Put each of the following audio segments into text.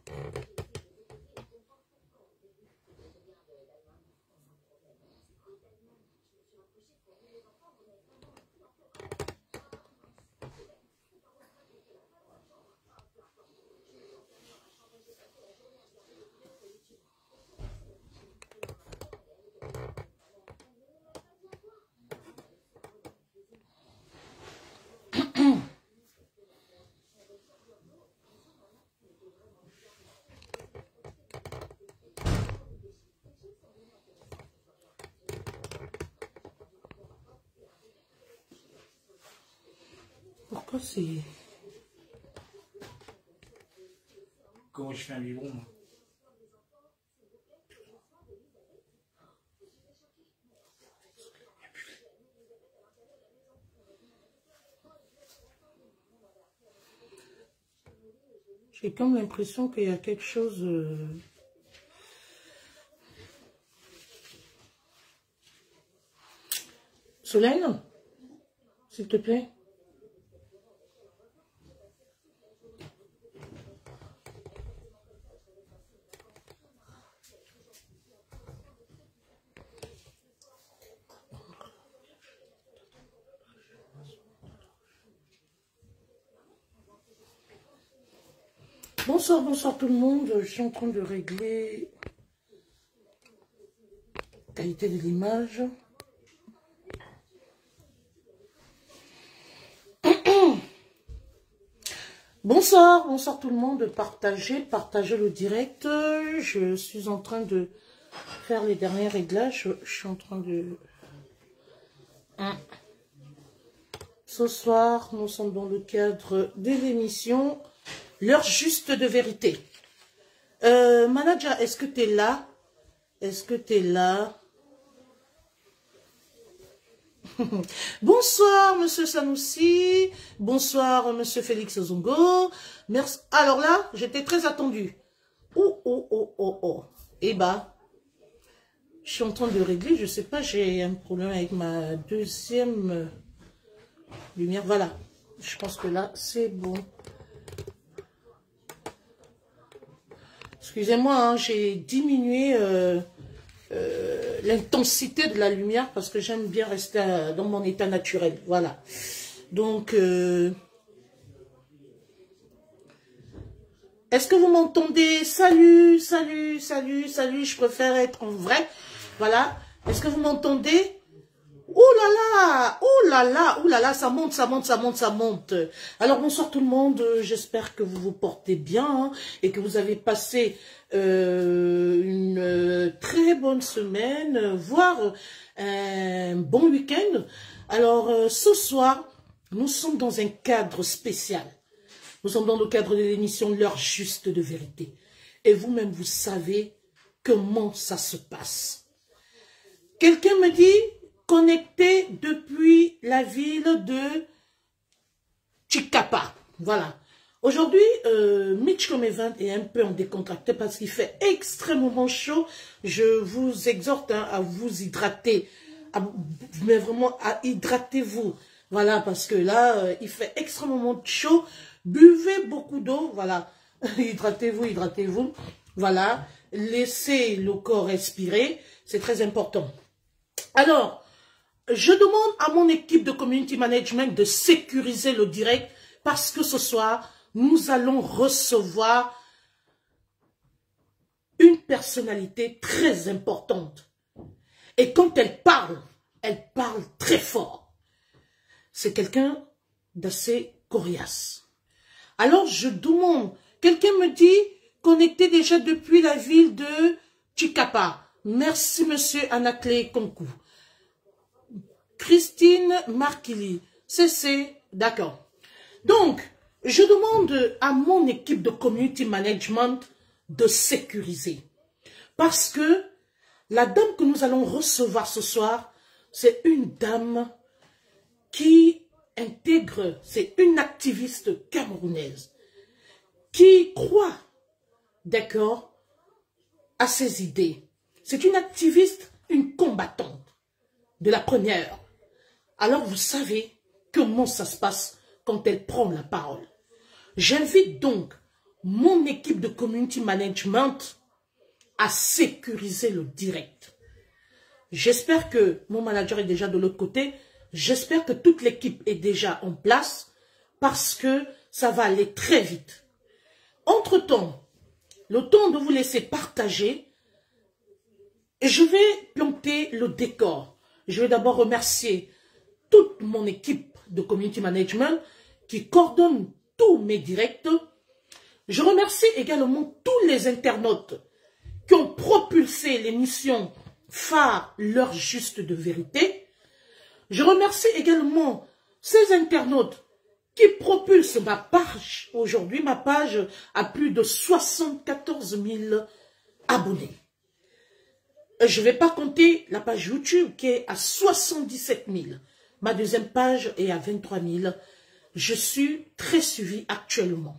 Pourquoi c'est... Comment je fais un biberon, moi? J'ai comme l'impression qu'il y a quelque chose... Solène, s'il te plaît. Bonsoir, bonsoir tout le monde. Je suis en train de régler la qualité de l'image. Bonsoir, bonsoir tout le monde. Partagez le direct. Je suis en train de faire les derniers réglages. Je suis en train de... Ce soir, nous sommes dans le cadre de l'émission L'heure juste de vérité. Manager, est-ce que tu es là? Est-ce que tu es là? Bonsoir, monsieur Sanoussi. Bonsoir, monsieur Félix Zongo. Merci. Alors là, j'étais très attendue. Oh. Eh bah, je suis en train de régler. Je sais pas, j'ai un problème avec ma deuxième lumière. Voilà. Je pense que là, c'est bon. Excusez-moi, hein, j'ai diminué l'intensité de la lumière parce que j'aime bien rester dans mon état naturel. Voilà. Donc, est-ce que vous m'entendez? Salut. Je préfère être en vrai. Voilà. Est-ce que vous m'entendez? Oh là là, ça monte. Alors bonsoir tout le monde, j'espère que vous vous portez bien hein, et que vous avez passé une très bonne semaine, voire un bon week-end. Alors ce soir, nous sommes dans un cadre spécial. Nous sommes dans le cadre de l'émission L'heure juste de vérité. Et vous-même, vous savez comment ça se passe. Quelqu'un me dit... connecté depuis la ville de Chicapa. Voilà. Aujourd'hui, Mitch comme Event est un peu en décontracté parce qu'il fait extrêmement chaud. Je vous exhorte hein, à vous hydrater. Mais vraiment, hydratez-vous. Voilà, parce que là, il fait extrêmement chaud. Buvez beaucoup d'eau. Voilà. Hydratez-vous. Voilà. Laissez le corps respirer. C'est très important. Alors, je demande à mon équipe de community management de sécuriser le direct parce que ce soir, nous allons recevoir une personnalité très importante. Et quand elle parle très fort. C'est quelqu'un d'assez coriace. Alors, je demande, quelqu'un me dit, connecté déjà depuis la ville de Chicapa. Merci, monsieur Anaclé Konkou. Christine Marquili, c'est d'accord. Donc, je demande à mon équipe de community management de sécuriser. Parce que la dame que nous allons recevoir ce soir, c'est une dame qui intègre, c'est une activiste camerounaise qui croit, d'accord, à ses idées. C'est une activiste, une combattante de la première. Alors vous savez comment ça se passe quand elle prend la parole. J'invite donc mon équipe de community management a sécurisé le direct. J'espère que mon manager est déjà de l'autre côté. J'espère que toute l'équipe est déjà en place parce que ça va aller très vite. Entre-temps, le temps de vous laisser partager, je vais planter le décor. Je vais d'abord remercier toute mon équipe de community management qui coordonne tous mes directs. Je remercie également tous les internautes qui ont propulsé l'émission phare L'heure juste de vérité. Je remercie également ces internautes qui propulsent ma page. Aujourd'hui, ma page a plus de 74 000 abonnés. Je ne vais pas compter la page YouTube qui est à 77 000. Ma deuxième page est à 23 000. Je suis très suivi actuellement.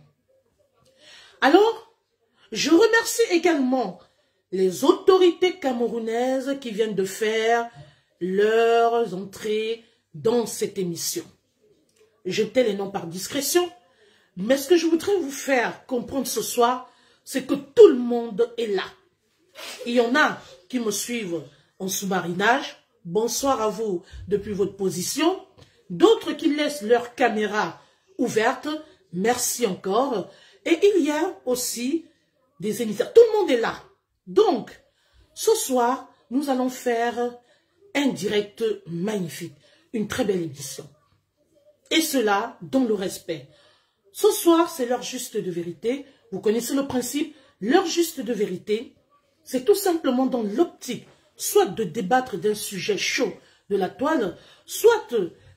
Alors, je remercie également les autorités camerounaises qui viennent de faire leurs entrées dans cette émission. Je tais les noms par discrétion, mais ce que je voudrais vous faire comprendre ce soir, c'est que tout le monde est là. Il y en a qui me suivent en sous-marinage. Bonsoir à vous depuis votre position. D'autres qui laissent leur caméra ouverte. Merci encore. Et il y a aussi des émissaires. Tout le monde est là. Donc, ce soir, nous allons faire un direct magnifique. Une très belle émission. Et cela dans le respect. Ce soir, c'est l'heure juste de vérité. Vous connaissez le principe. L'heure juste de vérité, c'est tout simplement dans l'optique, soit de débattre d'un sujet chaud de la toile, soit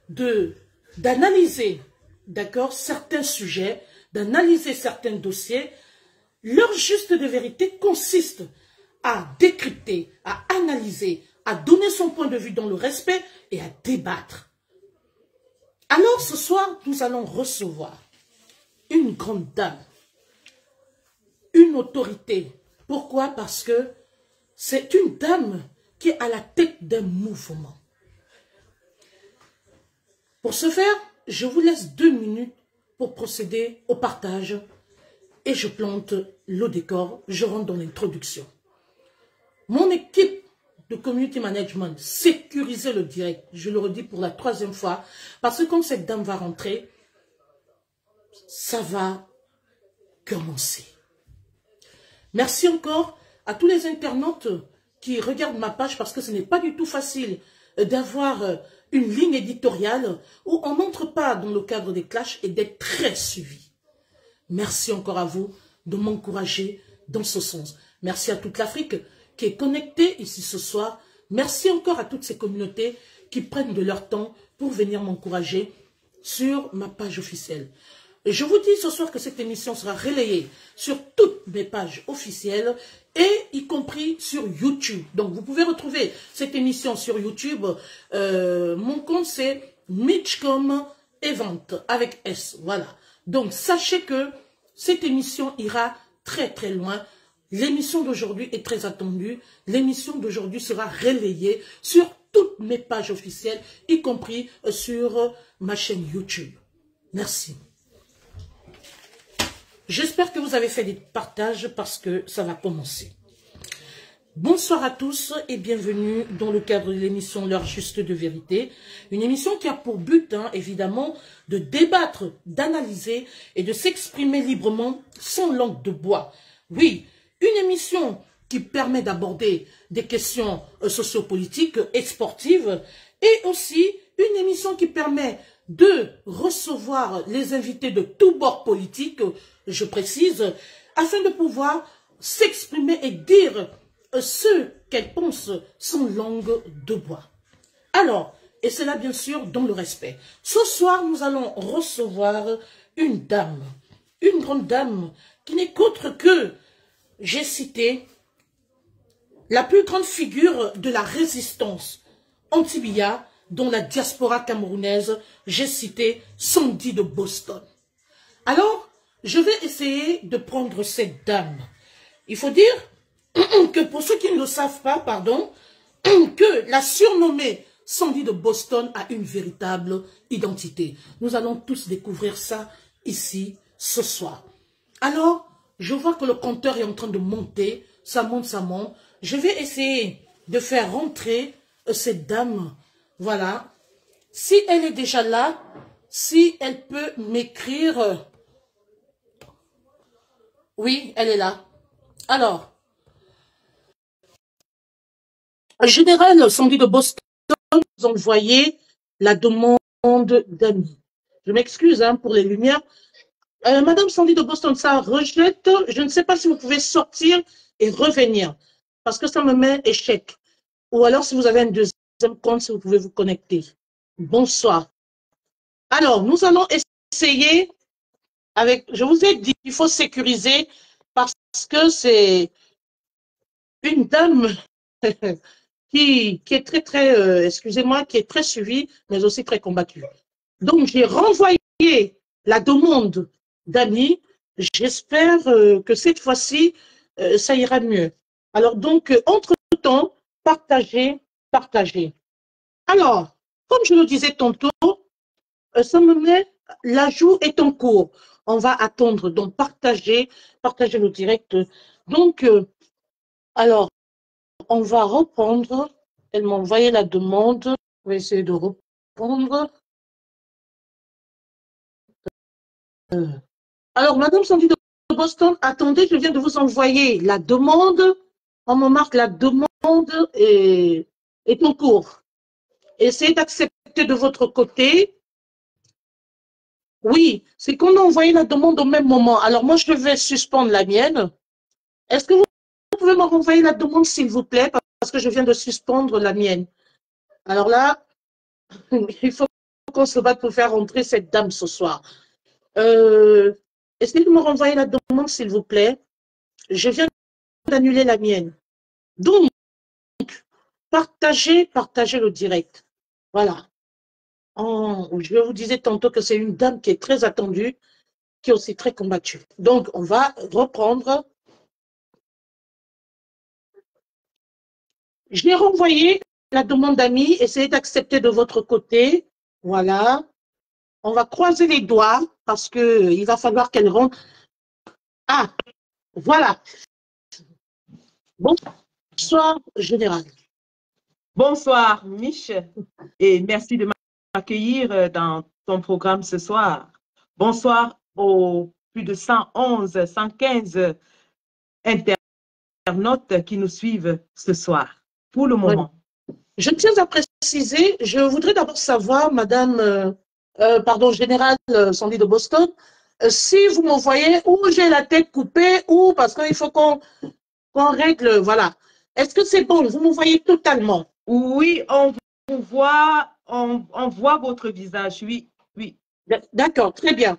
d'analyser, d'accord, certains sujets, d'analyser certains dossiers. L'heure juste de vérité consiste à décrypter, à analyser, à donner son point de vue dans le respect et à débattre. Alors ce soir, nous allons recevoir une grande dame, une autorité. Pourquoi? Parce que c'est une dame qui est à la tête d'un mouvement. Pour ce faire, je vous laisse 2 minutes pour procéder au partage et je plante le décor, je rentre dans l'introduction. Mon équipe de community management sécurisait le direct, je le redis pour la 3e fois, parce que quand cette dame va rentrer, ça va commencer. Merci encore à tous les internautes qui regardent ma page parce que ce n'est pas du tout facile d'avoir une ligne éditoriale où on n'entre pas dans le cadre des clashs et d'être très suivi. Merci encore à vous de m'encourager dans ce sens. Merci à toute l'Afrique qui est connectée ici ce soir. Merci encore à toutes ces communautés qui prennent de leur temps pour venir m'encourager sur ma page officielle. Et je vous dis ce soir que cette émission sera relayée sur toutes mes pages officielles et y compris sur YouTube. Donc vous pouvez retrouver cette émission sur YouTube. Mon compte c'est Mitchcom Event avec S. Voilà. Donc sachez que cette émission ira très très loin. L'émission d'aujourd'hui est très attendue. L'émission d'aujourd'hui sera relayée sur toutes mes pages officielles, y compris sur ma chaîne YouTube. Merci. J'espère que vous avez fait des partages parce que ça va commencer. Bonsoir à tous et bienvenue dans le cadre de l'émission L'heure juste de vérité. Une émission qui a pour but, évidemment, de débattre, d'analyser et de s'exprimer librement sans langue de bois. Oui, une émission qui permet d'aborder des questions sociopolitiques et sportives et aussi une émission qui permet de recevoir les invités de tous bords politiques, je précise, afin de pouvoir s'exprimer et dire ce qu'elles pensent sans langue de bois. Alors, et cela bien sûr dans le respect. Ce soir, nous allons recevoir une dame, une grande dame qui n'est qu'autre que, j'ai cité, la plus grande figure de la résistance anti-BIA dans la diaspora camerounaise, j'ai cité Sandy de Boston. Alors, je vais essayer de prendre cette dame. Il faut dire que pour ceux qui ne le savent pas, pardon, que la surnommée Sandy de Boston a une véritable identité. Nous allons tous découvrir ça ici, ce soir. Alors, Je vois que le compteur est en train de monter. Ça monte, ça monte. Je vais essayer de faire rentrer cette dame. Voilà. Si elle est déjà là, si elle peut m'écrire. Oui, elle est là. Alors, Général Sandy de Boston, vous envoyez la demande d'amis. Je m'excuse pour les lumières. Madame Sandy de Boston, ça rejette. Je ne sais pas si vous pouvez sortir et revenir. Parce que ça me met échec. Ou alors, si vous avez un deuxième compte, si vous pouvez vous connecter. Bonsoir. Alors, nous allons essayer avec... Je vous ai dit qu'il faut sécuriser parce que c'est une dame qui est très, excusez-moi, qui est très suivie, mais aussi très combattue. Donc, j'ai renvoyé la demande d'amis. J'espère que cette fois-ci, ça ira mieux. Alors, donc, entre-temps, partagez, partagez. Alors, comme je le disais tantôt, ça me met, l'ajout est en cours. On va attendre, donc partagez, partagez le direct. Donc, alors, on va reprendre. Elle m'a envoyé la demande. On va essayer de répondre. Alors, Madame Sandy de Boston, attendez, je viens de vous envoyer la demande. On me marque la demande est en cours. Essayez d'accepter de votre côté. Oui, c'est qu'on a envoyé la demande au même moment. Alors, moi, je vais suspendre la mienne. Est-ce que vous pouvez me renvoyer la demande, s'il vous plaît, parce que je viens de suspendre la mienne. Alors là, il faut qu'on se batte pour faire rentrer cette dame ce soir. Essayez de me renvoyer la demande, s'il vous plaît. Je viens d'annuler la mienne. Donc, partagez le direct. Voilà. Je vous disais tantôt que c'est une dame qui est très attendue, qui est aussi très combattue. Donc, on va reprendre. J'ai renvoyé la demande d'amis. Essayez d'accepter de votre côté. Voilà. On va croiser les doigts parce qu'il va falloir qu'elle rentre. Ah, voilà. Bonsoir, Général. Bonsoir, Mich, et merci de m'accueillir dans ton programme ce soir. Bonsoir aux plus de 111, 115 internautes qui nous suivent ce soir, pour le moment. Je tiens à préciser, je voudrais d'abord savoir, Madame, Général Sandy de Boston, si vous m'envoyez où j'ai la tête coupée ou parce qu'il faut qu'on règle, voilà. Est-ce que c'est bon? Vous m'envoyez totalement? Oui, on vous voit, on voit votre visage, oui, oui. D'accord, très bien.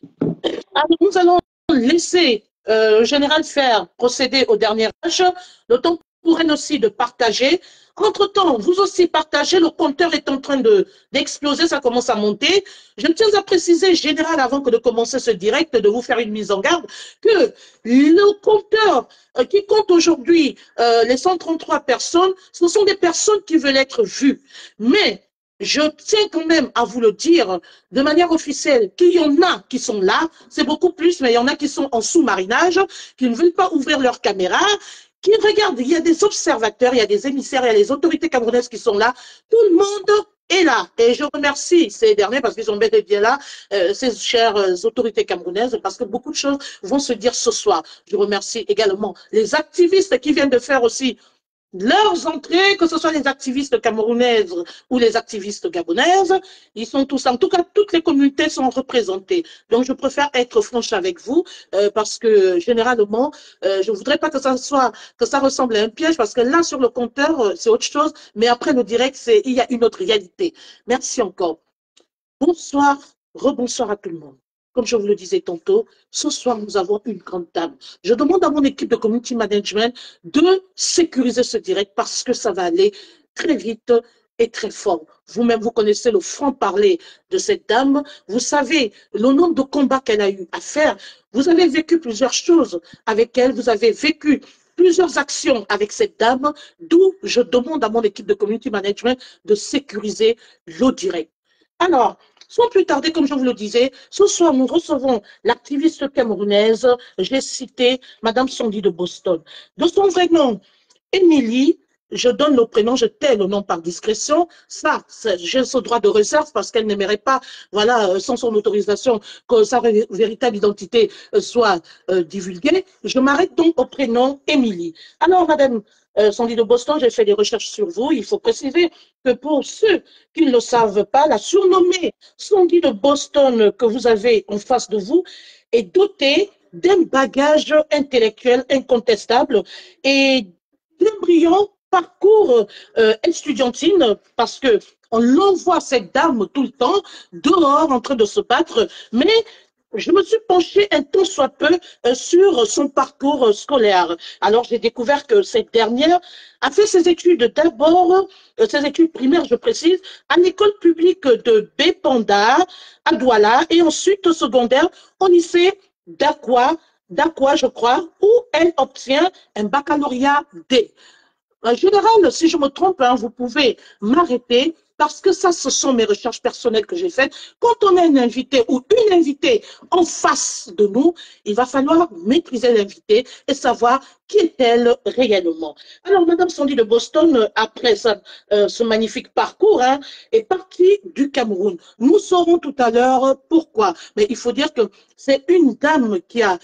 Alors, nous allons laisser le général faire procéder au dernier âge, le temps pour elle aussi de partager. Entre-temps, vous aussi partagez, le compteur est en train d'exploser, ça commence à monter. Je tiens à préciser, général, avant que de commencer ce direct, de vous faire une mise en garde, que le compteur qui compte aujourd'hui les 133 personnes, ce sont des personnes qui veulent être vues. Mais je tiens quand même à vous le dire de manière officielle qu'il y en a qui sont là, c'est beaucoup plus, mais il y en a qui sont en sous-marinage, qui ne veulent pas ouvrir leur caméra, qui regardent, il y a des observateurs, il y a des émissaires, il y a les autorités camerounaises qui sont là, tout le monde est là. Et je remercie ces derniers parce qu'ils sont bel et bien là, ces chères autorités camerounaises, parce que beaucoup de choses vont se dire ce soir. Je remercie également les activistes qui viennent de faire aussi leurs entrées, que ce soit les activistes camerounaises ou les activistes gabonaises, ils sont tous, en tout cas, toutes les communautés sont représentées. Donc, je préfère être franche avec vous parce que généralement, je ne voudrais pas que ça ressemble à un piège parce que là, sur le compteur, c'est autre chose, mais après le direct, il y a une autre réalité. Merci encore. Bonsoir, rebonsoir à tout le monde. Comme je vous le disais tantôt, ce soir, nous avons une grande table. Je demande à mon équipe de community management de sécuriser ce direct parce que ça va aller très vite et très fort. Vous-même, vous connaissez le franc-parler de cette dame. Vous savez le nombre de combats qu'elle a eu à faire. Vous avez vécu plusieurs choses avec elle. Vous avez vécu plusieurs actions avec cette dame, d'où je demande à mon équipe de community management de sécuriser le direct. Alors, sans plus tarder, comme je vous le disais, ce soir, nous recevons l'activiste camerounaise, j'ai cité Madame Sandy de Boston. De son vrai nom, Émilie, je donne le prénom, je tais le nom par discrétion. Ça, j'ai ce droit de réserve parce qu'elle n'aimerait pas, voilà, sans son autorisation, que sa véritable identité soit divulguée. Je m'arrête donc au prénom Émilie. Alors, Madame Sandy de Boston, j'ai fait des recherches sur vous. Il faut préciser que pour ceux qui ne le savent pas, la surnommée Sandy de Boston que vous avez en face de vous est dotée d'un bagage intellectuel incontestable et d'un brillant parcours estudiantine parce que on l'envoie cette dame tout le temps dehors en train de se battre, mais je me suis penchée un tant soit peu sur son parcours scolaire. Alors, j'ai découvert que cette dernière a fait ses études d'abord, ses études primaires, je précise, à l'école publique de Bépanda, à Douala, et ensuite au secondaire au lycée d'Aqua, je crois, où elle obtient un baccalauréat D. En général, si je me trompe, hein, vous pouvez m'arrêter parce que ça, ce sont mes recherches personnelles que j'ai faites. Quand on a un invité ou une invitée en face de nous, il va falloir maîtriser l'invité et savoir qui est-elle réellement. Alors, Madame Sandy de Boston, après ce magnifique parcours, hein, est partie du Cameroun. Nous saurons tout à l'heure pourquoi. Mais il faut dire que c'est une dame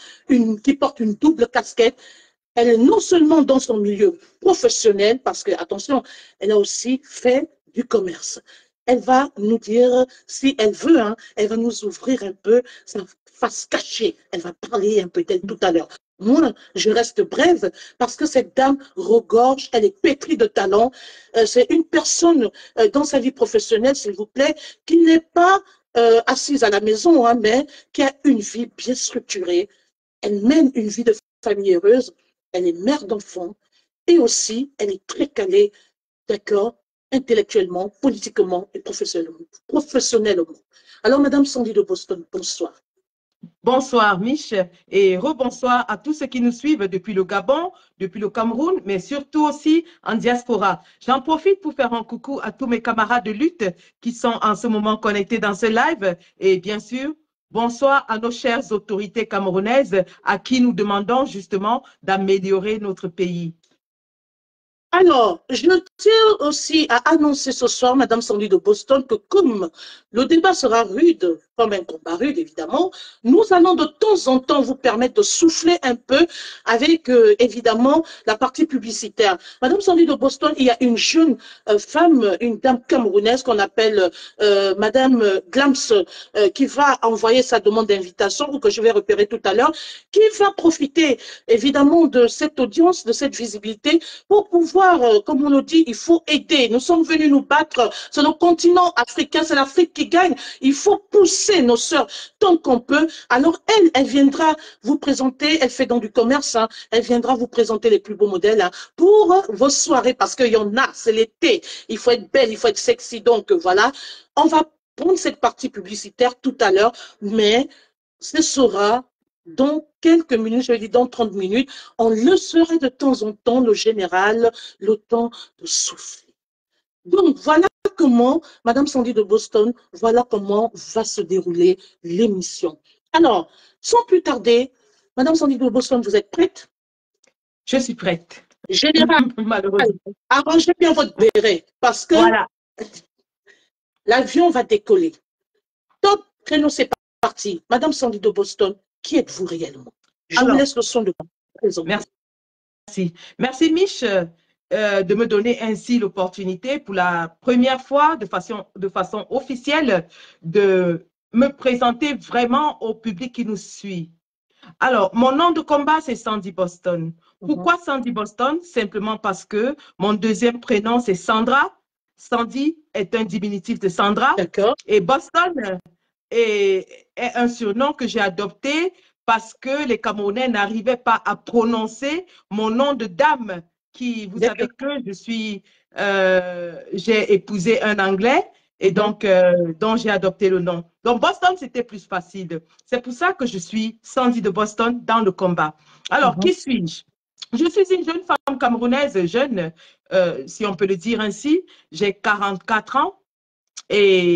qui porte une double casquette. Elle est non seulement dans son milieu professionnel, parce que, attention, elle a aussi fait du commerce. Elle va nous dire, si elle veut, hein, elle va nous ouvrir un peu sa face cachée. Elle va parler un peu d'elle tout à l'heure. Moi, je reste brève parce que cette dame regorge, elle est pétrie de talent. C'est une personne dans sa vie professionnelle, s'il vous plaît, qui n'est pas assise à la maison, hein, mais qui a une vie bien structurée. Elle mène une vie de famille heureuse. Elle est mère d'enfants et aussi elle est très calée, d'accord, intellectuellement, politiquement et professionnellement. Alors, Madame Sandy de Boston, bonsoir. Bonsoir, Mich, et rebonsoir à tous ceux qui nous suivent depuis le Gabon, depuis le Cameroun, mais surtout aussi en diaspora. J'en profite pour faire un coucou à tous mes camarades de lutte qui sont en ce moment connectés dans ce live. Et bien sûr, bonsoir à nos chères autorités camerounaises à qui nous demandons justement d'améliorer notre pays. Alors, je tiens aussi à annoncer ce soir, Madame Sandy de Boston, que comme le débat sera rude, comme un combat rude évidemment, nous allons de temps en temps vous permettre de souffler un peu avec évidemment la partie publicitaire. Madame Sandy de Boston, il y a une jeune femme, une dame camerounaise qu'on appelle Madame Glams, qui va envoyer sa demande d'invitation ou que je vais repérer tout à l'heure, qui va profiter évidemment de cette audience, de cette visibilité pour pouvoir, comme on le dit, il faut aider. Nous sommes venus nous battre. C'est le continent africain, c'est l'Afrique qui gagne. Il faut pousser nos sœurs tant qu'on peut. Alors elle viendra vous présenter, elle fait donc du commerce, hein, elle viendra vous présenter les plus beaux modèles hein, pour vos soirées parce qu'il y en a, c'est l'été. Il faut être belle, il faut être sexy. Donc voilà, on va prendre cette partie publicitaire tout à l'heure, mais ce sera dans quelques minutes, je dis dans 30 minutes, on le serait de temps en temps, le général, le temps de souffler. Donc, voilà comment, Madame Sandy de Boston, voilà comment va se dérouler l'émission. Alors, sans plus tarder, Madame Sandy de Boston, vous êtes prête? Je suis prête. Général, malheureusement. Arrangez bien votre béret, parce que voilà. L'avion va décoller. Top, créneau, c'est parti. Madame Sandy de Boston, qui êtes-vous réellement? Je vous laisse le son de présenter. Merci. Merci, Mich, de me donner ainsi l'opportunité pour la première fois de façon officielle de me présenter vraiment au public qui nous suit. Alors, mon nom de combat, c'est Sandy Boston. Pourquoi Sandy Boston? Simplement parce que mon deuxième prénom, c'est Sandra. Sandy est un diminutif de Sandra. D'accord. Et Boston est un surnom que j'ai adopté parce que les Camerounais n'arrivaient pas à prononcer mon nom de dame, qui, vous savez que j'ai épousé un Anglais et donc j'ai adopté le nom. Donc Boston, c'était plus facile. C'est pour ça que je suis Sandy de Boston dans le combat. Alors, qui suis-je? Je suis une jeune femme camerounaise, jeune, si on peut le dire ainsi. J'ai 44 ans et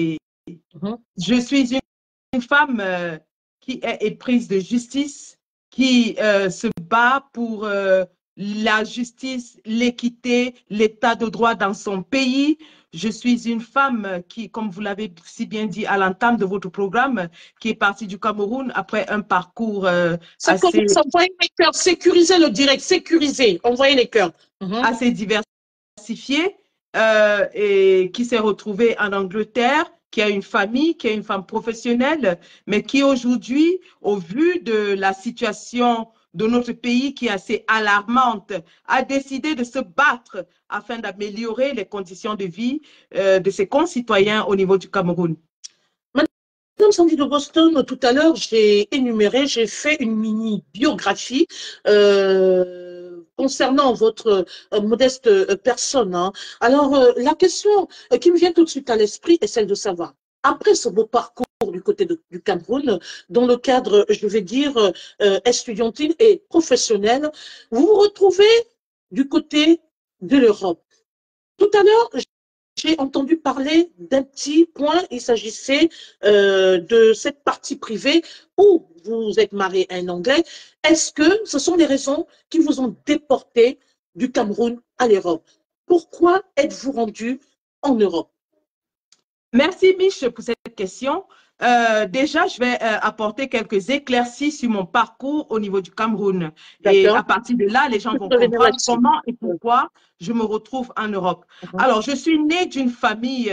Je suis une femme qui est éprise de justice, qui se bat pour la justice, l'équité, l'état de droit dans son pays. Je suis une femme qui, comme vous l'avez si bien dit à l'entame de votre programme, qui est partie du Cameroun après un parcours Ça commence à envoyer les cœurs, sécuriser le direct, sécuriser, envoyer les cœurs. Assez diversifié et qui s'est retrouvée en Angleterre, qui a une famille, qui est une femme professionnelle, mais qui aujourd'hui, au vu de la situation de notre pays qui est assez alarmante, a décidé de se battre afin d'améliorer les conditions de vie de ses concitoyens au niveau du Cameroun. Madame Sandy de Boston, tout à l'heure, j'ai énuméré, j'ai fait une mini-biographie concernant votre modeste personne. Hein. Alors, la question qui me vient tout de suite à l'esprit est celle de savoir, après ce beau parcours du côté du Cameroun, dans le cadre, je vais dire, estudiantine et professionnel, vous vous retrouvez du côté de l'Europe. Tout à l'heure, j'ai entendu parler d'un petit point, il s'agissait de cette partie privée où vous êtes marié à un Anglais. Est-ce que ce sont les raisons qui vous ont déporté du Cameroun à l'Europe? Pourquoi êtes-vous rendu en Europe? Merci, Mich, pour cette question. Déjà, je vais apporter quelques éclaircies sur mon parcours au niveau du Cameroun. Et à partir de là, les gens vont comprendre comment et pourquoi je me retrouve en Europe. Alors, je suis née d'une famille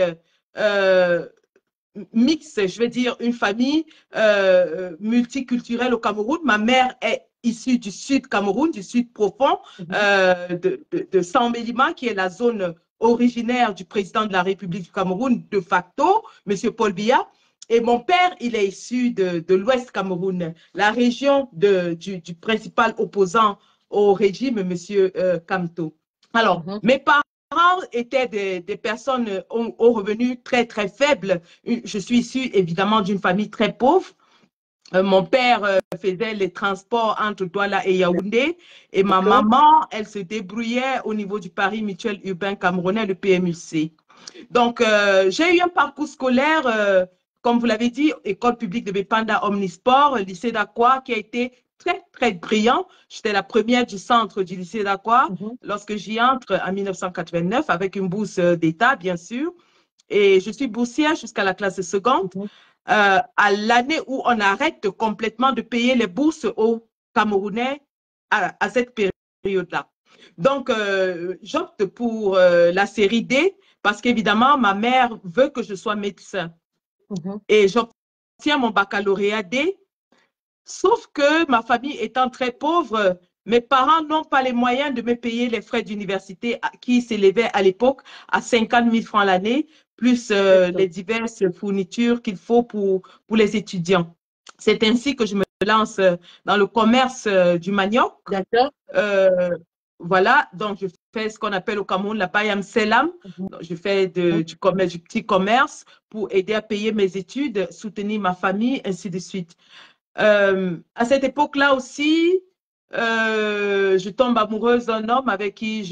mixte, je vais dire une famille multiculturelle au Cameroun. Ma mère est issue du sud Cameroun, du sud profond, de Saint-Mélima, qui est la zone originaire du président de la République du Cameroun de facto, M. Paul Biya. Et mon père, il est issu de l'Ouest Cameroun, la région du principal opposant au régime, M. Kamto. Alors, mes parents étaient des personnes aux revenus très, très faibles. Je suis issue évidemment d'une famille très pauvre. Mon père faisait les transports entre Douala et Yaoundé et ma maman, elle se débrouillait au niveau du Paris Mutuel Urbain Camerounais, le PMUC. Donc, j'ai eu un parcours scolaire, comme vous l'avez dit, école publique de Bépanda Omnisport, lycée d'Aqua, qui a été très, très brillant. J'étais la première du centre du lycée d'Aqua lorsque j'y entre en 1989 avec une bourse d'État, bien sûr. Et je suis boursière jusqu'à la classe seconde. À l'année où on arrête complètement de payer les bourses aux Camerounais à cette période-là. Donc, j'opte pour la série D parce qu'évidemment, ma mère veut que je sois médecin. Et j'obtiens mon baccalauréat D, sauf que ma famille étant très pauvre, mes parents n'ont pas les moyens de me payer les frais d'université qui s'élevaient à l'époque à 50 000 francs l'année, plus les diverses fournitures qu'il faut pour les étudiants. C'est ainsi que je me lance dans le commerce du manioc. D'accord. Voilà, donc je fais ce qu'on appelle au Cameroun la bayam selam. Je fais du petit commerce pour aider à payer mes études, soutenir ma famille, ainsi de suite. À cette époque-là aussi, je tombe amoureuse d'un homme avec qui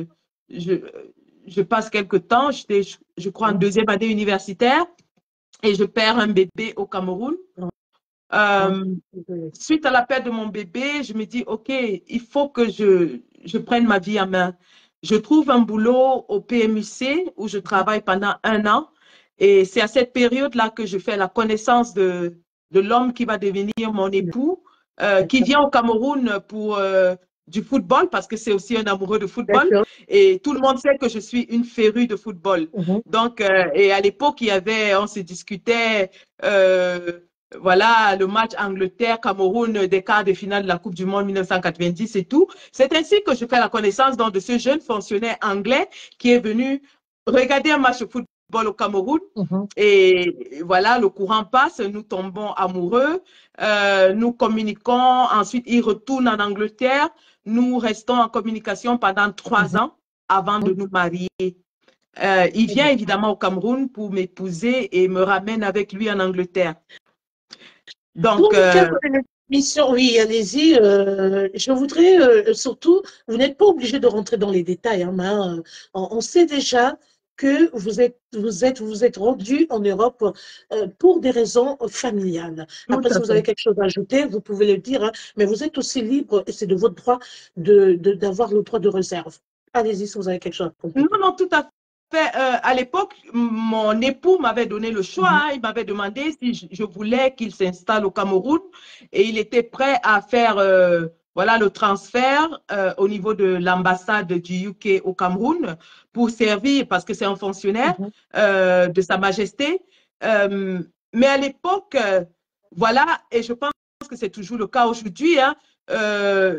je passe quelques temps. J'étais, je crois, en deuxième année universitaire et je perds un bébé au Cameroun. Suite à la perte de mon bébé, je me dis, OK, il faut que je prenne ma vie en main. Je trouve un boulot au PMUC où je travaille pendant 1 an. Et c'est à cette période-là que je fais la connaissance de l'homme qui va devenir mon époux, qui vient au Cameroun pour du football, parce que c'est aussi un amoureux de football. Et tout le monde sait que je suis une férue de football. Donc, et à l'époque, on se discutait, voilà, le match Angleterre-Cameroun des quarts de finale de la Coupe du Monde 1990 et tout. C'est ainsi que je fais la connaissance donc, de ce jeune fonctionnaire anglais qui est venu regarder un match de football au Cameroun. Et voilà, le courant passe, nous tombons amoureux, nous communiquons, ensuite il retourne en Angleterre, nous restons en communication pendant 3 ans avant de nous marier. Il vient évidemment au Cameroun pour m'épouser et me ramène avec lui en Angleterre. Donc, mission, oui, allez-y. Je voudrais surtout, vous n'êtes pas obligé de rentrer dans les détails, hein, mais on sait déjà que vous êtes rendu en Europe pour des raisons familiales. Tout Après, si à vous avez fait. quelque chose à ajouter, vous pouvez le dire, hein, mais vous êtes aussi libre et c'est de votre droit d'avoir le droit de réserve. Allez-y si vous avez quelque chose à Non, compléter. non, tout à fait. À l'époque, mon époux m'avait donné le choix, Mhm, hein. Il m'avait demandé si je voulais qu'il s'installe au Cameroun et il était prêt à faire voilà, le transfert au niveau de l'ambassade du UK au Cameroun pour servir, parce que c'est un fonctionnaire mhm. de Sa Majesté. Euh, mais à l'époque, voilà, et je pense que c'est toujours le cas aujourd'hui, hein, euh,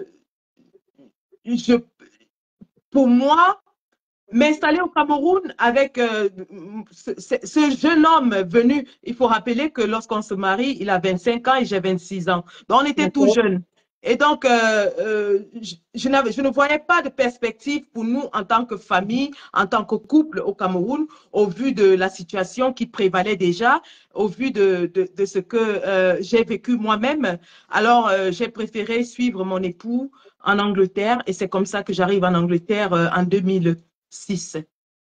je, pour moi, m'installer au Cameroun avec ce jeune homme venu, il faut rappeler que lorsqu'on se marie, il a 25 ans et j'ai 26 ans. Donc, on était tout D'accord. jeunes. Et donc, je ne voyais pas de perspective pour nous en tant que famille, en tant que couple au Cameroun, au vu de la situation qui prévalait déjà, au vu de ce que j'ai vécu moi-même. Alors, j'ai préféré suivre mon époux en Angleterre et c'est comme ça que j'arrive en Angleterre en 2006.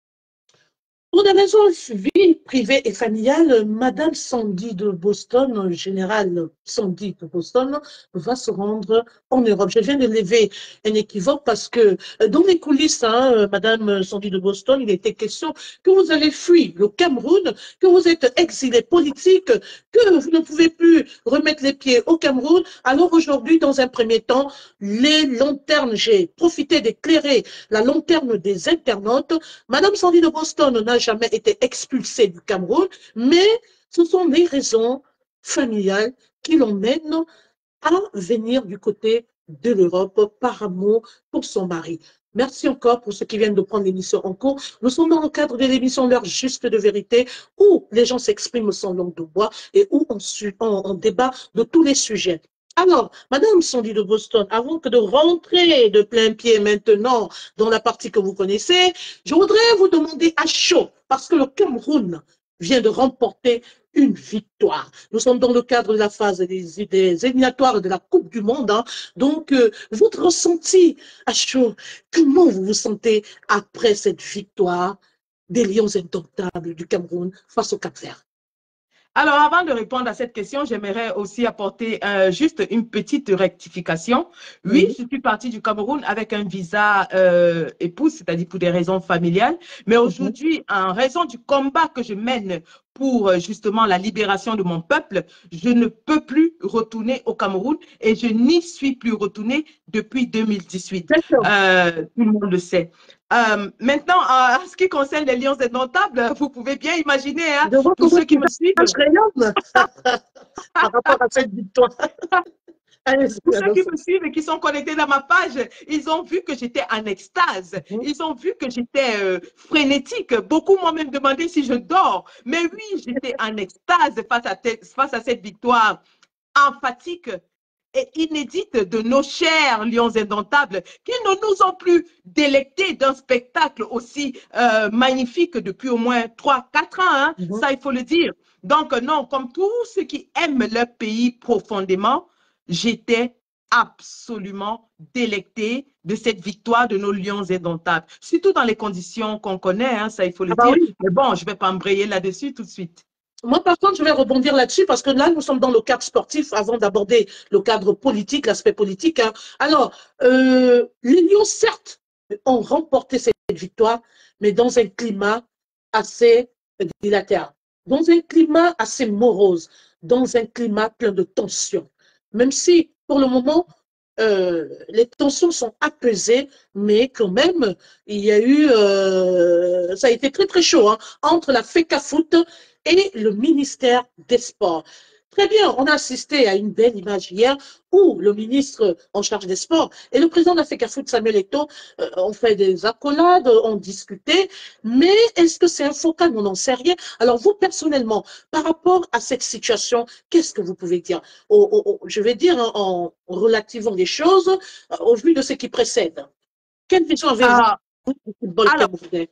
Pour des raisons vie privée et familiale, Madame Sandy de Boston, générale Sandy de Boston, va se rendre en Europe. Je viens de lever un équivoque parce que dans les coulisses, hein, Madame Sandy de Boston, il était question que vous avez fui le Cameroun, que vous êtes exilé politique, que vous ne pouvez plus remettre les pieds au Cameroun. Alors aujourd'hui, dans un premier temps, les lanternes, j'ai profité d'éclairer la lanterne des internautes. Madame Sandy de Boston n'a jamais été expulsée du Cameroun, mais ce sont les raisons familiales qui l'emmènent à venir du côté de l'Europe par amour pour son mari. Merci encore pour ceux qui viennent de prendre l'émission en cours. Nous sommes dans le cadre de l'émission L'heure juste de vérité, où les gens s'expriment sans langue de bois et où on débat de tous les sujets. Alors, Madame Sandy de Boston, avant que de rentrer de plein pied maintenant dans la partie que vous connaissez, je voudrais vous demander à chaud, parce que le Cameroun vient de remporter une victoire. Nous sommes dans le cadre de la phase des éliminatoires de la Coupe du Monde. Hein. Donc, votre ressenti à chaud, comment vous vous sentez après cette victoire des Lions indomptables du Cameroun face au Cap-Vert? Alors, avant de répondre à cette question, j'aimerais aussi apporter juste une petite rectification. Oui, Oui. je suis partie du Cameroun avec un visa épouse, c'est-à-dire pour des raisons familiales. Mais Mhm. aujourd'hui, en raison du combat que je mène pour justement la libération de mon peuple, je ne peux plus retourner au Cameroun et je n'y suis plus retournée depuis 2018. D'accord. Tout le monde le sait. Maintenant, en ce qui concerne les Lions indomptables, vous pouvez bien imaginer, hein, Je vois pour que ceux votre qui me suivent, image rayonne par rapport à cette victoire. Allez-y, pour ceux Madame qui me Sandy. suivent et qui sont connectés dans ma page, ils ont vu que j'étais en extase. Ils ont vu que j'étais frénétique. Beaucoup m'ont même demandé si je dors. Mais oui, j'étais en extase face à cette victoire emphatique et inédite de nos chers lions indomptables qui ne nous ont plus délectés d'un spectacle aussi magnifique depuis au moins 3, 4 ans, hein, Mhm. ça il faut le dire. Donc non, comme tous ceux qui aiment leur pays profondément, j'étais absolument délectée de cette victoire de nos lions indomptables, surtout dans les conditions qu'on connaît, hein, ça il faut le Ah bah dire. oui. Mais bon, je ne vais pas embrayer là-dessus tout de suite. Moi, par contre, je vais rebondir là-dessus parce que là, nous sommes dans le cadre sportif avant d'aborder le cadre politique, l'aspect politique. Hein. Alors, les Lions, certes, ont remporté cette victoire, mais dans un climat assez dilatéral, dans un climat assez morose, dans un climat plein de tensions. Même si, pour le moment, les tensions sont apaisées, mais quand même, il y a eu, ça a été très très chaud hein, entre la FECAFOOT et le ministère des Sports. Très bien, on a assisté à une belle image hier où le ministre en charge des sports et le président de la FECAFOOT, Samuel Eto'o, ont fait des accolades, ont discuté, mais est-ce que c'est un faux calme? On n'en sait rien. Alors vous, personnellement, par rapport à cette situation, qu'est-ce que vous pouvez dire? Je vais dire en relativant les choses au vu de ce qui précède. Quelle vision avez-vous Ah, du football alors, camerounais?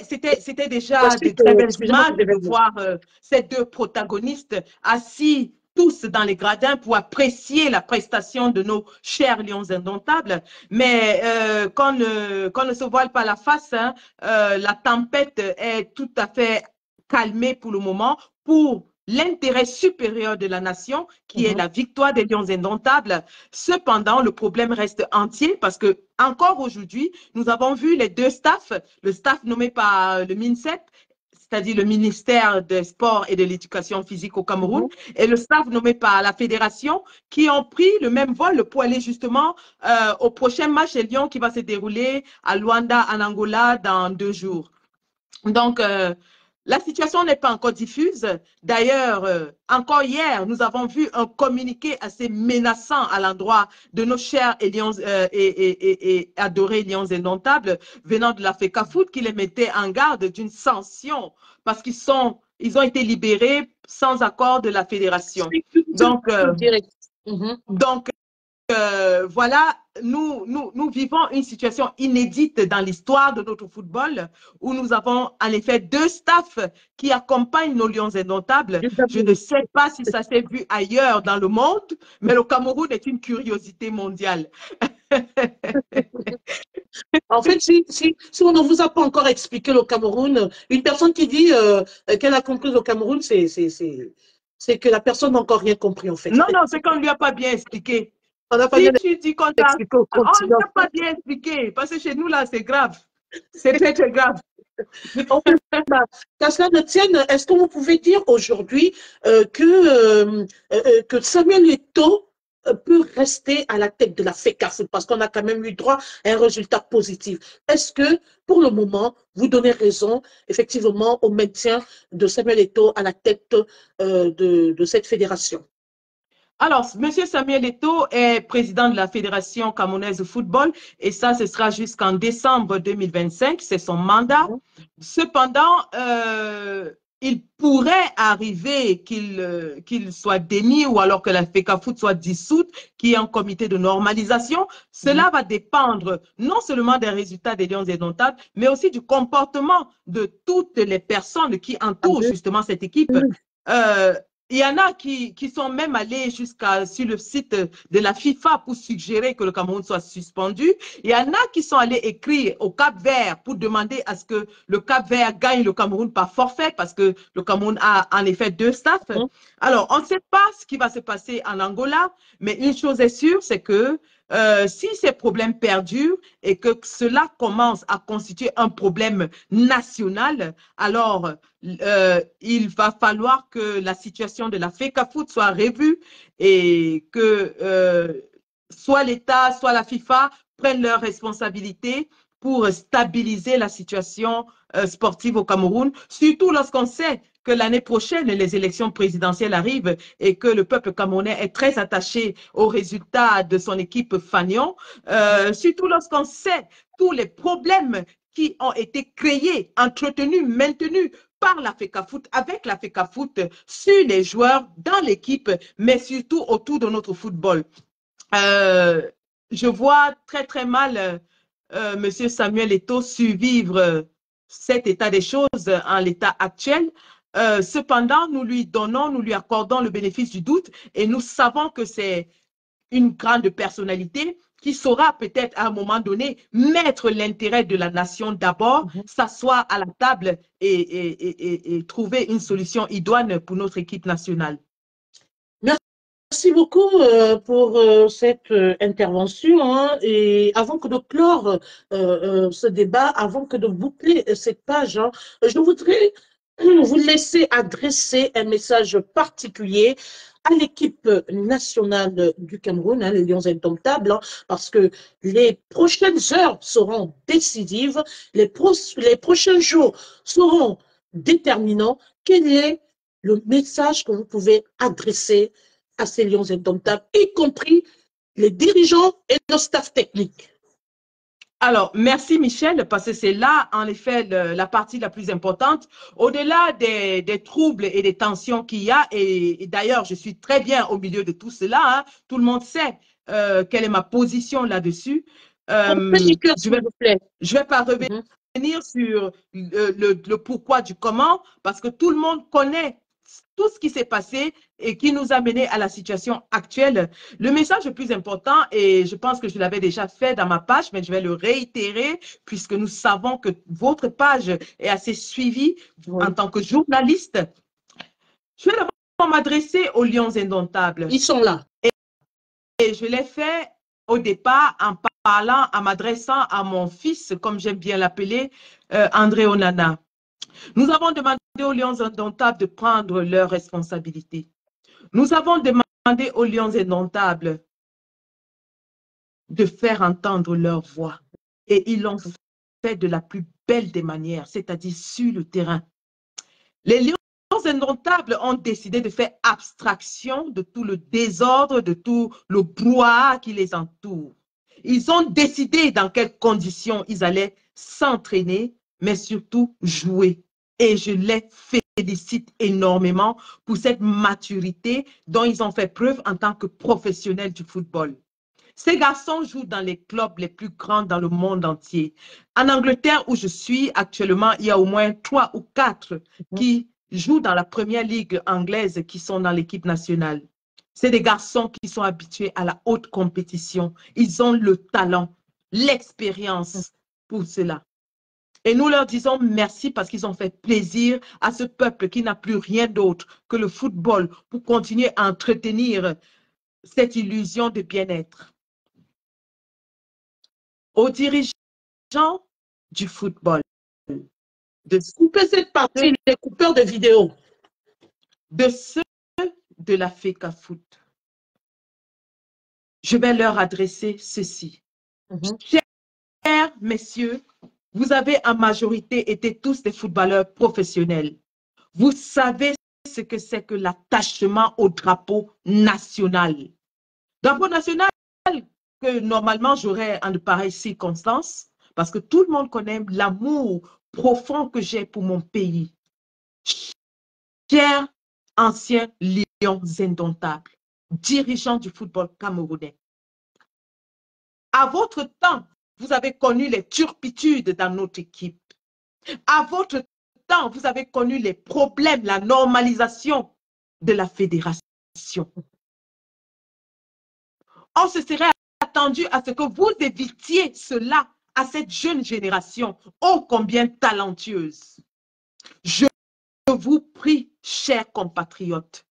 c'était déjà de Voici très belles excusez-moi, images je vais de vous. voir ces deux protagonistes assis tous dans les gradins pour apprécier la prestation de nos chers lions indomptables. Mais qu'on ne se voile pas la face, hein, la tempête est tout à fait calmée pour le moment pour l'intérêt supérieur de la nation, qui est la victoire des lions indomptables. Cependant, le problème reste entier parce que encore aujourd'hui, nous avons vu les deux staffs, le staff nommé par le MINSEP, c'est-à-dire le ministère des Sports et de l'Éducation physique au Cameroun, et le staff nommé par la fédération, qui ont pris le même vol pour aller justement au prochain match des Lions qui va se dérouler à Luanda, en Angola, dans 2 jours. Donc, la situation n'est pas encore diffuse. D'ailleurs, encore hier, nous avons vu un communiqué assez menaçant à l'endroit de nos chers et adorés lions indomptables venant de la FECAFOOT qui les mettait en garde d'une sanction parce ils ont été libérés sans accord de la fédération. Donc, voilà, nous vivons une situation inédite dans l'histoire de notre football où nous avons en effet 2 staffs qui accompagnent nos lions indomptables. Je ne sais pas si ça s'est vu ailleurs dans le monde, mais le Cameroun est une curiosité mondiale. En fait, si on ne vous a pas encore expliqué le Cameroun, une personne qui dit qu'elle a compris le Cameroun, c'est que la personne n'a encore rien compris en fait. Non, c'est qu'on ne lui a pas bien expliqué. Si tu dis qu'on t'a pas bien expliqué, parce que chez nous, là, c'est grave. C'est très, très grave. Qu'à cela ne tienne, est-ce que vous pouvez dire aujourd'hui que Samuel Eto'o peut rester à la tête de la FECAFOOT parce qu'on a quand même eu droit à un résultat positif? Est-ce que, pour le moment, vous donnez raison, effectivement, au maintien de Samuel Eto'o à la tête de cette fédération? Alors, M. Samuel Eto'o est président de la Fédération camerounaise de football et ça, ce sera jusqu'en décembre 2025, c'est son mandat. Cependant, il pourrait arriver qu'il soit démis ou alors que la FECAFOOT soit dissoute, qu'il y ait un comité de normalisation. Cela va dépendre non seulement des résultats des lions indomptables, mais aussi du comportement de toutes les personnes qui entourent justement cette équipe. Il y en a qui sont même allés sur le site de la FIFA pour suggérer que le Cameroun soit suspendu. Il y en a qui sont allés écrire au Cap-Vert pour demander à ce que le Cap-Vert gagne le Cameroun par forfait parce que le Cameroun a en effet 2 staffs. Alors, on ne sait pas ce qui va se passer en Angola, mais une chose est sûre, c'est que si ces problèmes perdurent et que cela commence à constituer un problème national, alors il va falloir que la situation de la FECAFOOT soit revue et que soit l'État, soit la FIFA prennent leurs responsabilités pour stabiliser la situation sportive au Cameroun, surtout lorsqu'on sait que l'année prochaine, les élections présidentielles arrivent et que le peuple camerounais est très attaché aux résultats de son équipe Fagnon, surtout lorsqu'on sait tous les problèmes qui ont été créés, entretenus, maintenus par la FECAFOOT, avec la FECAFOOT, sur les joueurs, dans l'équipe, mais surtout autour de notre football. Je vois très, très mal M. Samuel Eto'o survivre cet état des choses en l'état actuel. Cependant, nous lui accordons le bénéfice du doute et nous savons que c'est une grande personnalité qui saura peut-être à un moment donné mettre l'intérêt de la nation d'abord, s'asseoir à la table et trouver une solution idoine pour notre équipe nationale. Merci beaucoup pour cette intervention. Et avant que de clore ce débat, avant que de boucler cette page, je voudrais vous laisser adresser un message particulier à l'équipe nationale du Cameroun, les Lions indomptables, parce que les prochaines heures seront décisives, les prochains jours seront déterminants. Quel est le message que vous pouvez adresser à ces lions indomptables, y compris les dirigeants et le staff technique? Alors, merci Michel, parce que c'est là, en effet, la partie la plus importante. Au-delà des troubles et des tensions qu'il y a, et d'ailleurs, je suis très bien au milieu de tout cela, hein, tout le monde sait quelle est ma position là-dessus. Je ne vais pas revenir sur le pourquoi du comment, parce que tout le monde connaît tout ce qui s'est passé et qui nous a mené à la situation actuelle. Le message le plus important, et je pense que je l'avais déjà fait dans ma page, mais je vais le réitérer puisque nous savons que votre page est assez suivie en tant que journaliste. Je vais d'abord m'adresser aux Lions indomptables. Ils sont là. Et je l'ai fait au départ en parlant, en m'adressant à mon fils, comme j'aime bien l'appeler, André Onana. Nous avons demandé aux Lions indomptables de prendre leurs responsabilités. Nous avons demandé aux Lions indomptables de faire entendre leur voix. Et ils l'ont fait de la plus belle des manières, c'est-à-dire sur le terrain. Les Lions indomptables ont décidé de faire abstraction de tout le désordre, de tout le brouhaha qui les entoure. Ils ont décidé dans quelles conditions ils allaient s'entraîner, mais surtout jouer. Et je les félicite énormément pour cette maturité dont ils ont fait preuve en tant que professionnels du football. Ces garçons jouent dans les clubs les plus grands dans le monde entier. En Angleterre, où je suis actuellement, il y a au moins 3 ou 4 qui jouent dans la première ligue anglaise, qui sont dans l'équipe nationale. C'est des garçons qui sont habitués à la haute compétition. Ils ont le talent, l'expérience pour cela. Et nous leur disons merci parce qu'ils ont fait plaisir à ce peuple qui n'a plus rien d'autre que le football pour continuer à entretenir cette illusion de bien-être. Aux dirigeants du football, de couper cette partie, les coupeurs de vidéos, de ceux de la FECAFOOT, je vais leur adresser ceci. Chers messieurs, vous avez en majorité été tous des footballeurs professionnels. Vous savez ce que c'est que l'attachement au drapeau national. Drapeau national que normalement j'aurais en de pareilles circonstances, parce que tout le monde connaît l'amour profond que j'ai pour mon pays. Chers anciens Lions indomptables, dirigeants du football camerounais, à votre temps, vous avez connu les turpitudes dans notre équipe. À votre temps, vous avez connu les problèmes, la normalisation de la fédération. On se serait attendu à ce que vous évitiez cela à cette jeune génération, ô combien talentueuse. Je vous prie, chers compatriotes,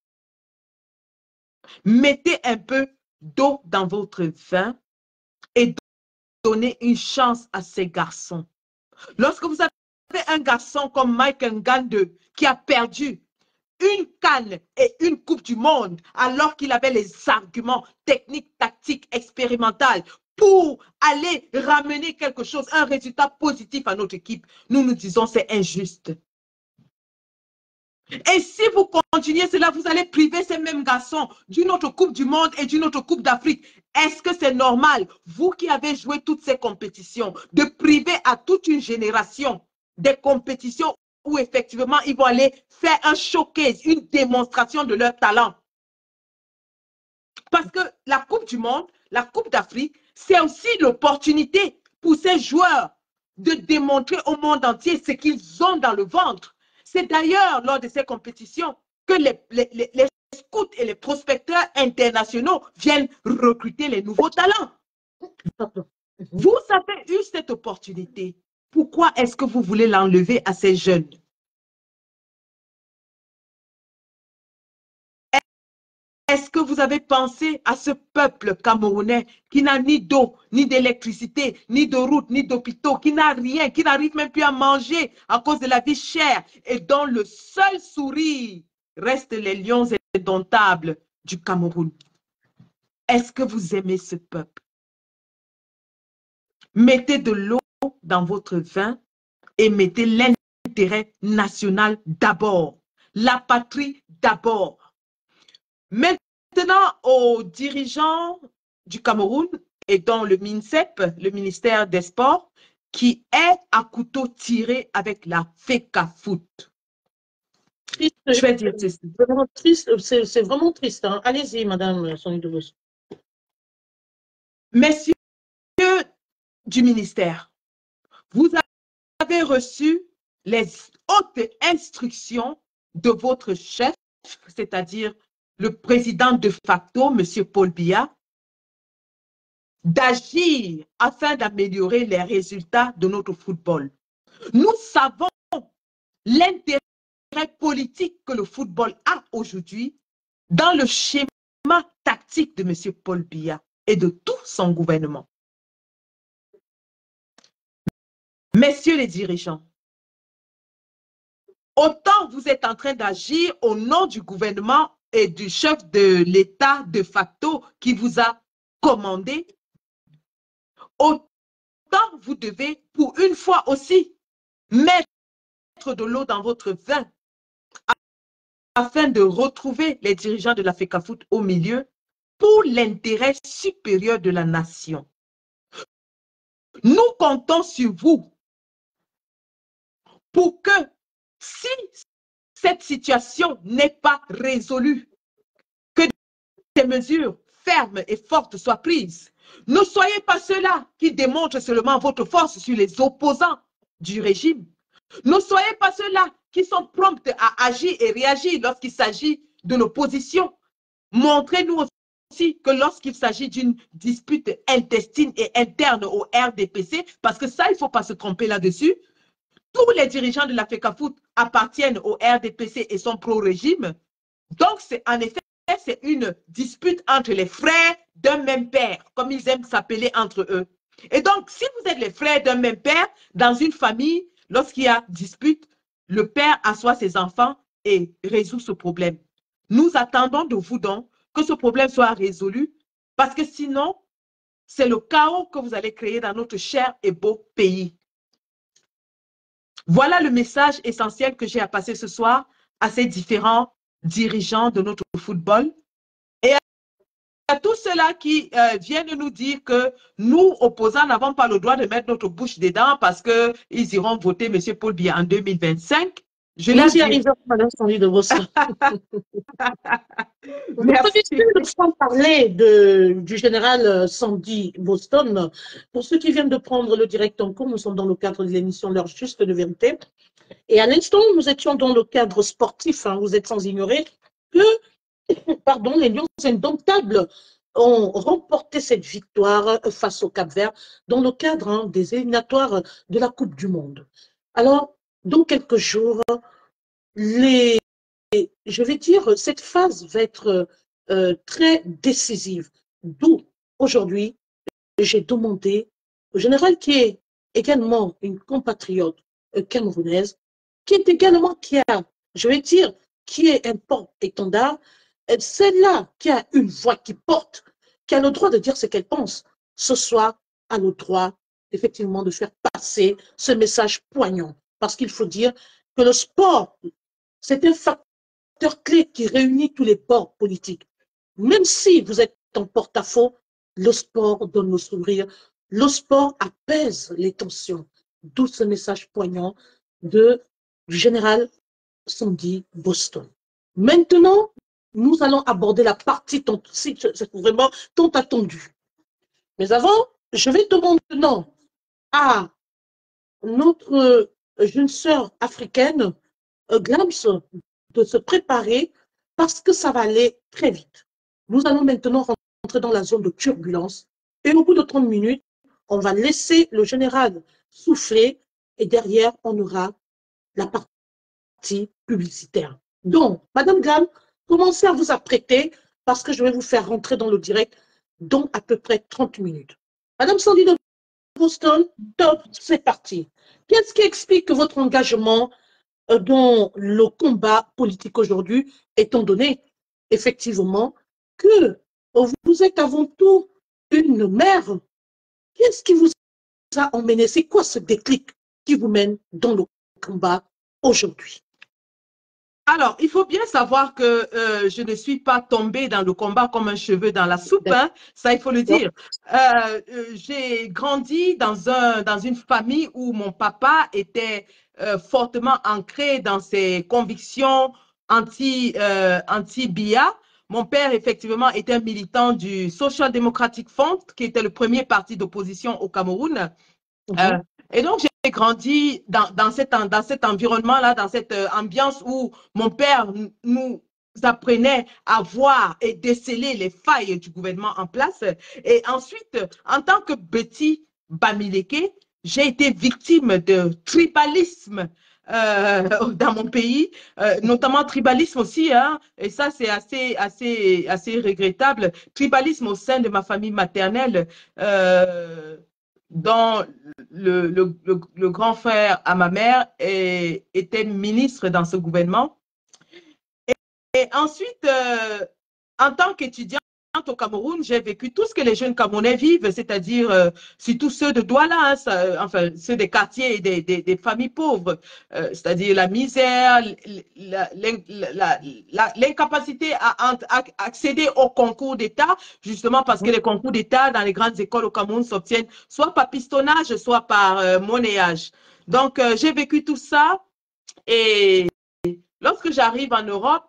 mettez un peu d'eau dans votre vin et donnez une chance à ces garçons. Lorsque vous avez un garçon comme Mike Ngande qui a perdu une CAN et une Coupe du Monde alors qu'il avait les arguments techniques, tactiques, expérimentaux pour aller ramener quelque chose, un résultat positif à notre équipe, nous nous disons c'est injuste. Et si vous continuez cela, vous allez priver ces mêmes garçons d'une autre Coupe du Monde et d'une autre Coupe d'Afrique. Est-ce que c'est normal, vous qui avez joué toutes ces compétitions, de priver à toute une génération des compétitions où effectivement ils vont aller faire un showcase, une démonstration de leur talent? Parce que la Coupe du Monde, la Coupe d'Afrique, c'est aussi l'opportunité pour ces joueurs de démontrer au monde entier ce qu'ils ont dans le ventre. C'est d'ailleurs lors de ces compétitions que les scouts et les prospecteurs internationaux viennent recruter les nouveaux talents. Vous avez eu cette opportunité. Pourquoi est-ce que vous voulez l'enlever à ces jeunes? Est-ce que vous avez pensé à ce peuple camerounais qui n'a ni d'eau, ni d'électricité, ni de route, ni d'hôpitaux, qui n'a rien, qui n'arrive même plus à manger à cause de la vie chère et dont le seul sourire reste les Lions indomptables du Cameroun? Est-ce que vous aimez ce peuple? Mettez de l'eau dans votre vin et mettez l'intérêt national d'abord, la patrie d'abord. Maintenant, aux dirigeants du Cameroun et dont le MINSEP, le ministère des Sports, qui est à couteau tiré avec la FECAFOOT. Je vais dire ceci. C'est vraiment triste. Hein? Allez-y, Madame Sonia Debos. Messieurs du ministère, vous avez reçu les hautes instructions de votre chef c'est-à-dire le président de facto, M. Paul Biya, d'agir afin d'améliorer les résultats de notre football. Nous savons l'intérêt politique que le football a aujourd'hui dans le schéma tactique de M. Paul Biya et de tout son gouvernement. Messieurs les dirigeants, autant vous êtes en train d'agir au nom du gouvernement et du chef de l'État de facto qui vous a commandé, autant vous devez, pour une fois aussi, mettre de l'eau dans votre vin afin de retrouver les dirigeants de la FECAFOOT au milieu pour l'intérêt supérieur de la nation. Nous comptons sur vous pour que, si cette situation n'est pas résolue, que des mesures fermes et fortes soient prises. Ne soyez pas ceux-là qui démontrent seulement votre force sur les opposants du régime. Ne soyez pas ceux-là qui sont prompts à agir et réagir lorsqu'il s'agit de l'opposition. Montrez-nous aussi que lorsqu'il s'agit d'une dispute intestine et interne au RDPC, parce que ça, il ne faut pas se tromper là-dessus, tous les dirigeants de la FECAFOOT appartiennent au RDPC et sont pro-régime. Donc, en effet, c'est une dispute entre les frères d'un même père, comme ils aiment s'appeler entre eux. Et donc, si vous êtes les frères d'un même père, dans une famille, lorsqu'il y a dispute, le père assoit ses enfants et résout ce problème. Nous attendons de vous donc que ce problème soit résolu, parce que sinon, c'est le chaos que vous allez créer dans notre cher et beau pays. Voilà le message essentiel que j'ai à passer ce soir à ces différents dirigeants de notre football. Et à tous ceux-là qui viennent nous dire que nous, opposants, n'avons pas le droit de mettre notre bouche dedans parce qu'ils iront voter M. Paul Biya en 2025. Je Nous y arrivons, Madame Sandy de Boston. Merci. Sans parler du général Sandy Boston, pour ceux qui viennent de prendre le direct en cours, nous sommes dans le cadre de l'émission L'heure juste de vérité. Et à l'instant, nous étions dans le cadre sportif. Hein, vous êtes sans ignorer que, pardon, les Lions indomptables ont remporté cette victoire face au Cap-Vert dans le cadre des éliminatoires de la Coupe du Monde. Alors, dans quelques jours, je vais dire, cette phase va être très décisive. D'où, aujourd'hui, j'ai demandé au général qui est également une compatriote camerounaise, qui est également, je vais dire, qui est un porte-étendard, celle-là qui a une voix qui porte, qui a le droit de dire ce qu'elle pense, ce soir a le droit, effectivement, de faire passer ce message poignant. Parce qu'il faut dire que le sport, c'est un facteur clé qui réunit tous les bords politiques. Même si vous êtes en porte-à-faux, le sport donne le sourire, le sport apaise les tensions. D'où ce message poignant du général Sandy Boston. Maintenant, nous allons aborder la partie c'est vraiment tant attendue. Mais avant, je vais demander maintenant à notre jeune sœur africaine, Glams, de se préparer parce que ça va aller très vite. Nous allons maintenant rentrer dans la zone de turbulence et au bout de 30 minutes, on va laisser le général souffler et derrière, on aura la partie publicitaire. Donc, Madame Glams, commencez à vous apprêter parce que je vais vous faire rentrer dans le direct dans à peu près 30 minutes. Madame Sandy de Boston, top, c'est parti. Qu'est-ce qui explique que votre engagement dans le combat politique aujourd'hui, étant donné effectivement que vous êtes avant tout une mère? Qu'est-ce qui vous a emmené? C'est quoi ce déclic qui vous mène dans le combat aujourd'hui? Alors, il faut bien savoir que je ne suis pas tombée dans le combat comme un cheveu dans la soupe, hein, ça il faut le dire. J'ai grandi dans une famille où mon papa était fortement ancré dans ses convictions anti-Biya. Mon père, effectivement, était un militant du Social Democratic Front, qui était le premier parti d'opposition au Cameroun. Et donc, j'ai grandi dans cet environnement-là, dans cette ambiance où mon père nous apprenaient à voir et déceler les failles du gouvernement en place. Et ensuite, en tant que Betty Bamileke, j'ai été victime de tribalisme dans mon pays, notamment tribalisme aussi, hein, et ça c'est assez regrettable, tribalisme au sein de ma famille maternelle, dont le grand frère à ma mère était ministre dans ce gouvernement. Et ensuite, en tant qu'étudiante au Cameroun, j'ai vécu tout ce que les jeunes Camerounais vivent, c'est-à-dire surtout ceux de Douala, hein, enfin ceux des quartiers et des familles pauvres, c'est-à-dire la misère, l'incapacité à accéder aux concours d'État, justement parce que les concours d'État dans les grandes écoles au Cameroun s'obtiennent soit par pistonnage, soit par monnayage. Donc, j'ai vécu tout ça et lorsque j'arrive en Europe,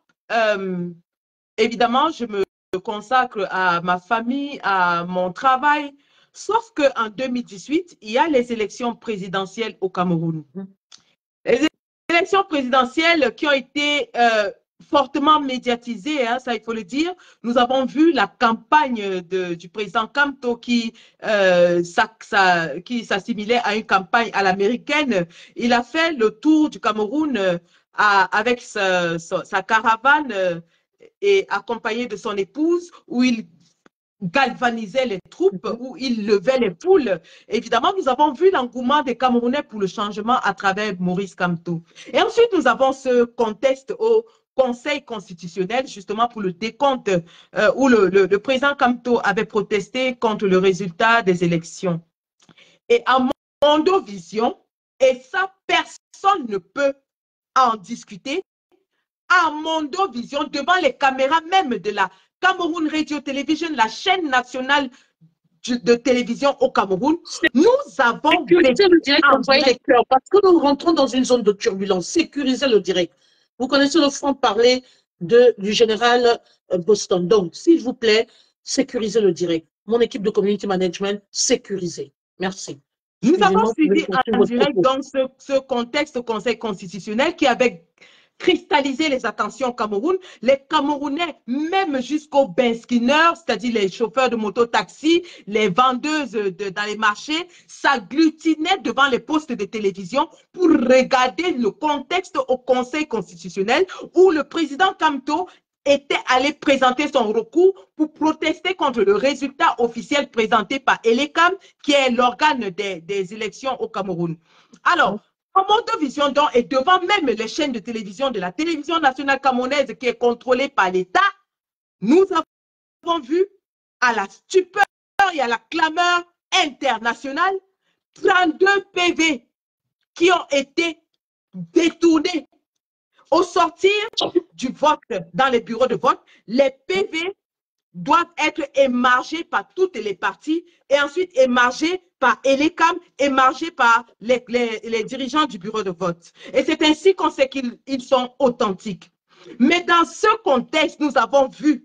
évidemment, je me consacre à ma famille, à mon travail, sauf qu'en 2018, il y a les élections présidentielles au Cameroun. Les élections présidentielles qui ont été fortement médiatisées, hein, ça il faut le dire. Nous avons vu la campagne du président Kamto qui s'assimilait à une campagne à l'américaine. Il a fait le tour du Cameroun avec sa caravane et accompagné de son épouse, où il galvanisait les troupes, où il levait les foules. Évidemment, nous avons vu l'engouement des Camerounais pour le changement à travers Maurice Kamto. Et ensuite, nous avons ce contexte au Conseil constitutionnel, justement pour le décompte, où le président Kamto avait protesté contre le résultat des élections. Et à Mondovision, et ça, personne ne peut en discuter, à Mondovision, devant les caméras même de la Cameroun Radio Television, la chaîne nationale de télévision au Cameroun, nous avons sécurisé le direct, envoyer les cœurs, parce que nous rentrons dans une zone de turbulence. Sécuriser le direct. Vous connaissez le franc-parler du général Boston. Donc, s'il vous plaît, sécurisez le direct. Mon équipe de community management, sécurisez. Merci. Nous avons suivi en direct dans ce contexte au Conseil constitutionnel qui avait cristallisé les attentions au Cameroun. Les Camerounais, même jusqu'aux benskinners, c'est-à-dire les chauffeurs de moto-taxi, les vendeuses dans les marchés, s'agglutinaient devant les postes de télévision pour regarder le contexte au Conseil constitutionnel où le président Kamto était allé présenter son recours pour protester contre le résultat officiel présenté par Elecam, qui est l'organe des élections au Cameroun. Alors, Mondovision donc est devant même les chaînes de télévision de la télévision nationale camerounaise qui est contrôlée par l'État. Nous avons vu à la stupeur et à la clameur internationale 32 PV qui ont été détournés. Au sortir du vote dans les bureaux de vote, les PV doivent être émargés par toutes les parties et ensuite émargés par Elecam, émargés par les dirigeants du bureau de vote. Et c'est ainsi qu'on sait qu'ils sont authentiques. Mais dans ce contexte, nous avons vu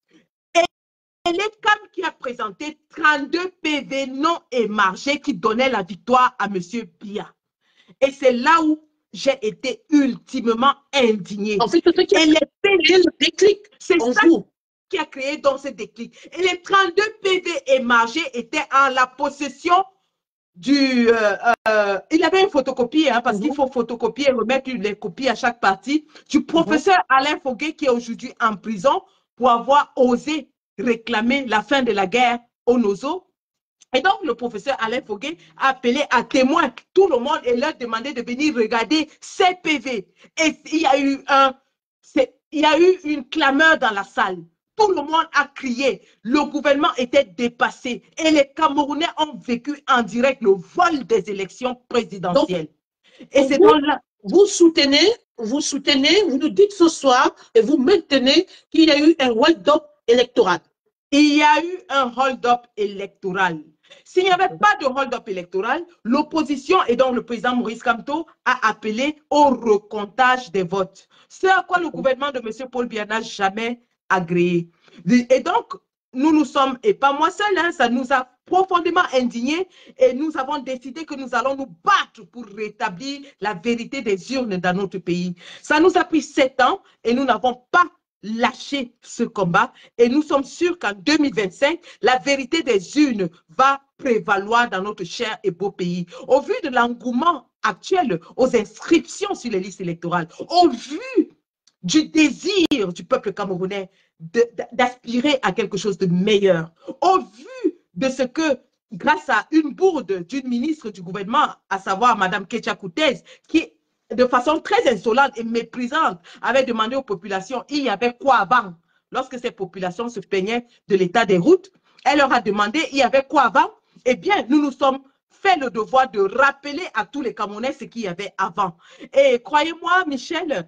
Elecam qui a présenté 32 PV non émargés qui donnaient la victoire à M. Biya. Et c'est là où j'ai été ultimement indignée. En fait, c'est ce qui a créé le déclic. C'est ça qui a créé donc ce déclic. Et les 32 PV émargés étaient en la possession du... il avait une photocopie, hein, parce qu'il faut photocopier et remettre les copies à chaque partie, du professeur Alain Foguet qui est aujourd'hui en prison pour avoir osé réclamer la fin de la guerre au Nozo. Et donc, le professeur Alain Foguet a appelé à témoin tout le monde et leur demandé de venir regarder ces PV. Et il y a eu une clameur dans la salle. Tout le monde a crié. Le gouvernement était dépassé. Et les Camerounais ont vécu en direct le vol des élections présidentielles. Donc, et c'est donc là. Vous soutenez, vous nous dites ce soir et vous maintenez qu'il y a eu un hold-up électoral. Il y a eu un hold-up électoral. S'il n'y avait pas de hold-up électoral, l'opposition et donc le président Maurice Kamto a appelé au recomptage des votes. Ce à quoi le gouvernement de M. Paul Biya n'a jamais agréé. Et donc, nous sommes, et pas moi seul, hein, ça nous a profondément indignés et nous avons décidé que nous allons nous battre pour rétablir la vérité des urnes dans notre pays. Ça nous a pris 7 ans et nous n'avons pas lâcher ce combat et nous sommes sûrs qu'en 2025, la vérité des urnes va prévaloir dans notre cher et beau pays. Au vu de l'engouement actuel aux inscriptions sur les listes électorales, au vu du désir du peuple camerounais d'aspirer à quelque chose de meilleur, au vu de ce que, grâce à une bourde d'une ministre du gouvernement, à savoir Mme Ketia Koutez, qui, de façon très insolente et méprisante, avait demandé aux populations, il y avait quoi avant? Lorsque ces populations se plaignaient de l'état des routes, elle leur a demandé, il y avait quoi avant? Eh bien, nous nous sommes fait le devoir de rappeler à tous les Camerounais ce qu'il y avait avant. Et croyez-moi, Michel,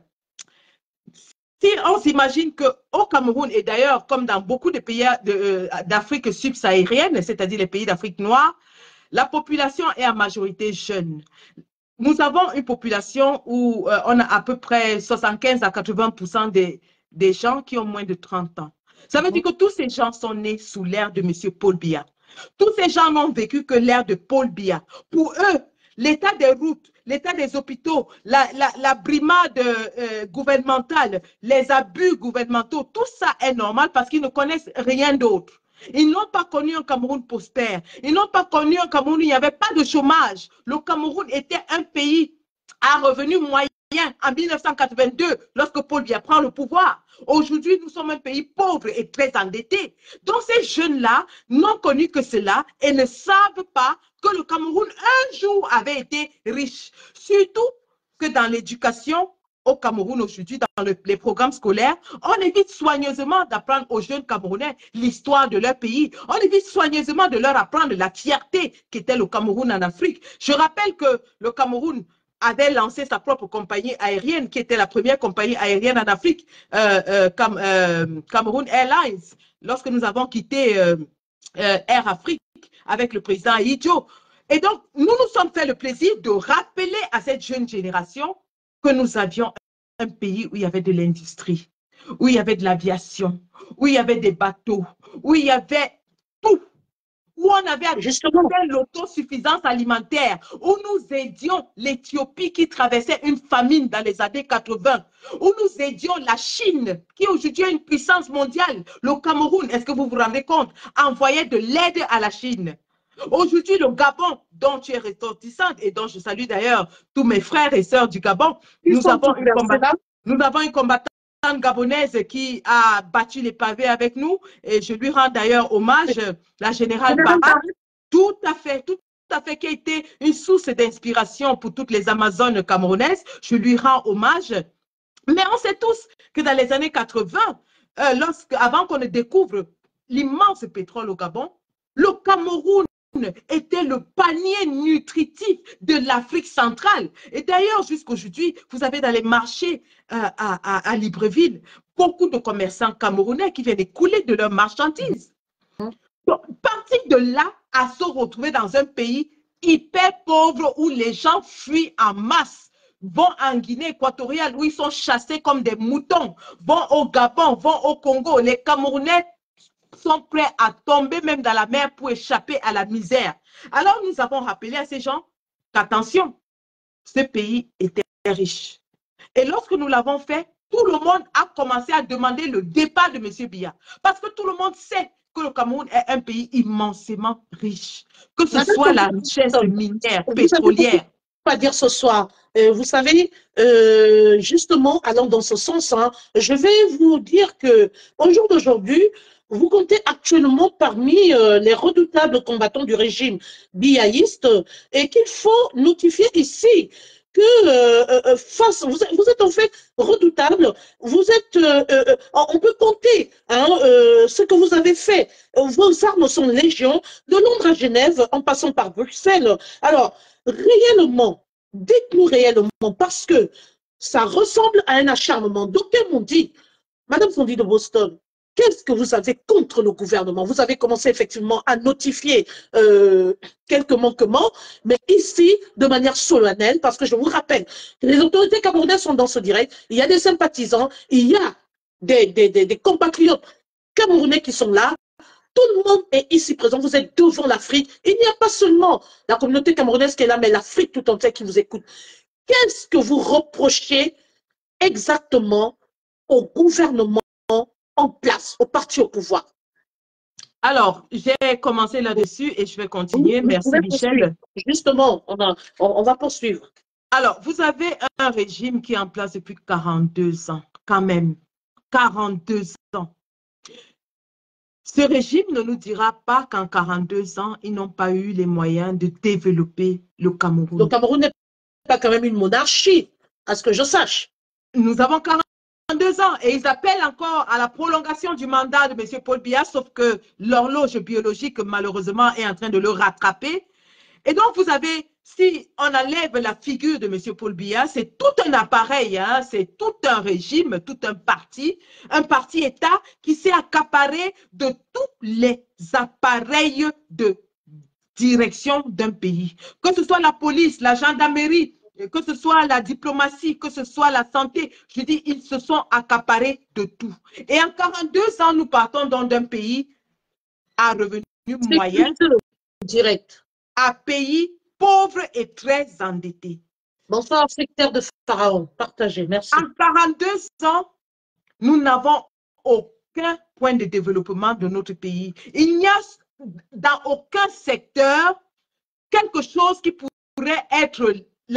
si on s'imagine qu'au Cameroun, et d'ailleurs, comme dans beaucoup de pays d'Afrique subsaharienne, c'est-à-dire les pays d'Afrique noire, la population est en majorité jeune. Nous avons une population où on a à peu près 75 à 80% des gens qui ont moins de 30 ans. Ça veut dire que tous ces gens sont nés sous l'ère de M. Paul Biya. Tous ces gens n'ont vécu que l'ère de Paul Biya. Pour eux, l'état des routes, l'état des hôpitaux, la brimade gouvernementale, les abus gouvernementaux, tout ça est normal parce qu'ils ne connaissent rien d'autre. Ils n'ont pas connu un Cameroun prospère. Ils n'ont pas connu un Cameroun où il n'y avait pas de chômage. Le Cameroun était un pays à revenu moyen en 1982, lorsque Paul Biya prend le pouvoir. Aujourd'hui, nous sommes un pays pauvre et très endetté. Donc, ces jeunes-là n'ont connu que cela et ne savent pas que le Cameroun, un jour, avait été riche. Surtout que dans l'éducation, au Cameroun aujourd'hui, dans les programmes scolaires, on évite soigneusement d'apprendre aux jeunes Camerounais l'histoire de leur pays. On évite soigneusement de leur apprendre la fierté qu'était le Cameroun en Afrique. Je rappelle que le Cameroun avait lancé sa propre compagnie aérienne, qui était la première compagnie aérienne en Afrique, Cameroun Airlines, lorsque nous avons quitté Air Afrique avec le président Ahidjo. Et donc, nous nous sommes fait le plaisir de rappeler à cette jeune génération que nous avions un pays où il y avait de l'industrie, où il y avait de l'aviation, où il y avait des bateaux, où il y avait tout, où on avait l'autosuffisance alimentaire, où nous aidions l'Éthiopie qui traversait une famine dans les années 80, où nous aidions la Chine qui aujourd'hui est une puissance mondiale. Le Cameroun, est-ce que vous vous rendez compte, envoyait de l'aide à la Chine. Aujourd'hui, le Gabon, dont tu es ressortissante et dont je salue d'ailleurs tous mes frères et sœurs du Gabon, nous avons une combattante gabonaise qui a battu les pavés avec nous et je lui rends d'ailleurs hommage, la générale Barra, tout à fait, qui a été une source d'inspiration pour toutes les Amazones camerounaises. Je lui rends hommage. Mais on sait tous que dans les années 80, avant qu'on ne découvre l'immense pétrole au Gabon, le Cameroun était le panier nutritif de l'Afrique centrale. Et d'ailleurs, jusqu'aujourd'hui, vous avez dans les marchés à Libreville beaucoup de commerçants camerounais qui viennent écouler de leurs marchandises. Donc, partir de là à se retrouver dans un pays hyper pauvre où les gens fuient en masse, vont en Guinée équatoriale où ils sont chassés comme des moutons, vont au Gabon, vont au Congo. Les Camerounais sont prêts à tomber même dans la mer pour échapper à la misère. Alors nous avons rappelé à ces gens qu'attention, ce pays était riche. Et lorsque nous l'avons fait, tout le monde a commencé à demander le départ de M. Biya. Parce que tout le monde sait que le Cameroun est un pays immensément riche. Que ce soit la richesse minière, pétrolière. Pas dire ce soir. Vous savez, justement, allant dans ce sens, hein, je vais vous dire que au jour d'aujourd'hui, vous comptez actuellement parmi les redoutables combattants du régime biaïste et qu'il faut notifier ici que vous êtes en fait redoutable, vous êtes, on peut compter hein, ce que vous avez fait. Vos armes sont légion, de Londres à Genève, en passant par Bruxelles. Alors, réellement, dites-nous réellement, parce que ça ressemble à un acharnement. D'aucuns m'ont dit, Madame Fondi de Boston, qu'est-ce que vous avez contre le gouvernement? Vous avez commencé effectivement à notifier quelques manquements, mais ici, de manière solennelle, parce que je vous rappelle que les autorités camerounaises sont dans ce direct, il y a des sympathisants, il y a des compatriotes camerounais qui sont là, tout le monde est ici présent, vous êtes devant l'Afrique. Il n'y a pas seulement la communauté camerounaise qui est là, mais l'Afrique tout entière qui vous écoute. Qu'est-ce que vous reprochez exactement au gouvernement en place, au parti au pouvoir? Alors, j'ai commencé là-dessus et je vais continuer. Merci, Michel. Justement, on va poursuivre. Alors, vous avez un régime qui est en place depuis 42 ans, quand même. 42 ans. Ce régime ne nous dira pas qu'en 42 ans, ils n'ont pas eu les moyens de développer le Cameroun. Le Cameroun n'est pas quand même une monarchie, à ce que je sache. Nous avons 42 ans et ils appellent encore à la prolongation du mandat de M. Paul Biya, sauf que l'horloge biologique, malheureusement, est en train de le rattraper. Et donc, vous avez, si on enlève la figure de M. Paul Biya, c'est tout un appareil, hein, c'est tout un régime, tout un parti-État qui s'est accaparé de tous les appareils de direction d'un pays. Que ce soit la police, la gendarmerie, que ce soit la diplomatie, que ce soit la santé, je dis, ils se sont accaparés de tout. Et en 42 ans, nous partons donc d'un pays à revenu moyen, direct, à pays pauvre et très endetté. Bonsoir, secrétaire de Pharaon, partagez, merci. En 42 ans, nous n'avons aucun point de développement de notre pays. Il n'y a dans aucun secteur quelque chose qui pourrait être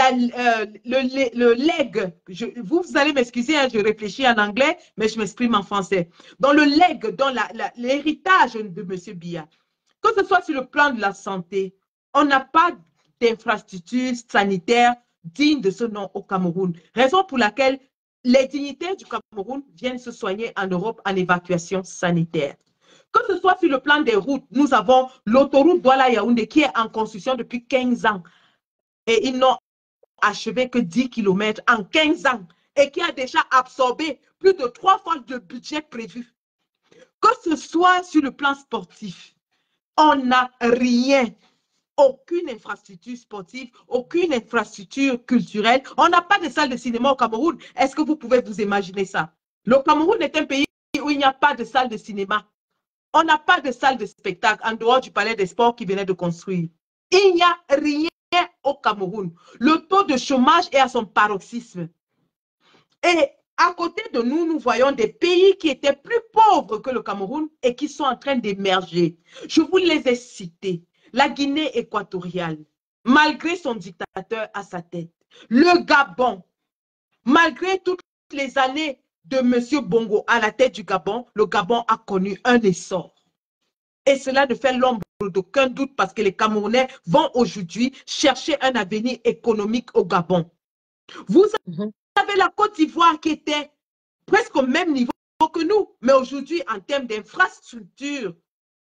le leg. Vous allez m'excuser, hein, je réfléchis en anglais, mais je m'exprime en français. Dans le leg, dans l'héritage de M. Biya, que ce soit sur le plan de la santé, on n'a pas d'infrastructure sanitaire digne de ce nom au Cameroun. Raison pour laquelle les dignitaires du Cameroun viennent se soigner en Europe en évacuation sanitaire. Que ce soit sur le plan des routes, nous avons l'autoroute Douala-Yaoundé qui est en construction depuis 15 ans. Et ils n'ont achevé que 10 km en 15 ans et qui a déjà absorbé plus de 3 fois le budget prévu. Que ce soit sur le plan sportif, on n'a rien. Aucune infrastructure sportive, aucune infrastructure culturelle. On n'a pas de salle de cinéma au Cameroun. Est-ce que vous pouvez vous imaginer ça? Le Cameroun est un pays où il n'y a pas de salle de cinéma. On n'a pas de salle de spectacle en dehors du palais des sports qui venait de construire. Il n'y a rien au Cameroun. Le taux de chômage est à son paroxysme. Et à côté de nous, nous voyons des pays qui étaient plus pauvres que le Cameroun et qui sont en train d'émerger. Je vous les ai cités. La Guinée équatoriale, malgré son dictateur à sa tête. Le Gabon, malgré toutes les années de M. Bongo à la tête du Gabon, le Gabon a connu un essor. Et cela ne fait l'ombre d'aucun doute parce que les Camerounais vont aujourd'hui chercher un avenir économique au Gabon. Vous avez la Côte d'Ivoire qui était presque au même niveau que nous, mais aujourd'hui, en termes d'infrastructure,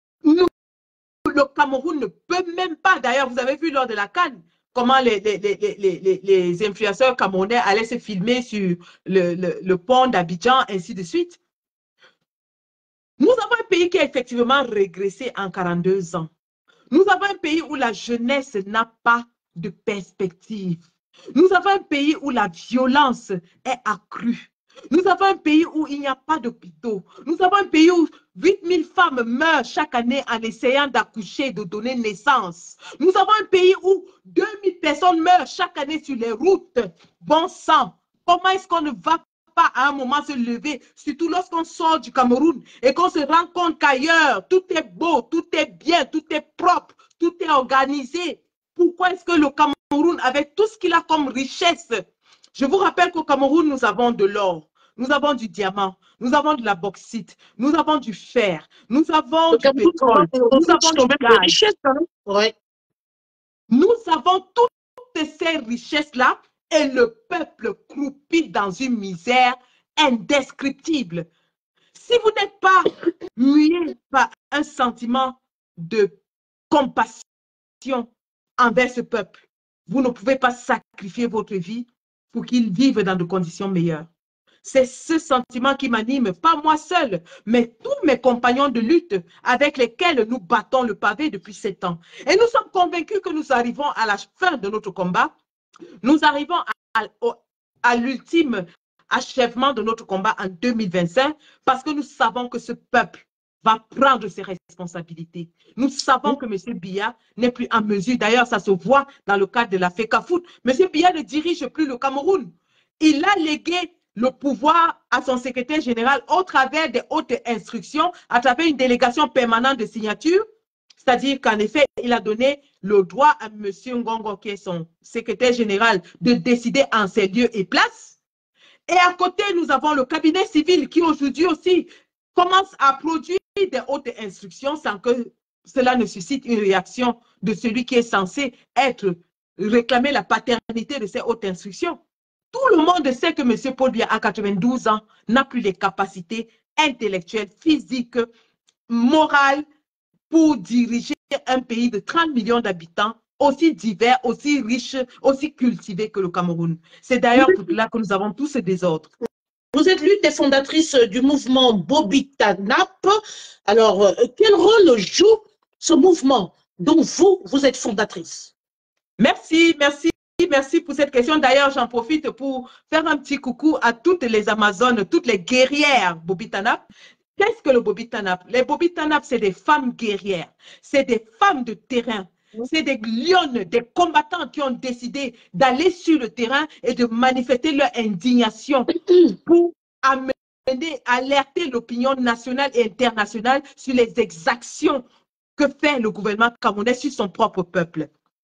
le Cameroun ne peut même pas. D'ailleurs, vous avez vu lors de la CAN, comment les influenceurs camerounais allaient se filmer sur le pont d'Abidjan, ainsi de suite. Nous avons un pays qui a effectivement régressé en 42 ans. Nous avons un pays où la jeunesse n'a pas de perspective. Nous avons un pays où la violence est accrue. Nous avons un pays où il n'y a pas d'hôpitaux. Nous avons un pays où 8000 femmes meurent chaque année en essayant d'accoucher, de donner naissance. Nous avons un pays où 2000 personnes meurent chaque année sur les routes. Bon sang, comment est-ce qu'on ne va pas à un moment se lever, surtout lorsqu'on sort du Cameroun et qu'on se rend compte qu'ailleurs, tout est beau, tout est bien, tout est propre, tout est organisé. Pourquoi est-ce que le Cameroun, avec tout ce qu'il a comme richesse, je vous rappelle qu'au Cameroun, nous avons de l'or, nous avons du diamant, nous avons de la bauxite, nous avons du fer, nous avons du pétrole, nous avons du gaz. Ouais. Nous avons toutes ces richesses-là et le peuple croupit dans une misère indescriptible. Si vous n'êtes pas mué par un sentiment de compassion envers ce peuple, vous ne pouvez pas sacrifier votre vie pour qu'ils vivent dans de conditions meilleures. C'est ce sentiment qui m'anime, pas moi seul, mais tous mes compagnons de lutte avec lesquels nous battons le pavé depuis 7 ans. Et nous sommes convaincus que nous arrivons à la fin de notre combat. Nous arrivons à l'ultime achèvement de notre combat en 2025 parce que nous savons que ce peuple va prendre ses responsabilités. Nous savons que M. Biya n'est plus en mesure, d'ailleurs ça se voit dans le cadre de la FECAFOOT, M. Biya ne dirige plus le Cameroun. Il a légué le pouvoir à son secrétaire général au travers des hautes instructions, à travers une délégation permanente de signature. C'est-à-dire qu'en effet, il a donné le droit à M. Ngongo, qui est son secrétaire général, de décider en ses lieux et places. Et à côté, nous avons le cabinet civil qui aujourd'hui aussi commence à produire des hautes instructions sans que cela ne suscite une réaction de celui qui est censé réclamer la paternité de ces hautes instructions. Tout le monde sait que M. Paul Biya, à 92 ans, n'a plus les capacités intellectuelles, physiques, morales, pour diriger un pays de 30 millions d'habitants, aussi divers, aussi riche, aussi cultivé que le Cameroun. C'est d'ailleurs pour cela que nous avons tous ce désordre. Vous êtes l'une des fondatrices du mouvement Bobitanap. Alors, quel rôle joue ce mouvement dont vous êtes fondatrice? Merci, merci. Merci pour cette question. D'ailleurs, j'en profite pour faire un petit coucou à toutes les Amazones, toutes les guerrières Bobitanap. Qu'est-ce que le Bobitanap? Les Bobitanap, c'est des femmes guerrières, c'est des femmes de terrain, c'est des lionnes, des combattants qui ont décidé d'aller sur le terrain et de manifester leur indignation pour amener, alerter l'opinion nationale et internationale sur les exactions que fait le gouvernement camerounais sur son propre peuple.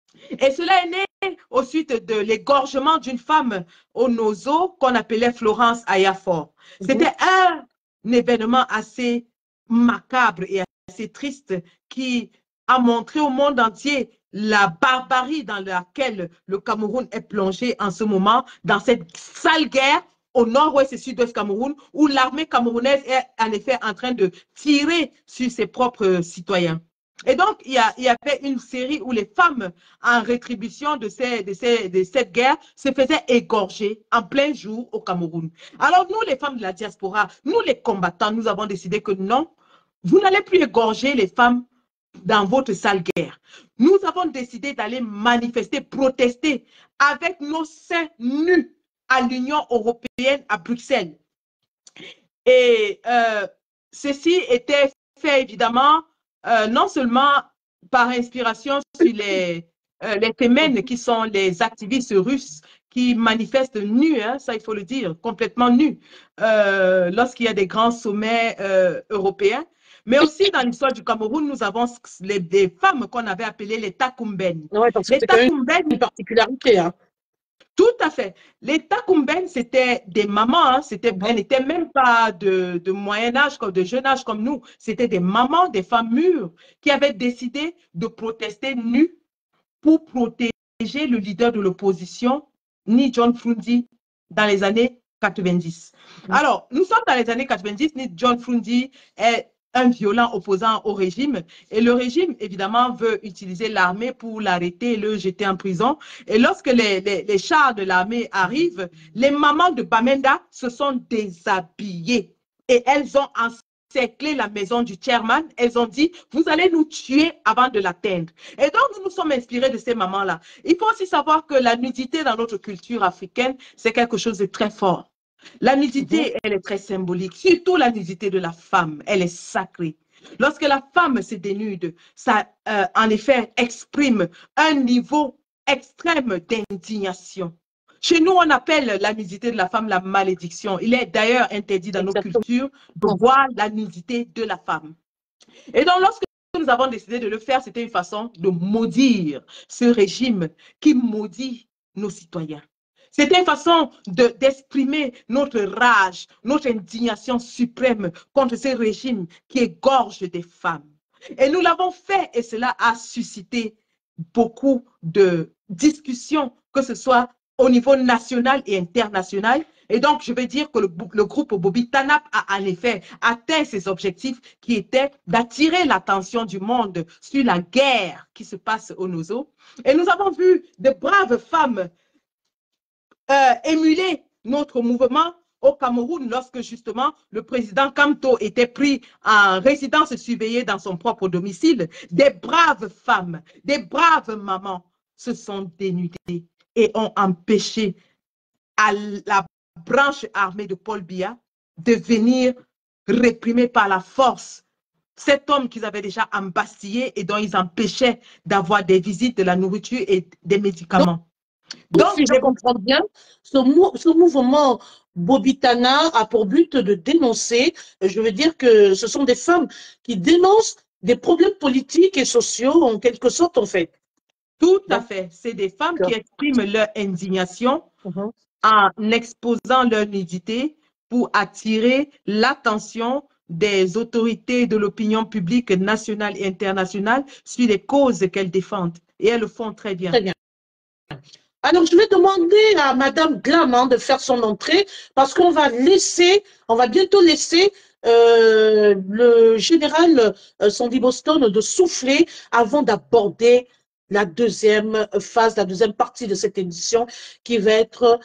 Et cela est né au suite de l'égorgement d'une femme au Nozo qu'on appelait Florence Ayafor. C'était un événement assez macabre et assez triste qui a montré au monde entier la barbarie dans laquelle le Cameroun est plongé en ce moment, dans cette sale guerre au nord-ouest et sud-ouest Cameroun, où l'armée camerounaise est en effet en train de tirer sur ses propres citoyens. Et donc, il y avait une série où les femmes, en rétribution de cette guerre, se faisaient égorger en plein jour au Cameroun. Alors, nous, les femmes de la diaspora, nous, les combattants, nous avons décidé que non, vous n'allez plus égorger les femmes dans votre sale guerre. Nous avons décidé d'aller manifester, protester avec nos seins nus à l'Union européenne à Bruxelles. Et ceci était fait évidemment non seulement par inspiration sur les Femmes qui sont les activistes russes qui manifestent nus, hein, ça il faut le dire, complètement nus, lorsqu'il y a des grands sommets européens. Mais aussi dans l'histoire du Cameroun, nous avons des femmes qu'on avait appelées les Takumben. Oui, parce que c'est une particularité. Hein. Tout à fait. Les Takumben, c'était des mamans, hein, elles n'étaient même pas de moyen âge, de jeune âge comme nous. C'était des mamans, des femmes mûres qui avaient décidé de protester nues pour protéger le leader de l'opposition, Ni John Frundi, dans les années 90. Alors, nous sommes dans les années 90, Ni John Frundi est un violent opposant au régime. Et le régime, évidemment, veut utiliser l'armée pour l'arrêter et le jeter en prison. Et lorsque les chars de l'armée arrivent, les mamans de Bamenda se sont déshabillées. Et elles ont encerclé la maison du chairman. Elles ont dit, vous allez nous tuer avant de l'atteindre. Et donc, nous nous sommes inspirés de ces mamans-là. Il faut aussi savoir que la nudité dans notre culture africaine, c'est quelque chose de très fort. La nudité, elle est très symbolique, surtout la nudité de la femme, elle est sacrée. Lorsque la femme se dénude, ça en effet exprime un niveau extrême d'indignation. Chez nous, on appelle la nudité de la femme la malédiction. Il est d'ailleurs interdit dans nos cultures de voir la nudité de la femme. Et donc, lorsque nous avons décidé de le faire, c'était une façon de maudire ce régime qui maudit nos citoyens. C'était une façon d'exprimer notre rage, notre indignation suprême contre ce régime qui égorge des femmes. Et nous l'avons fait et cela a suscité beaucoup de discussions, que ce soit au niveau national et international. Et donc, je vais dire que le groupe Bobitanap a en effet atteint ses objectifs qui étaient d'attirer l'attention du monde sur la guerre qui se passe au Nozo. Et nous avons vu de braves femmes émuler notre mouvement au Cameroun lorsque justement le président Kamto était pris en résidence surveillée dans son propre domicile. Des braves femmes, des braves mamans se sont dénudées et ont empêché à la branche armée de Paul Biya de venir réprimer par la force cet homme qu'ils avaient déjà embastillé et dont ils empêchaient d'avoir des visites, de la nourriture et des médicaments. Donc, Donc, si je comprends bien, ce mouvement Bobitana a pour but de dénoncer, je veux dire que ce sont des femmes qui dénoncent des problèmes politiques et sociaux, en quelque sorte, en fait. tout à fait. C'est des femmes qui expriment leur indignation en exposant leur nudité pour attirer l'attention des autorités de l'opinion publique nationale et internationale sur les causes qu'elles défendent. Et elles le font très bien. Très bien. Alors, je vais demander à Madame Glam de faire son entrée parce qu'on va bientôt laisser le général Sandy Boston de souffler avant d'aborder la deuxième phase, la deuxième partie de cette édition qui va être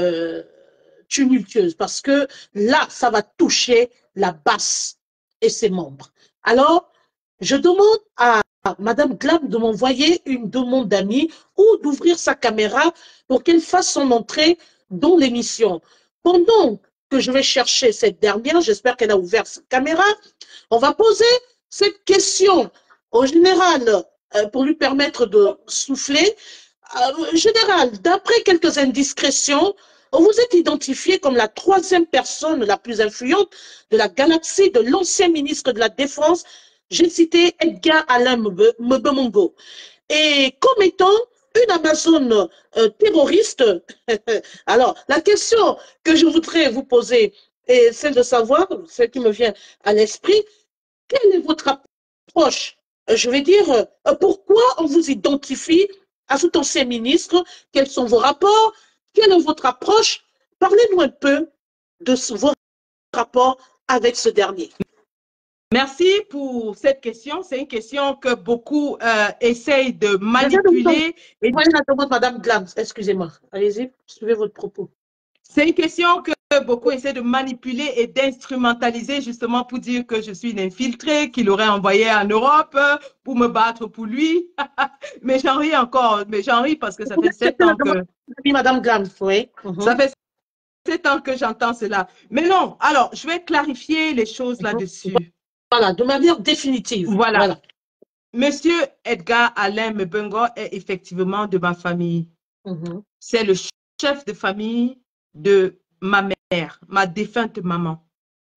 tumultueuse parce que là, ça va toucher la basse et ses membres. Alors, je demande à Madame Glam de m'envoyer une demande d'amis ou d'ouvrir sa caméra pour qu'elle fasse son entrée dans l'émission. Pendant que je vais chercher cette dernière, j'espère qu'elle a ouvert sa caméra, on va poser cette question au général pour lui permettre de souffler. Général, d'après quelques indiscrétions, vous êtes identifié comme la troisième personne la plus influente de la galaxie de l'ancien ministre de la Défense. J'ai cité Edgar Alain Mbemongo. Et comme étant une Amazone terroriste, alors la question que je voudrais vous poser est celle de savoir, celle qui me vient à l'esprit, quelle est votre approche? Je vais dire, pourquoi on vous identifie à cet ancien ministre? Quels sont vos rapports? Quelle est votre approche? Parlez-nous un peu de vos rapports avec ce dernier. Merci pour cette question. C'est une question que beaucoup essayent de manipuler. Voilà la demande, Madame Glams. Excusez-moi. Allez-y, suivez votre propos. C'est une question que beaucoup essaient de manipuler et d'instrumentaliser justement pour dire que je suis une infiltrée, qu'il aurait envoyé en Europe pour me battre pour lui. Mais j'en ris encore. Mais j'en ris parce que ça fait 7 ans que… Oui, Madame Glams, oui. Ça fait 7 ans que j'entends cela. Mais non, alors, je vais clarifier les choses là-dessus. Voilà, de manière définitive. Voilà. Monsieur Edgar Alain Mbemongo est effectivement de ma famille. C'est le chef de famille de ma mère, ma défunte maman.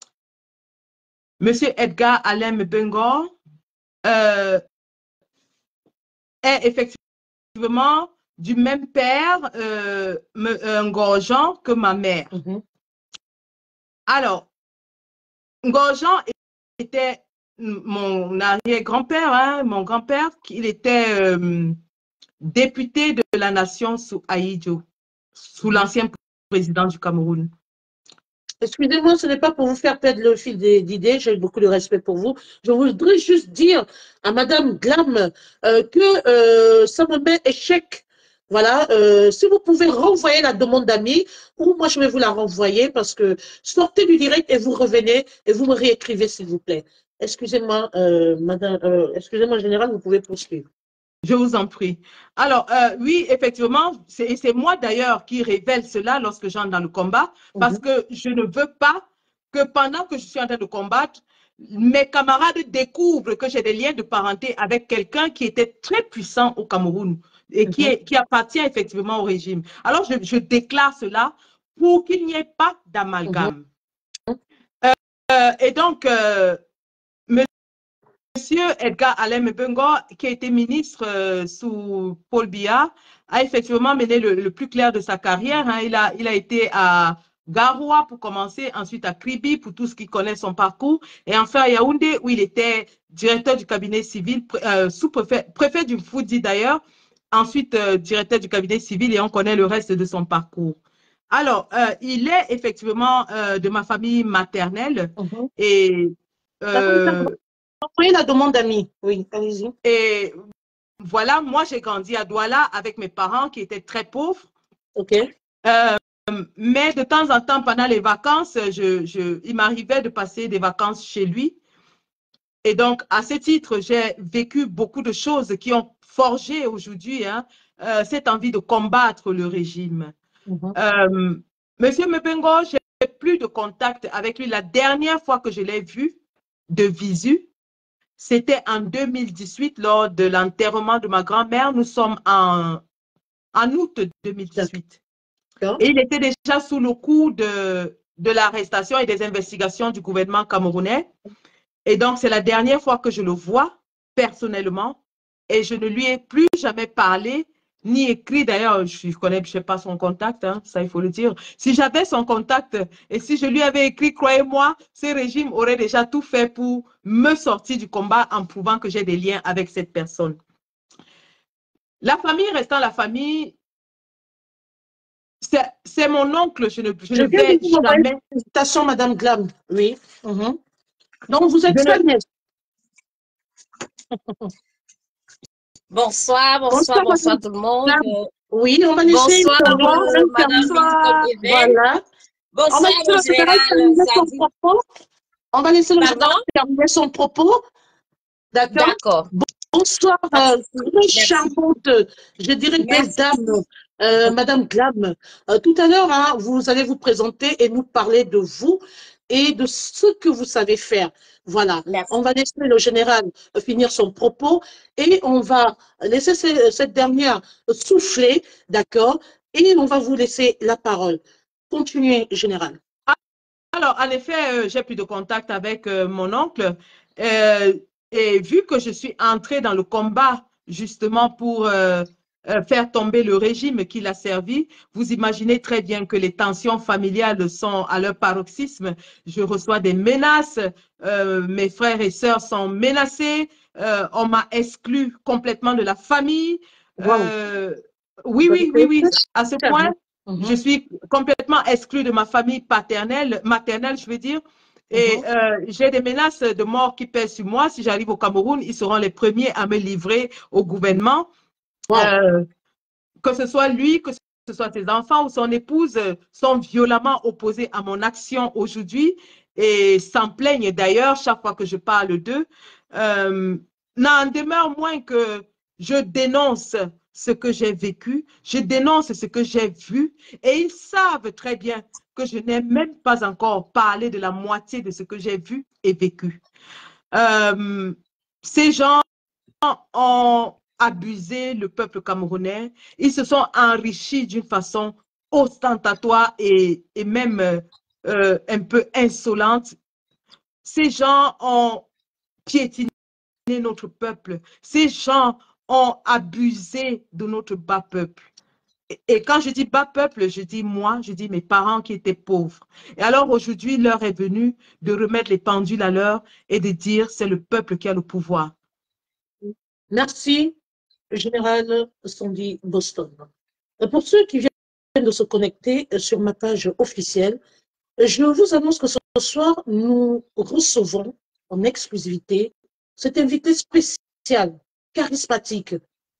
Monsieur Edgar Alain Mbemongo est effectivement du même père Ngorjan que ma mère. Alors, Ngorjan était mon arrière-grand-père, hein, mon grand-père, il était député de la nation sous Ahidjo, sous l'ancien président du Cameroun. Excusez-moi, ce n'est pas pour vous faire perdre le fil d'idées, j'ai beaucoup de respect pour vous. Je voudrais juste dire à Madame Glam que ça me met échec. Voilà, si vous pouvez renvoyer la demande d'amis, ou moi je vais vous la renvoyer parce que sortez du direct et vous revenez et vous me réécrivez s'il vous plaît. Excusez-moi, excusez-moi, général, vous pouvez poursuivre. Je vous en prie. Alors, oui, effectivement, c'est moi d'ailleurs qui révèle cela lorsque j'entre dans le combat, parce que je ne veux pas que pendant que je suis en train de combattre, mes camarades découvrent que j'ai des liens de parenté avec quelqu'un qui était très puissant au Cameroun et qui appartient effectivement au régime. Alors, je déclare cela pour qu'il n'y ait pas d'amalgame. Et donc, Monsieur Edgar Alain Mbemongo, qui a été ministre sous Paul Biya, a effectivement mené le plus clair de sa carrière. Hein. Il a été à Garoua pour commencer, ensuite à Kribi pour tous qui connaissent son parcours, et enfin à Yaoundé où il était directeur du cabinet civil, sous-préfet, préfet du Foudi d'ailleurs, ensuite directeur du cabinet civil, et on connaît le reste de son parcours. Alors, il est effectivement de ma famille maternelle et… Envoyez la demande d'amis, oui, allez-y. Et voilà, moi j'ai grandi à Douala avec mes parents qui étaient très pauvres. Ok. Mais de temps en temps, pendant les vacances, il m'arrivait de passer des vacances chez lui. Et donc, à ce titre, j'ai vécu beaucoup de choses qui ont forgé aujourd'hui cette envie de combattre le régime. Monsieur Mbemongo, j'ai plus de contact avec lui. La dernière fois que je l'ai vu de visu, c'était en 2018 lors de l'enterrement de ma grand-mère. Nous sommes en en août 2018. Et il était déjà sous le coup de l'arrestation et des investigations du gouvernement camerounais. Et donc, c'est la dernière fois que je le vois personnellement et je ne lui ai plus jamais parlé ni écrit. D'ailleurs, je connais, je sais pas son contact, hein, ça il faut le dire. Si j'avais son contact et si je lui avais écrit, croyez-moi, ce régime aurait déjà tout fait pour me sortir du combat en prouvant que j'ai des liens avec cette personne. La famille restant la famille, c'est mon oncle, je ne vais jamais. Félicitations, Madame Glam. Oui. Donc, vous êtes famille. Bonsoir tout le monde. Oui, on va laisser Madame. Bonsoir, mon général. On va laisser le général terminer son propos. D'accord. Bonsoir, très charmante, je dirais belle dame, Madame Glam. Tout à l'heure, hein, vous allez vous présenter et nous parler de vous et de ce que vous savez faire. Voilà. Merci. On va laisser le général finir son propos et on va laisser cette dernière souffler, d'accord? Et on va vous laisser la parole. Continuez, général. Alors, en effet, j'ai plus de contact avec mon oncle. Et vu que je suis entrée dans le combat justement pour faire tomber le régime qu'il a servi, vous imaginez très bien que les tensions familiales sont à leur paroxysme. Je reçois des menaces, mes frères et sœurs sont menacés, on m'a exclu complètement de la famille. Oui, à ce point. Je suis complètement exclue de ma famille maternelle, je veux dire. Et j'ai des menaces de mort qui pèsent sur moi. Si j'arrive au Cameroun, ils seront les premiers à me livrer au gouvernement. Que ce soit lui, que ce soit ses enfants ou son épouse, sont violemment opposés à mon action aujourd'hui et s'en plaignent d'ailleurs chaque fois que je parle d'eux. N'en demeure moins que je dénonce ce que j'ai vécu, je dénonce ce que j'ai vu et ils savent très bien que je n'ai même pas encore parlé de la moitié de ce que j'ai vu et vécu. Ces gens ont abusé le peuple camerounais, ils se sont enrichis d'une façon ostentatoire et même un peu insolente. Ces gens ont piétiné notre peuple. Ces gens ont abusé de notre bas peuple. Et quand je dis bas peuple, je dis moi, je dis mes parents qui étaient pauvres. Et alors aujourd'hui, l'heure est venue de remettre les pendules à l'heure et de dire c'est le peuple qui a le pouvoir. Merci, Général Sandy Boston. Pour ceux qui viennent de se connecter sur ma page officielle, je vous annonce que ce soir, nous recevons en exclusivité cet invité spécial, charismatique,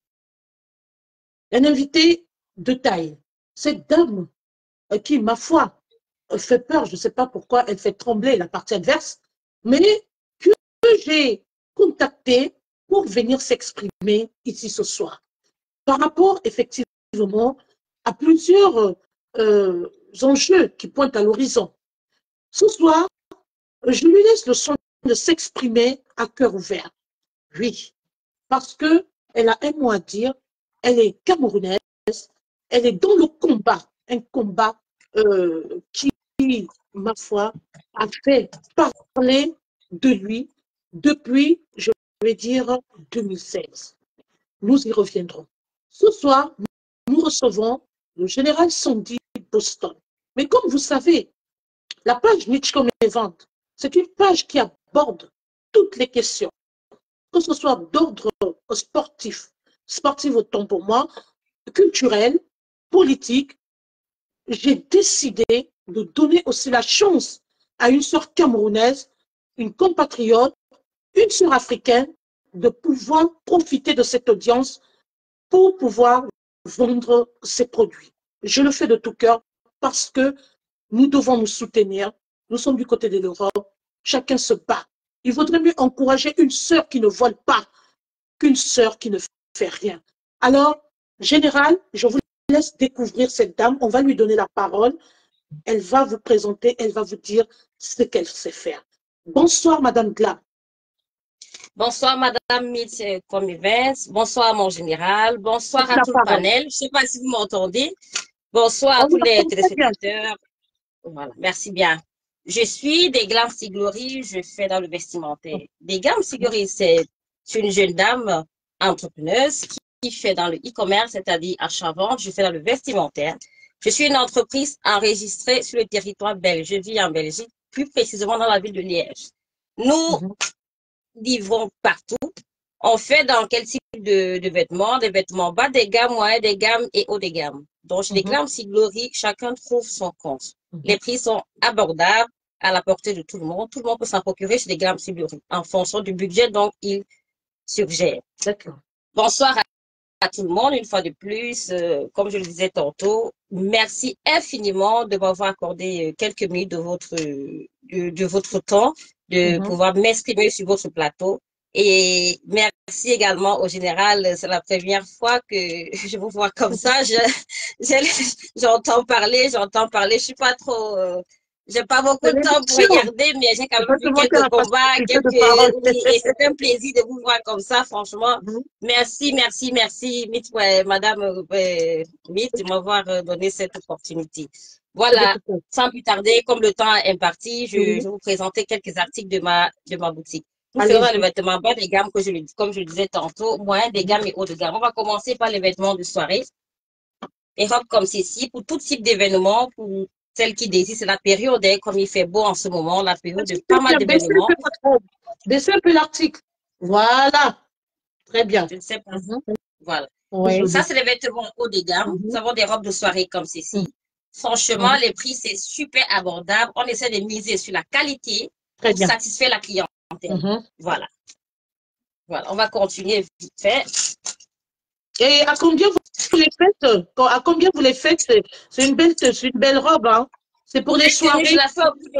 un invité de taille. Cette dame qui, ma foi, fait peur, je ne sais pas pourquoi, elle fait trembler la partie adverse, mais que j'ai contacté pour venir s'exprimer ici ce soir. Par rapport, effectivement, à plusieurs enjeux qui pointent à l'horizon. Ce soir, je lui laisse le soin de s'exprimer à cœur ouvert. Oui, parce qu'elle a un mot à dire, elle est camerounaise, elle est dans le combat, un combat qui, ma foi, a fait parler de lui depuis, je vais dire, 2016. Nous y reviendrons. Ce soir, nous recevons le général Sandy Boston. Mais comme vous savez, la page Mitchcom Event, c'est une page qui aborde toutes les questions, que ce soit d'ordre sportif autant pour moi, culturel, politique. J'ai décidé de donner aussi la chance à une sœur camerounaise, une compatriote, une sœur africaine, de pouvoir profiter de cette audience pour pouvoir vendre ses produits. Je le fais de tout cœur parce que nous devons nous soutenir. Nous sommes du côté de l'Europe. Chacun se bat. Il vaudrait mieux encourager une sœur qui ne vole pas qu'une sœur qui ne fait rien. Alors, général, je vous laisse découvrir cette dame. On va lui donner la parole. Elle va vous présenter, elle va vous dire ce qu'elle sait faire. Bonsoir, Madame Glam. Bonsoir, Madame Mitch Comivens. Bonsoir, mon général. Bonsoir à tout le panel. Je ne sais pas si vous m'entendez. Bonsoir à tous les téléspectateurs. Voilà, merci bien. Je suis des Glam Siglory, je fais dans le vestimentaire. Des Glam Siglory, c'est une jeune dame entrepreneuse qui fait dans le e-commerce, c'est-à-dire achat-vente. Je fais dans le vestimentaire. Je suis une entreprise enregistrée sur le territoire belge. Je vis en Belgique, plus précisément dans la ville de Liège. Nous livrons partout. On fait dans quel type de vêtements? Des vêtements bas des gammes, moyens des gammes et haut des gammes. Donc, chez les Glam Siglory, chacun trouve son compte. Les prix sont abordables, à la portée de tout le monde. Tout le monde peut s'en procurer chez les Glam Siglory en fonction du budget dont il suggère. D'accord. Bonsoir à tout le monde, une fois de plus. Comme je le disais tantôt, merci infiniment de m'avoir accordé quelques minutes de votre temps, de pouvoir m'exprimer sur votre plateau. Et merci également au général. C'est la première fois que je vous vois comme ça. J'entends parler. Je suis pas trop, j'ai pas beaucoup de temps pour regarder, mais j'ai quand même vu quelques combats, et c'est un plaisir de vous voir comme ça, franchement. Merci, Madame Mitch, de m'avoir donné cette opportunité. Voilà, sans plus tarder, comme le temps est imparti, je vais vous présenter quelques articles de ma boutique. Nous ferons les vêtements bas des gammes, comme je le disais tantôt, moyen des gammes et haut de gamme. On va commencer par les vêtements de soirée. Les robes comme ceci, pour tout type d'événement, pour celles qui désirent, c'est la période, comme il fait beau en ce moment, la période de pas mal d'événements. Baissez un peu l'article. Voilà. Très bien. Je ne sais pas. Voilà. Oui. Ça, c'est les vêtements haut de gamme. Nous avons des robes de soirée comme ceci. Franchement, les prix, c'est super abordable. On essaie de miser sur la qualité pour satisfaire la clientèle. Voilà. Voilà. On va continuer vite fait. Et à combien vous les faites? À combien vous les faites? C'est une belle robe, hein? C'est pour les soirées. Je la fais au prix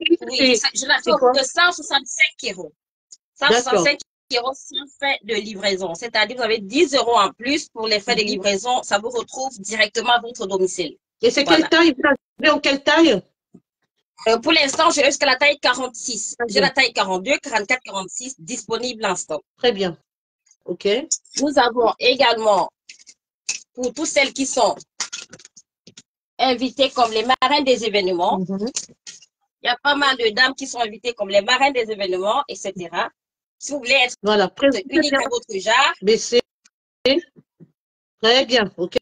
de 165 euros. 165 euros sans frais de livraison. C'est-à-dire, vous avez 10 euros en plus pour les frais de livraison. Ça vous retrouve directement à votre domicile. Et c'est quelle taille? Vous avez en quelle taille? Pour l'instant, j'ai jusqu'à la taille 46. J'ai la taille 42, 44, 46 disponible en stock. Très bien. OK. Nous avons également, pour toutes celles qui sont invitées comme les marraines des événements, il y a pas mal de dames qui sont invitées comme les marraines des événements, etc. Si vous voulez être unique à votre genre. Baissez. Très bien. OK.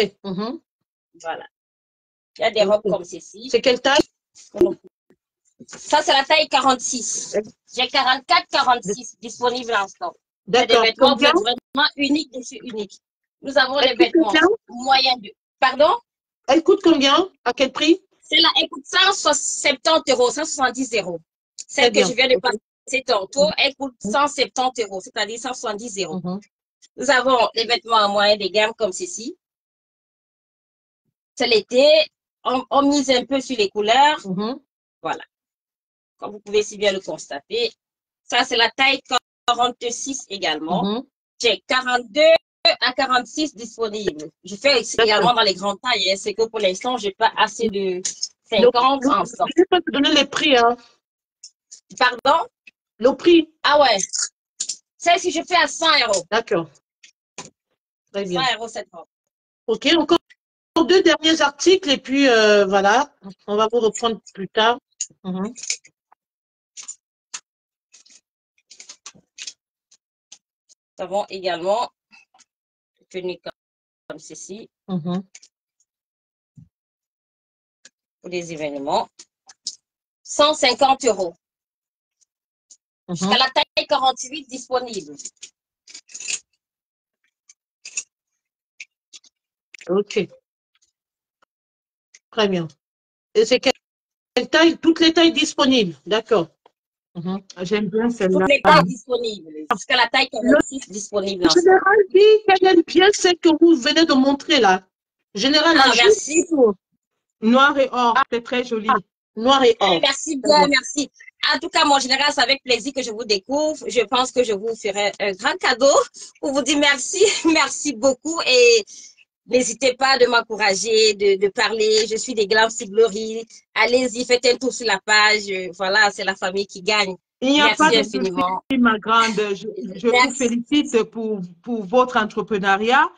Voilà. Il y a des robes comme ceci. C'est quelle taille? Ça, c'est la taille 46. J'ai 44, 46 disponibles en stock. D'accord. Des vêtements vraiment uniques de chez unique. Nous avons les vêtements moyens de... Pardon? Elle coûte combien? À quel prix? Celle-là, elle coûte 170 euros, 170 euros. Celle que je viens de passer tantôt, elle coûte 170 euros, c'est-à-dire 170 euros. Nous avons les vêtements en moyen de gamme comme ceci. C'est l'été. On mise un peu sur les couleurs. Voilà. Comme vous pouvez si bien le constater. Ça, c'est la taille 46 également. J'ai 42 à 46 disponibles. Je fais également dans les grandes tailles. C'est que pour l'instant, je n'ai pas assez de 50 en stock. Je peux te donner les prix. Hein. Pardon? Le prix. Ah ouais. Celle-ci, je fais à 100 euros. D'accord. Très bien. 100 euros cette robe. OK. Encore 2 derniers articles et puis voilà. On va vous reprendre plus tard. Nous avons également tenu comme ceci pour les événements. 150 euros. Jusqu'à la taille 48 disponible. OK. Très bien. Et c'est quelle taille? Toutes les tailles disponibles. D'accord. J'aime bien celle-là. Toutes les tailles disponibles. Jusqu'à la taille 46 disponible. Le général dit qu'il y a une pièce que vous venez de montrer là. Général, merci. Noir et or, c'est très joli. Noir et or. Merci bien, merci. En tout cas, mon général, c'est avec plaisir que je vous découvre. Je pense que je vous ferai un grand cadeau pour vous dire merci. Merci beaucoup et n'hésitez pas de m'encourager, de parler. Je suis des Glam Siglory. Allez-y, faites un tour sur la page. Voilà, c'est la famille qui gagne. Il n'y a pas de infiniment. souci, ma grande. Je vous félicite pour votre entrepreneuriat.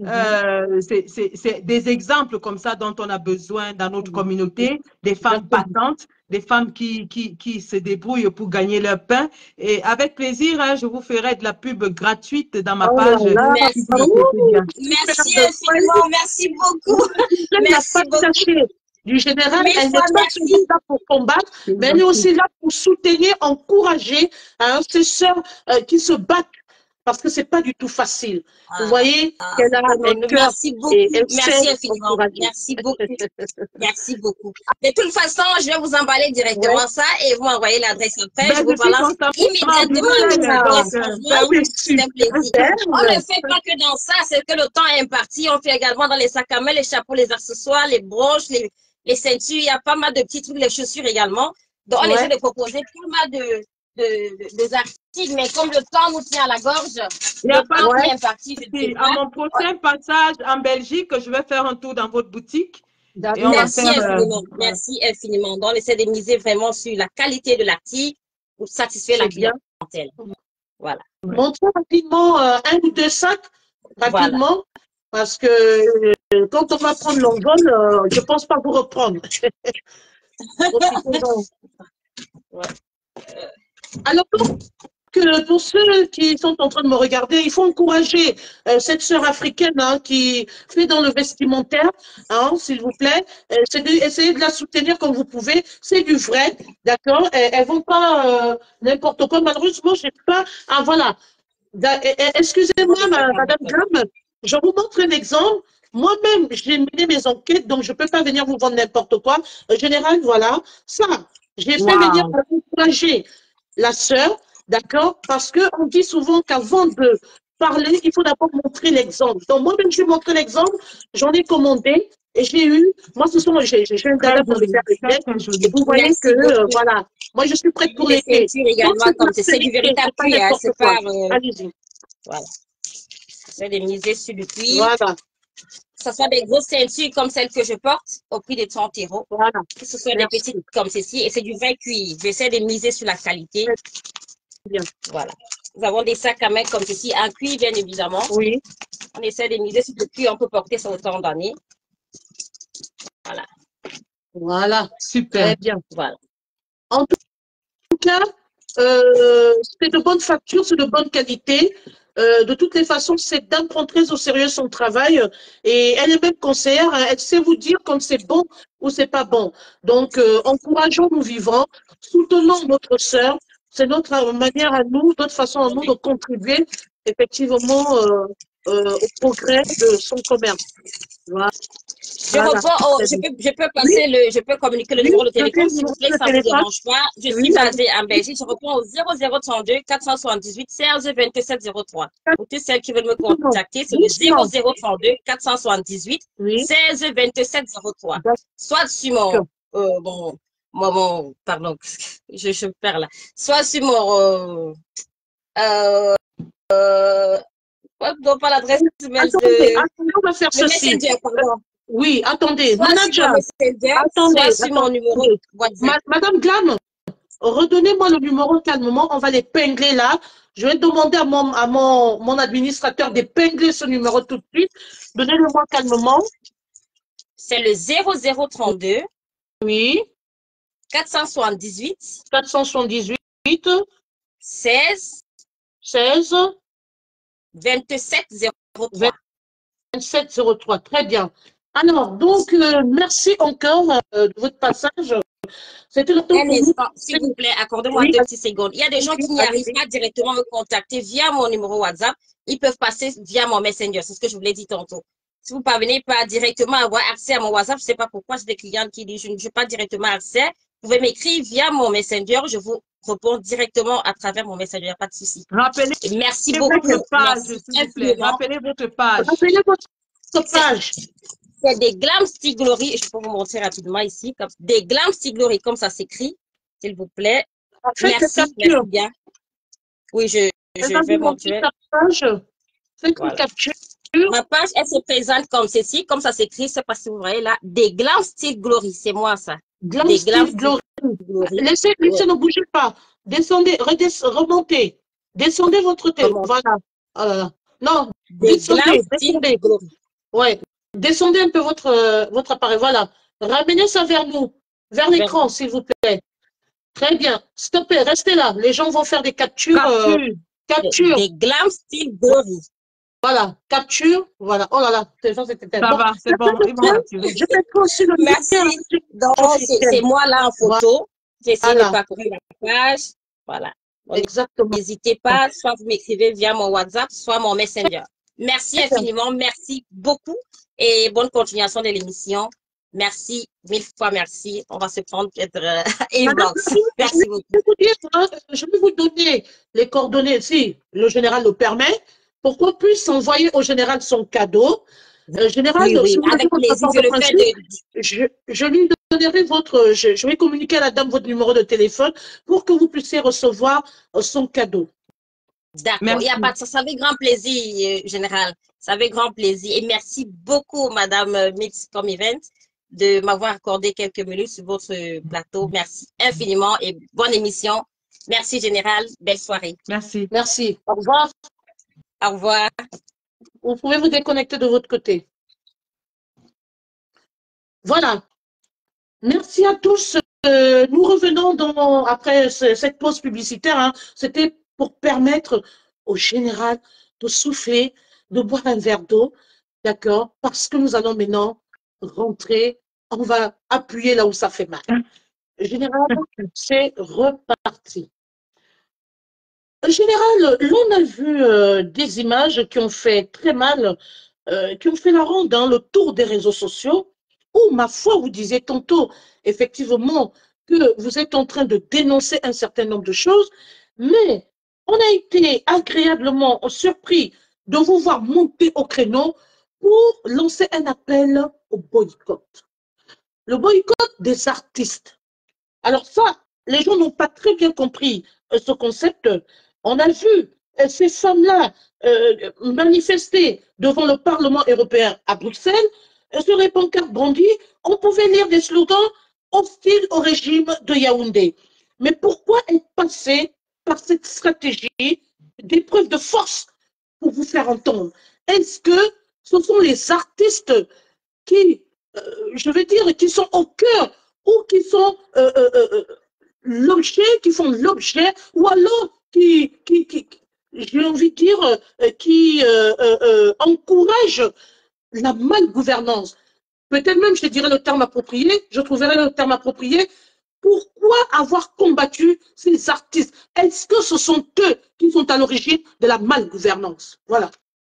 C'est des exemples comme ça dont on a besoin dans notre communauté, des femmes battantes, des femmes qui se débrouillent pour gagner leur pain. Et avec plaisir, hein, je vous ferai de la pub gratuite dans ma page. Merci. Merci infiniment, merci beaucoup. Merci beaucoup. Du général, elle n'est pas seulement là pour combattre, mais elle est aussi là pour soutenir, encourager ces sœurs qui se battent. Parce que c'est pas du tout facile. Vous voyez qu'elle a un cœur. Merci beaucoup. Merci infiniment. Merci beaucoup. Merci beaucoup. De toute façon, je vais vous emballer directement ça et vous m'envoyez l'adresse après. Je vous balance immédiatement. C'est un plaisir. On ne fait pas que dans ça, c'est que le temps est imparti. On fait également dans les sacs à main, les chapeaux, les accessoires, les broches, les ceintures. Il y a pas mal de petits trucs, les chaussures également. Donc, on essaie de proposer pas mal des articles, mais comme le temps nous tient à la gorge, le temps est imparti. À mon prochain passage en Belgique, je vais faire un tour dans votre boutique. Merci infiniment. Merci infiniment. Donc, on essaie de miser vraiment sur la qualité de l'article pour satisfaire la clientèle. Voilà. Montrez rapidement un ou deux sacs, rapidement, parce que quand on va prendre l'envol, je ne pense pas vous reprendre. Alors, pour ceux qui sont en train de me regarder, il faut encourager cette sœur africaine qui fait dans le vestimentaire, s'il vous plaît. Essayez de la soutenir comme vous pouvez. C'est du vrai, d'accord? Elles vont pas n'importe quoi. Malheureusement, j'ai pas. Ah, voilà. Excusez-moi, Madame Glam, je vous montre un exemple. Moi-même, j'ai mené mes enquêtes, donc je ne peux pas venir vous vendre n'importe quoi. Général, voilà. Ça, j'ai fait venir pour encourager la sœur, d'accord? Parce qu'on dit souvent qu'avant de parler, il faut d'abord montrer l'exemple. Donc, moi-même, je vais montrer l'exemple. J'en ai commandé et j'ai eu, moi, j'ai une dame pour les faire et vous voyez que, voilà, moi, je suis prête pour les ceintures également, comme c'est du véritable cuir, c'est pas, allez-y. Voilà. C'est de miser sur le cuir. Voilà. Que ce soit des grosses ceintures comme celles que je porte au prix de 30 €. Voilà. Que ce soit des petites comme ceci. Et c'est du vrai cuir. J'essaie de miser sur la qualité. Bien. Voilà. Nous avons des sacs à main comme ceci, en cuir bien évidemment. Oui. On essaie de miser sur le cuir. On peut porter ça autant d'années. Voilà. Voilà. Super. Très bien. Voilà. En tout cas, c'est de bonne facture, c'est de bonne qualité. De toutes les façons, cette dame prend très au sérieux son travail et elle est même conseillère. Elle sait vous dire quand c'est bon ou c'est pas bon. Donc, encourageons nos vivants, soutenons notre sœur. C'est notre manière à nous, notre façon à nous de contribuer effectivement au progrès de son commerce. Voilà. Je peux passer je peux communiquer le numéro de téléphone, s'il vous plaît, ça ne vous dérange pas. Je suis basée en Belgique. Je réponds au 0032 478 16 27 03. Pour toutes celles qui veulent me contacter, c'est le 0032 478 16 27 03. Soit sur pardon, je perds là. Soit sur mon, non, pas l'adresse mail attendez, on va faire ceci. Pardon. Oui, attendez. Soit Manager, attendez, sur mon numéro WhatsApp. Madame Glam, redonnez-moi le numéro calmement. On va l'épingler là. Je vais demander à mon administrateur d'épingler ce numéro tout de suite. Donnez-le-moi calmement. C'est le 0032. Oui. 478. 478. 16. 27 03. 27 03. Très bien. Alors, donc, merci encore de votre passage. C'était le temps pour vous. S'il vous plaît, accordez-moi 2 petites secondes. Il y a des gens qui n'y arrivent pas directement à me contacter via mon numéro WhatsApp. Ils peuvent passer via mon Messenger. C'est ce que je vous l'ai dit tantôt. Si vous ne parvenez pas directement à avoir accès à mon WhatsApp, je ne sais pas pourquoi, j'ai des clients qui disent je n'ai pas directement accès. Vous pouvez m'écrire via mon Messenger. Je vous réponds directement à travers mon Messenger. Il n'y a pas de souci. Merci beaucoup. Rappelez votre page. Rappelez votre page. C'est des Glam Stick Glory. Je peux vous montrer rapidement ici. Des Glam Stick Glory, comme ça s'écrit. S'il vous plaît. Merci bien. Oui, je vais montrer. Faites une capture. Ma page, elle se présente comme ceci, comme ça s'écrit. Je ne sais pas si vous voyez là. Des Glam Stick Glory. C'est moi, ça. Glam Stick Glory. Glory. Laissez, Ouais. ne bougez pas. Descendez, remontez. Descendez votre tête. Comment? Voilà. Non, Des glam descendez, style descendez. Glory. Ouais. Descendez un peu votre appareil. Voilà. Ramenez ça vers nous, vers Vers- l'écran, s'il vous plaît. Très bien. Stoppez, restez là. Les gens vont faire des captures. Capture. Capture. Des glam style Glory. Voilà. Capture. Voilà. Oh là là. C'était Ça bon. va, c'est bon, ils vont capturer. Je mettrai aussi le lien Merci. Donc, c'est moi là en photo. J'essaie de Voilà. parcourir la page. Voilà. Donc, Exactement. n'hésitez pas, soit vous m'écrivez via mon WhatsApp, soit mon Messenger. Merci infiniment, merci beaucoup et bonne continuation de l'émission. Merci, 1000 fois merci. On va se prendre peut-être inbox. Merci beaucoup. Je vais vous donner les coordonnées, si le général le permet, pour qu'on puisse envoyer au général son cadeau. Général, Oui, si vous avez avec votre plaisir. rapport Je de le fais principe, je lui donnerai je vais communiquer à la dame votre numéro de téléphone pour que vous puissiez recevoir son cadeau. D'accord, il n'y a pas de ça. Ça avec grand plaisir, Général. Ça avec grand plaisir. Et merci beaucoup, Madame Mix comme Event, de m'avoir accordé quelques minutes sur votre plateau. Merci infiniment et bonne émission. Merci, Général. Belle soirée. Merci. Merci. Au revoir. Au revoir. Vous pouvez vous déconnecter de votre côté. Voilà. Merci à tous. Nous revenons après cette pause publicitaire. Hein. C'était pour permettre au général de souffler, de boire un verre d'eau, d'accord? Parce que nous allons maintenant rentrer. On va appuyer là où ça fait mal. Général, c'est reparti. Général, l'on a vu des images qui ont fait très mal, qui ont fait la ronde, hein, le tour des réseaux sociaux, où, ma foi, vous disiez tantôt, effectivement, que vous êtes en train de dénoncer un certain nombre de choses, mais on a été agréablement surpris de vous voir monter au créneau pour lancer un appel au boycott. Le boycott des artistes. Alors ça, les gens n'ont pas très bien compris ce concept. On a vu ces femmes-là manifester devant le Parlement européen à Bruxelles. Sur les pancartes brandies, on pouvait lire des slogans hostiles au régime de Yaoundé. Mais pourquoi être passé par cette stratégie d'épreuve de force pour vous faire entendre? Est-ce que ce sont les artistes qui, je veux dire, qui sont au cœur ou qui sont l'objet, qui font l'objet, ou alors j'ai envie de dire, qui encouragent la malgouvernance? Peut-être même, je dirais le terme approprié, je trouverai le terme approprié. Pourquoi avoir combattu ces artistes? Est-ce que ce sont eux qui sont à l'origine de la malgouvernance? Voilà.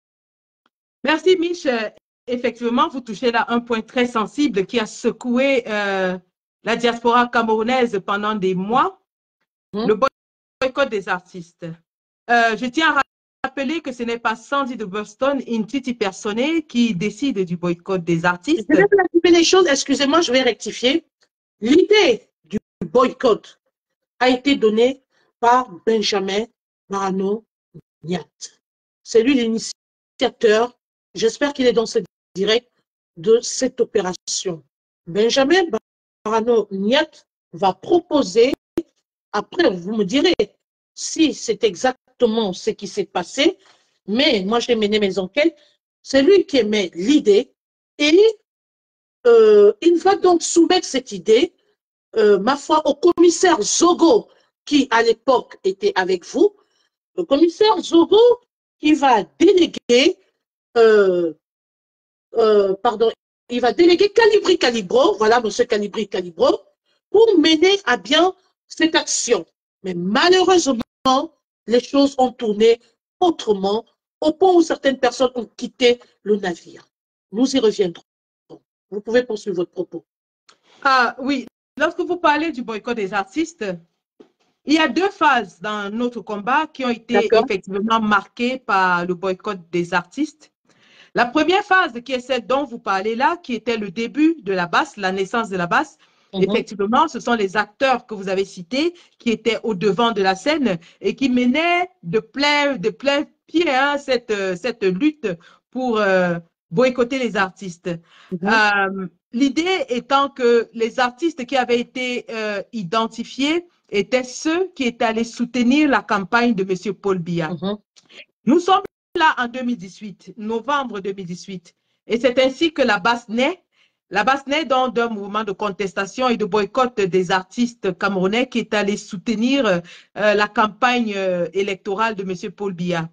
Merci, Mich. Effectivement, vous touchez là un point très sensible qui a secoué la diaspora camerounaise pendant des mois, le boycott des artistes. Je tiens à rappeler que ce n'est pas Sandy de Boston, Intiti Personne, qui décide du boycott des artistes. Je vais clarifier les choses, excusez-moi, je vais rectifier. L'idée du boycott a été donnée par Benjamin Marano Niat. C'est lui l'initiateur. J'espère qu'il est dans ce direct de cette opération. Benjamin Marano Niat va proposer, après vous me direz si c'est exactement ce qui s'est passé, mais moi j'ai mené mes enquêtes, c'est lui qui émet l'idée et il va donc soumettre cette idée, ma foi, au commissaire Zogo, qui à l'époque était avec vous, le commissaire Zogo qui va déléguer, il va déléguer Calibri Calibro, voilà, monsieur Calibri Calibro, pour mener à bien cette action. Mais malheureusement, les choses ont tourné autrement, au point où certaines personnes ont quitté le navire. Nous y reviendrons. Vous pouvez poursuivre votre propos. Ah oui, lorsque vous parlez du boycott des artistes, il y a deux phases dans notre combat qui ont été effectivement marquées par le boycott des artistes. La première phase, qui est celle dont vous parlez là, qui était le début de la basse, la naissance de la basse, effectivement, ce sont les acteurs que vous avez cités qui étaient au devant de la scène et qui menaient de plein pied hein, cette lutte pour boycotter les artistes. L'idée étant que les artistes qui avaient été identifiés étaient ceux qui étaient allés soutenir la campagne de M. Paul Biya. Nous sommes là en 2018, novembre 2018, et c'est ainsi que la base naît. La base naît d'un mouvement de contestation et de boycott des artistes camerounais qui est allé soutenir la campagne électorale de M. Paul Biya.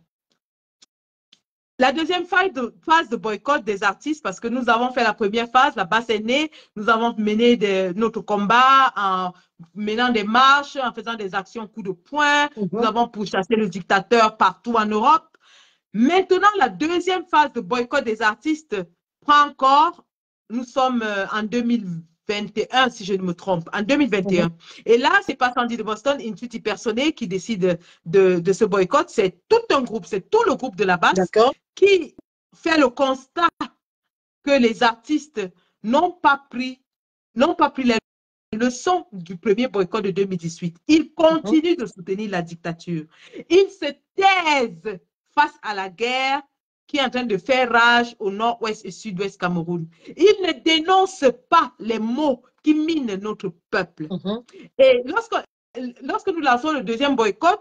La deuxième phase de boycott des artistes, parce que nous avons fait la première phase, la base est née, nous avons mené notre combat en menant des marches, en faisant des actions coup de poing, nous avons pourchassé le dictateur partout en Europe. Maintenant, la deuxième phase de boycott des artistes prend corps. Nous sommes en 2021, si je ne me trompe, en 2021. Et là, c'est pas Sandy de Boston, une tutti personne qui décide de ce boycott. C'est tout un groupe, c'est tout le groupe de la base qui fait le constat que les artistes n'ont pas pris les leçons du premier boycott de 2018. Ils continuent de soutenir la dictature. Ils se taisent face à la guerre qui est en train de faire rage au nord-ouest et sud-ouest Cameroun. Ils ne dénoncent pas les maux qui minent notre peuple. Et lorsque nous lançons le deuxième boycott,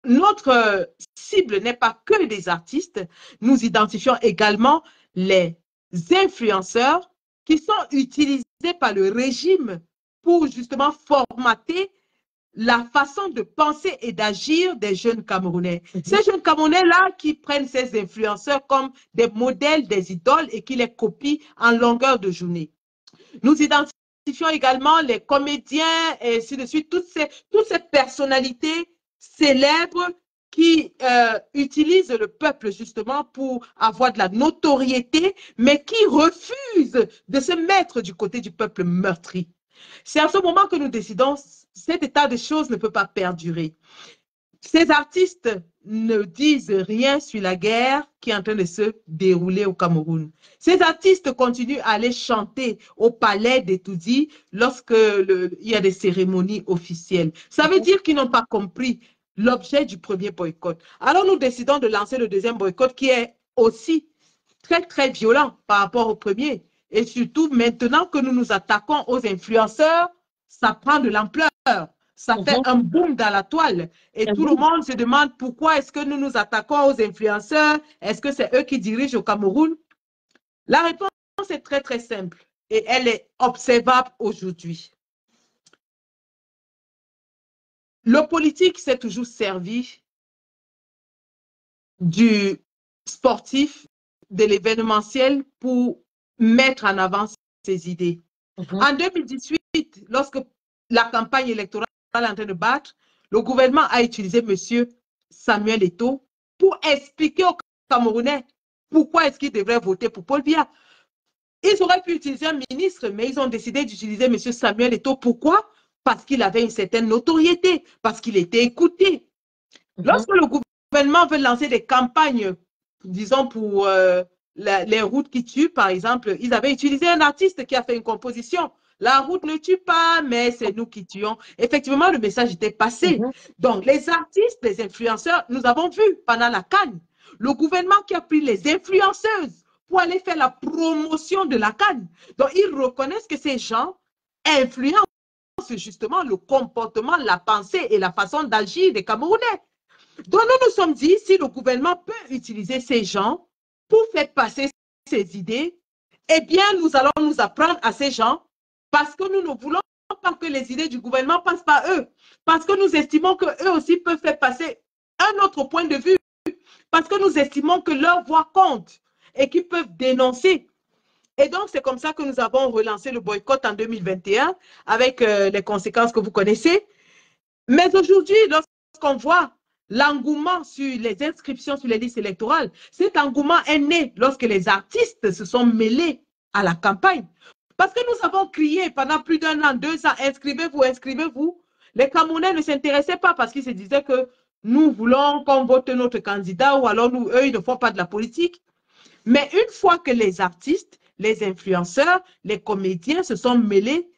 notre cible n'est pas que des artistes. Nous identifions également les influenceurs qui sont utilisés par le régime pour justement formater la façon de penser et d'agir des jeunes Camerounais. Ces jeunes Camerounais-là qui prennent ces influenceurs comme des modèles, des idoles et qui les copient en longueur de journée. Nous identifions également les comédiens et ainsi de suite, toutes ces personnalités célèbres qui utilisent le peuple justement pour avoir de la notoriété, mais qui refusent de se mettre du côté du peuple meurtri. C'est à ce moment que nous décidons, cet état de choses ne peut pas perdurer. Ces artistes ne disent rien sur la guerre qui est en train de se dérouler au Cameroun. Ces artistes continuent à aller chanter au palais d'Etoudi lorsque il y a des cérémonies officielles. Ça veut dire qu'ils n'ont pas compris l'objet du premier boycott. Alors nous décidons de lancer le deuxième boycott qui est aussi très, très violent par rapport au premier. Et surtout, maintenant que nous nous attaquons aux influenceurs, ça prend de l'ampleur. Ça fait un boom dans la toile. Et tout le monde se demande pourquoi est-ce que nous nous attaquons aux influenceurs? Est-ce que c'est eux qui dirigent au Cameroun? La réponse est très, très simple. Et elle est observable aujourd'hui. Le politique s'est toujours servi du sportif, de l'événementiel pour mettre en avant ses idées. En 2018, lorsque la campagne électorale est en train de battre, le gouvernement a utilisé M. Samuel Eto'o pour expliquer aux Camerounais pourquoi est-ce qu'ils devraient voter pour Paul Biya. Ils auraient pu utiliser un ministre, mais ils ont décidé d'utiliser M. Samuel Eto'o. Pourquoi? Parce qu'il avait une certaine notoriété, parce qu'il était écouté. Lorsque le gouvernement veut lancer des campagnes, disons pour les routes qui tuent, par exemple, ils avaient utilisé un artiste qui a fait une composition. La route ne tue pas, mais c'est nous qui tuons. Effectivement, le message était passé. Donc, les artistes, les influenceurs, nous avons vu pendant la CAN, le gouvernement qui a pris les influenceuses pour aller faire la promotion de la CAN. Donc, ils reconnaissent que ces gens influencent justement le comportement, la pensée et la façon d'agir des Camerounais. Donc, nous nous sommes dit, si le gouvernement peut utiliser ces gens pour faire passer ses idées, eh bien, nous allons nous apprendre à ces gens parce que nous ne voulons pas que les idées du gouvernement passent par eux. Parce que nous estimons qu'eux aussi peuvent faire passer un autre point de vue. Parce que nous estimons que leur voix compte et qu'ils peuvent dénoncer. Et donc, c'est comme ça que nous avons relancé le boycott en 2021 avec les conséquences que vous connaissez. Mais aujourd'hui, lorsqu'on voit l'engouement sur les inscriptions sur les listes électorales, cet engouement est né lorsque les artistes se sont mêlés à la campagne. Parce que nous avons crié pendant plus d'1 an, 2 ans, inscrivez-vous, inscrivez-vous. Les Camerounais ne s'intéressaient pas parce qu'ils se disaient que nous voulons qu'on vote notre candidat ou alors eux, ils ne font pas de la politique. Mais une fois que les artistes, les influenceurs, les comédiens se sont mêlés,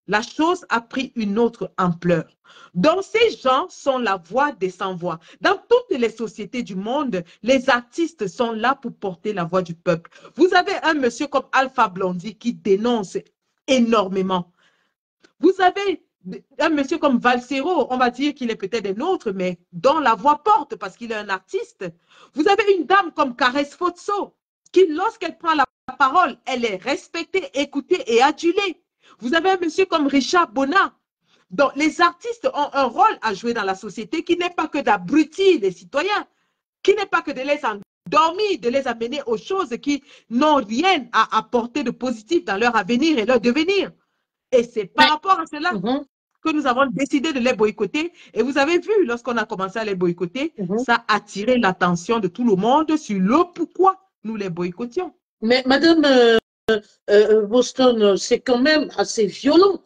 la chose a pris une autre ampleur. Donc, ces gens sont la voix des sans-voix. Dans toutes les sociétés du monde, les artistes sont là pour porter la voix du peuple. Vous avez un monsieur comme Alpha Blondy qui dénonce énormément. Vous avez un monsieur comme Valsero, on va dire qu'il est peut-être un autre, mais dont la voix porte parce qu'il est un artiste. Vous avez une dame comme Caresse Fotso, qui, lorsqu'elle prend la parole, elle est respectée, écoutée et adulée. Vous avez un monsieur comme Richard Bonnat. Donc, les artistes ont un rôle à jouer dans la société qui n'est pas que d'abrutir les citoyens, qui n'est pas que de les endormir, de les amener aux choses qui n'ont rien à apporter de positif dans leur avenir et leur devenir. Et c'est par rapport à cela que nous avons décidé de les boycotter. Et vous avez vu, lorsqu'on a commencé à les boycotter, ça a attiré l'attention de tout le monde sur le pourquoi nous les boycottions. Mais Madame Boston, c'est quand même assez violent.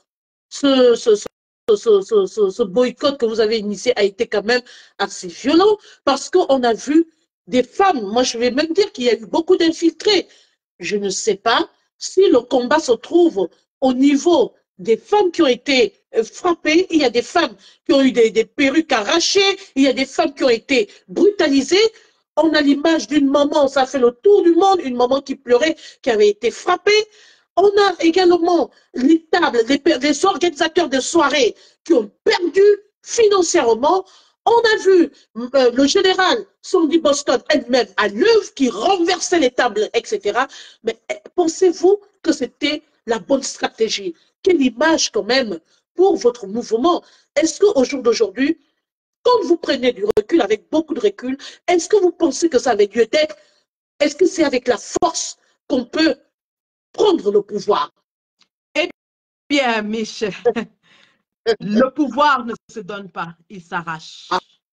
Ce boycott que vous avez initié a été quand même assez violent parce qu'on a vu des femmes, moi je vais même dire qu'il y a eu beaucoup d'infiltrés. Je ne sais pas si le combat se trouve au niveau des femmes qui ont été frappées, il y a des femmes qui ont eu des perruques arrachées, il y a des femmes qui ont été brutalisées. On a l'image d'une maman, ça fait le tour du monde, une maman qui pleurait, qui avait été frappée. On a également les tables, les organisateurs de soirées qui ont perdu financièrement. On a vu le général Sandy Boston elle-même à l'œuvre qui renversait les tables, etc. Mais pensez-vous que c'était la bonne stratégie? Quelle image quand même pour votre mouvement? Est-ce qu'au jour d'aujourd'hui, quand vous prenez du recul, avec beaucoup de recul, est-ce que vous pensez que ça avait lieu d'être? Est-ce que c'est avec la force qu'on peut prendre le pouvoir? Eh bien, Michel, le pouvoir ne se donne pas, il s'arrache.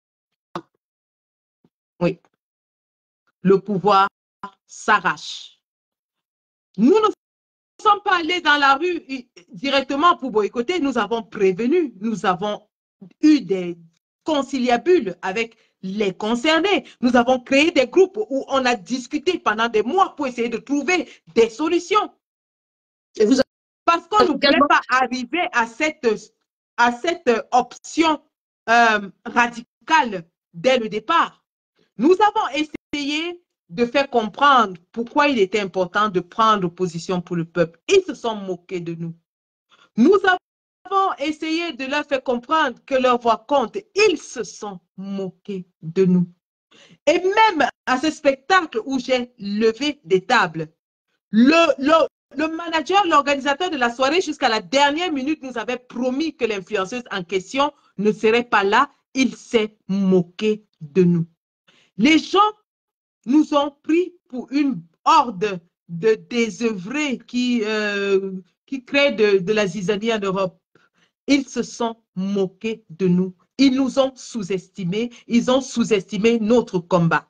Oui, le pouvoir s'arrache. Nous ne sommes pas allés dans la rue directement pour boycotter, nous avons prévenu, nous avons eu des conciliabules avec les concernés. Nous avons créé des groupes où on a discuté pendant des mois pour essayer de trouver des solutions. Et vous parce qu'on ne voulait pas arriver à cette option radicale dès le départ. Nous avons essayé de faire comprendre pourquoi il était important de prendre position pour le peuple. Ils se sont moqués de nous. Nous avons essayé de leur faire comprendre que leur voix compte. Ils se sont moqués de nous. Et même à ce spectacle où j'ai levé des tables, le manager, l'organisateur de la soirée, jusqu'à la dernière minute, nous avait promis que l'influenceuse en question ne serait pas là. Il s'est moqué de nous. Les gens nous ont pris pour une horde de désœuvrés qui créent de la zizanie en Europe. Ils se sont moqués de nous. Ils nous ont sous-estimés. Ils ont sous-estimé notre combat.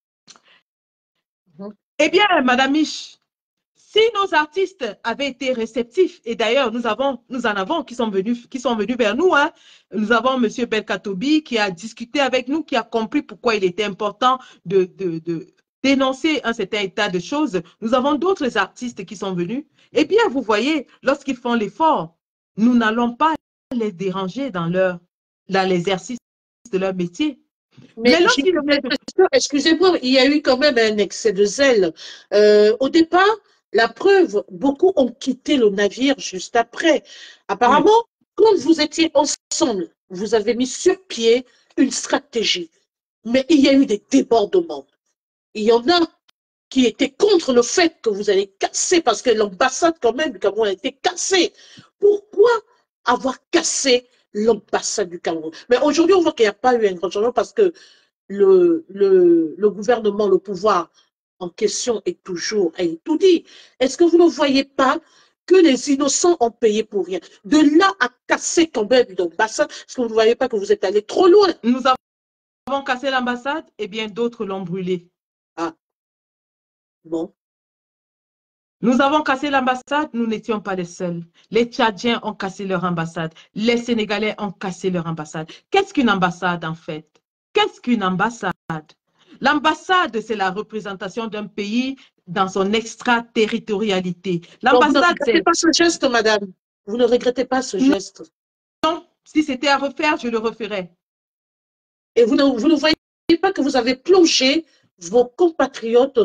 Eh bien, Madame Mich, si nos artistes avaient été réceptifs, et d'ailleurs, nous en avons qui sont venus vers nous, hein. Nous avons M. Belkatobi qui a discuté avec nous, qui a compris pourquoi il était important de dénoncer un certain état de choses. Nous avons d'autres artistes qui sont venus. Eh bien, vous voyez, lorsqu'ils font l'effort, nous n'allons pas les déranger dans l'exercice de leur métier. Mais excusez-moi, il y a eu quand même un excès de zèle. Au départ, la preuve, beaucoup ont quitté le navire juste après. Apparemment, quand vous étiez ensemble, vous avez mis sur pied une stratégie. Mais il y a eu des débordements. Il y en a qui étaient contre le fait que vous allez casser, parce que l'ambassade quand même du Cameroun a été cassée. Pourquoi avoir cassé l'ambassade du Cameroun? Mais aujourd'hui, on voit qu'il n'y a pas eu un grand changement parce que le gouvernement, le pouvoir en question est toujours à tout dit. Est-ce que vous ne voyez pas que les innocents ont payé pour rien? De là à casser quand même l'ambassade, est-ce que vous ne voyez pas que vous êtes allé trop loin? Nous avons cassé l'ambassade et bien d'autres l'ont brûlée. Ah, bon. Nous avons cassé l'ambassade, nous n'étions pas les seuls. Les Tchadiens ont cassé leur ambassade. Les Sénégalais ont cassé leur ambassade. Qu'est-ce qu'une ambassade en fait? Qu'est-ce qu'une ambassade? L'ambassade, c'est la représentation d'un pays dans son extraterritorialité. L'ambassade, c'est pas ce geste, madame. Vous ne regrettez pas ce geste? Non, si c'était à refaire, je le referais. Et vous ne voyez pas que vous avez plongé vos compatriotes,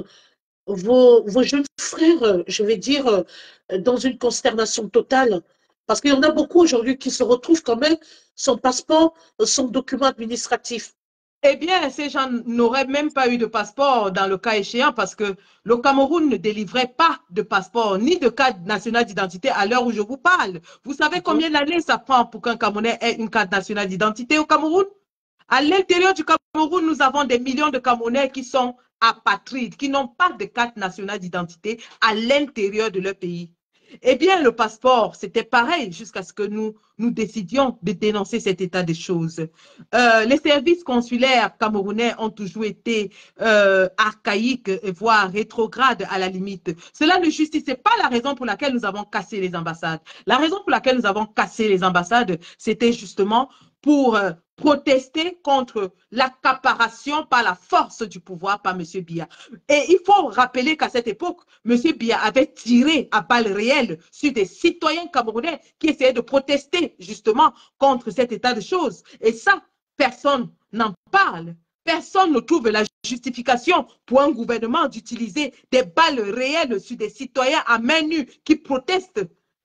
vos jeunes frères, je vais dire, dans une consternation totale? Parce qu'il y en a beaucoup aujourd'hui qui se retrouvent quand même sans passeport, sans document administratif. Eh bien, ces gens n'auraient même pas eu de passeport dans le cas échéant parce que le Cameroun ne délivrait pas de passeport ni de carte nationale d'identité à l'heure où je vous parle. Vous savez combien d'années ça prend pour qu'un Camerounais ait une carte nationale d'identité au Cameroun? À l'intérieur du Cameroun, nous avons des millions de Camerounais qui sont apatrides, qui n'ont pas de carte nationale d'identité à l'intérieur de leur pays. Eh bien, le passeport, c'était pareil jusqu'à ce que nous décidions de dénoncer cet état des choses. Les services consulaires camerounais ont toujours été archaïques, voire rétrogrades à la limite. Cela ne justifie pas la raison pour laquelle nous avons cassé les ambassades. La raison pour laquelle nous avons cassé les ambassades, c'était justement pour protester contre l'accaparation par la force du pouvoir par M. Biya. Et il faut rappeler qu'à cette époque, M. Biya avait tiré à balles réelles sur des citoyens camerounais qui essayaient de protester justement contre cet état de choses. Et ça, personne n'en parle. Personne ne trouve la justification pour un gouvernement d'utiliser des balles réelles sur des citoyens à main nue qui protestent.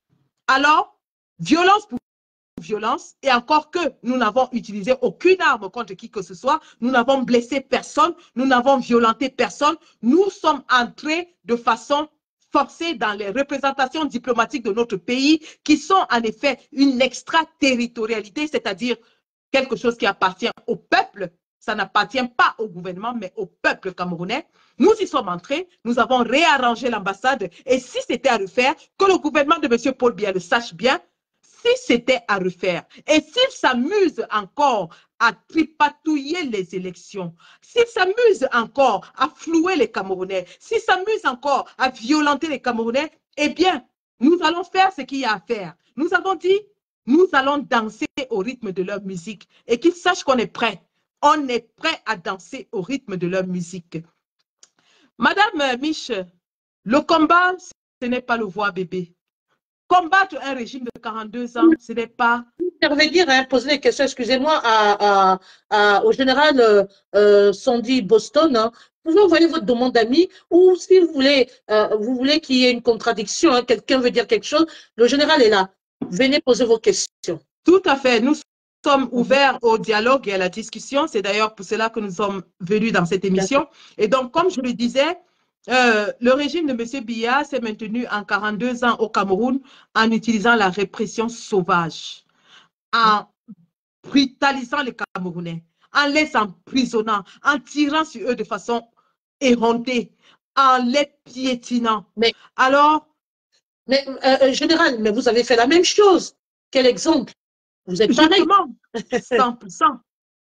Alors, violence pour violence, et encore que nous n'avons utilisé aucune arme contre qui que ce soit, nous n'avons blessé personne, nous n'avons violenté personne, nous sommes entrés de façon forcée dans les représentations diplomatiques de notre pays qui sont en effet une extraterritorialité, c'est-à-dire quelque chose qui appartient au peuple. Ça n'appartient pas au gouvernement, mais au peuple camerounais. Nous y sommes entrés, nous avons réarrangé l'ambassade, et si c'était à refaire, que le gouvernement de M. Paul Biya le sache bien, si c'était à refaire, et s'il s'amuse encore à tripatouiller les élections, s'il s'amuse encore à flouer les Camerounais, s'il s'amuse encore à violenter les Camerounais, eh bien, nous allons faire ce qu'il y a à faire. Nous avons dit, nous allons danser au rythme de leur musique, et qu'ils sachent qu'on est prêt. On est prêt à danser au rythme de leur musique. Madame Mich, le combat, ce n'est pas le voir bébé. Combattre un régime de 42 ans, ce n'est pas... Intervenir, hein, poser des questions, excusez-moi, au général Sandy Boston, hein. Vous pouvez envoyer votre demande d'amis, ou si vous voulez qu'il y ait une contradiction, hein, quelqu'un veut dire quelque chose, le général est là. Venez poser vos questions. Tout à fait. Nous sommes ouverts au dialogue et à la discussion. C'est d'ailleurs pour cela que nous sommes venus dans cette émission. Et donc, comme je le disais, le régime de M. Biya s'est maintenu en 42 ans au Cameroun en utilisant la répression sauvage, en brutalisant les Camerounais, en les emprisonnant, en tirant sur eux de façon éhontée, en les piétinant. Alors, général, mais vous avez fait la même chose. Quel exemple? Vous êtes justement, 100%.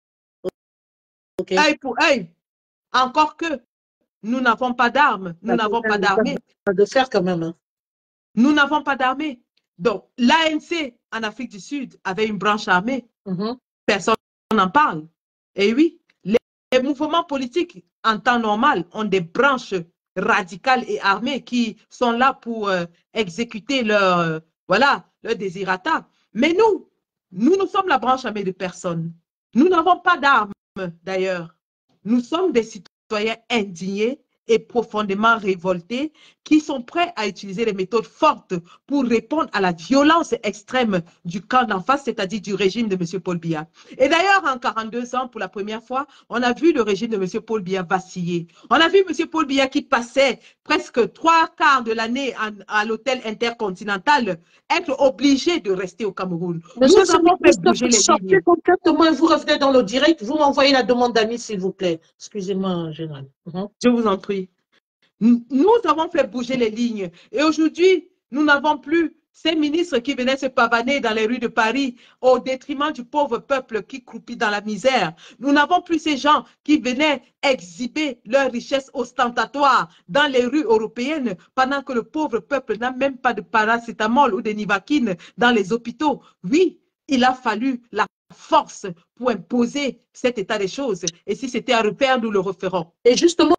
Okay. Œil pour œil. Encore que nous n'avons pas d'armes, nous n'avons pas d'armée. De faire quand même. Hein. Nous n'avons pas d'armée. Donc, l'ANC en Afrique du Sud avait une branche armée. Personne n'en parle. Et oui, les mouvements politiques en temps normal ont des branches radicales et armées qui sont là pour exécuter leur désirata. Mais nous sommes la branche armée de personne. Nous n'avons pas d'armes d'ailleurs. Nous sommes des citoyens indignés et profondément révoltés qui sont prêts à utiliser les méthodes fortes pour répondre à la violence extrême du camp d'en face, c'est-à-dire du régime de M. Paul Biya. Et d'ailleurs, en 42 ans, pour la première fois, on a vu le régime de M. Paul Biya vaciller. On a vu M. Paul Biya qui passait presque 3/4 de l'année à l'hôtel intercontinental être obligé de rester au Cameroun. Nous avons fait bouger les lignes. Concrètement, vous revenez dans le direct, vous m'envoyez la demande d'amis, s'il vous plaît. Excusez-moi, général. Je vous en prie. Nous avons fait bouger les lignes. Et aujourd'hui, nous n'avons plus ces ministres qui venaient se pavaner dans les rues de Paris au détriment du pauvre peuple qui croupit dans la misère. Nous n'avons plus ces gens qui venaient exhiber leur richesse ostentatoire dans les rues européennes pendant que le pauvre peuple n'a même pas de paracétamol ou de nivaquine dans les hôpitaux. Oui, il a fallu la force pour imposer cet état des choses. Et si c'était à refaire, nous le referons. Et justement,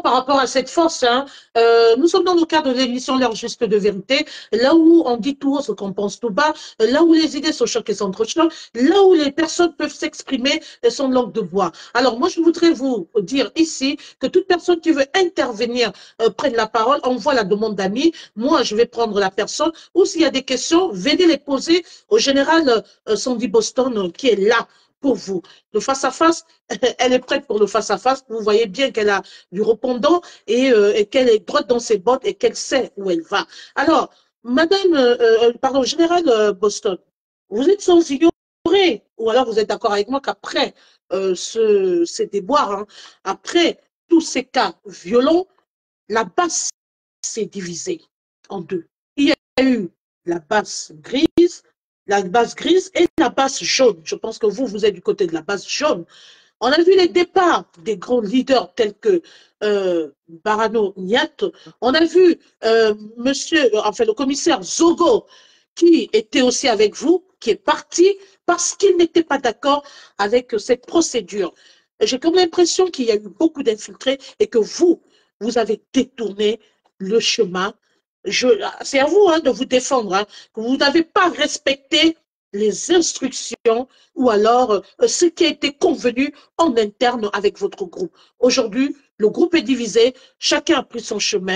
par rapport à cette force. Hein. Nous sommes dans le cadre de l'émission L'heure juste de vérité, là où on dit tout haut ce qu'on pense tout bas, là où les idées sont chocs et s'entrechoquent, là où les personnes peuvent s'exprimer sans langue de bois. Alors moi, je voudrais vous dire ici que toute personne qui veut intervenir prenne la parole, envoie la demande d'amis. Moi, je vais prendre la personne, ou s'il y a des questions, venez les poser au général Sandy Boston qui est là pour vous. Le face-à-face, elle est prête pour le face-à-face. Vous voyez bien qu'elle a du répondant et qu'elle est droite dans ses bottes et qu'elle sait où elle va. Alors, Madame, pardon, Général Boston, vous êtes sans ignorer, ou alors vous êtes d'accord avec moi qu'après ces déboires, hein, après tous ces cas violents, la base s'est divisée en deux. Il y a eu la base grise et la base jaune. Je pense que vous êtes du côté de la base jaune. On a vu les départs des grands leaders tels que Barano Niat. On a vu le commissaire Zogo, qui était aussi avec vous, qui est parti parce qu'il n'était pas d'accord avec cette procédure. J'ai comme l'impression qu'il y a eu beaucoup d'infiltrés et que vous avez détourné le chemin. C'est à vous hein, de vous défendre. Hein. Vous n'avez pas respecté les instructions ou alors ce qui a été convenu en interne avec votre groupe. Aujourd'hui, le groupe est divisé, chacun a pris son chemin.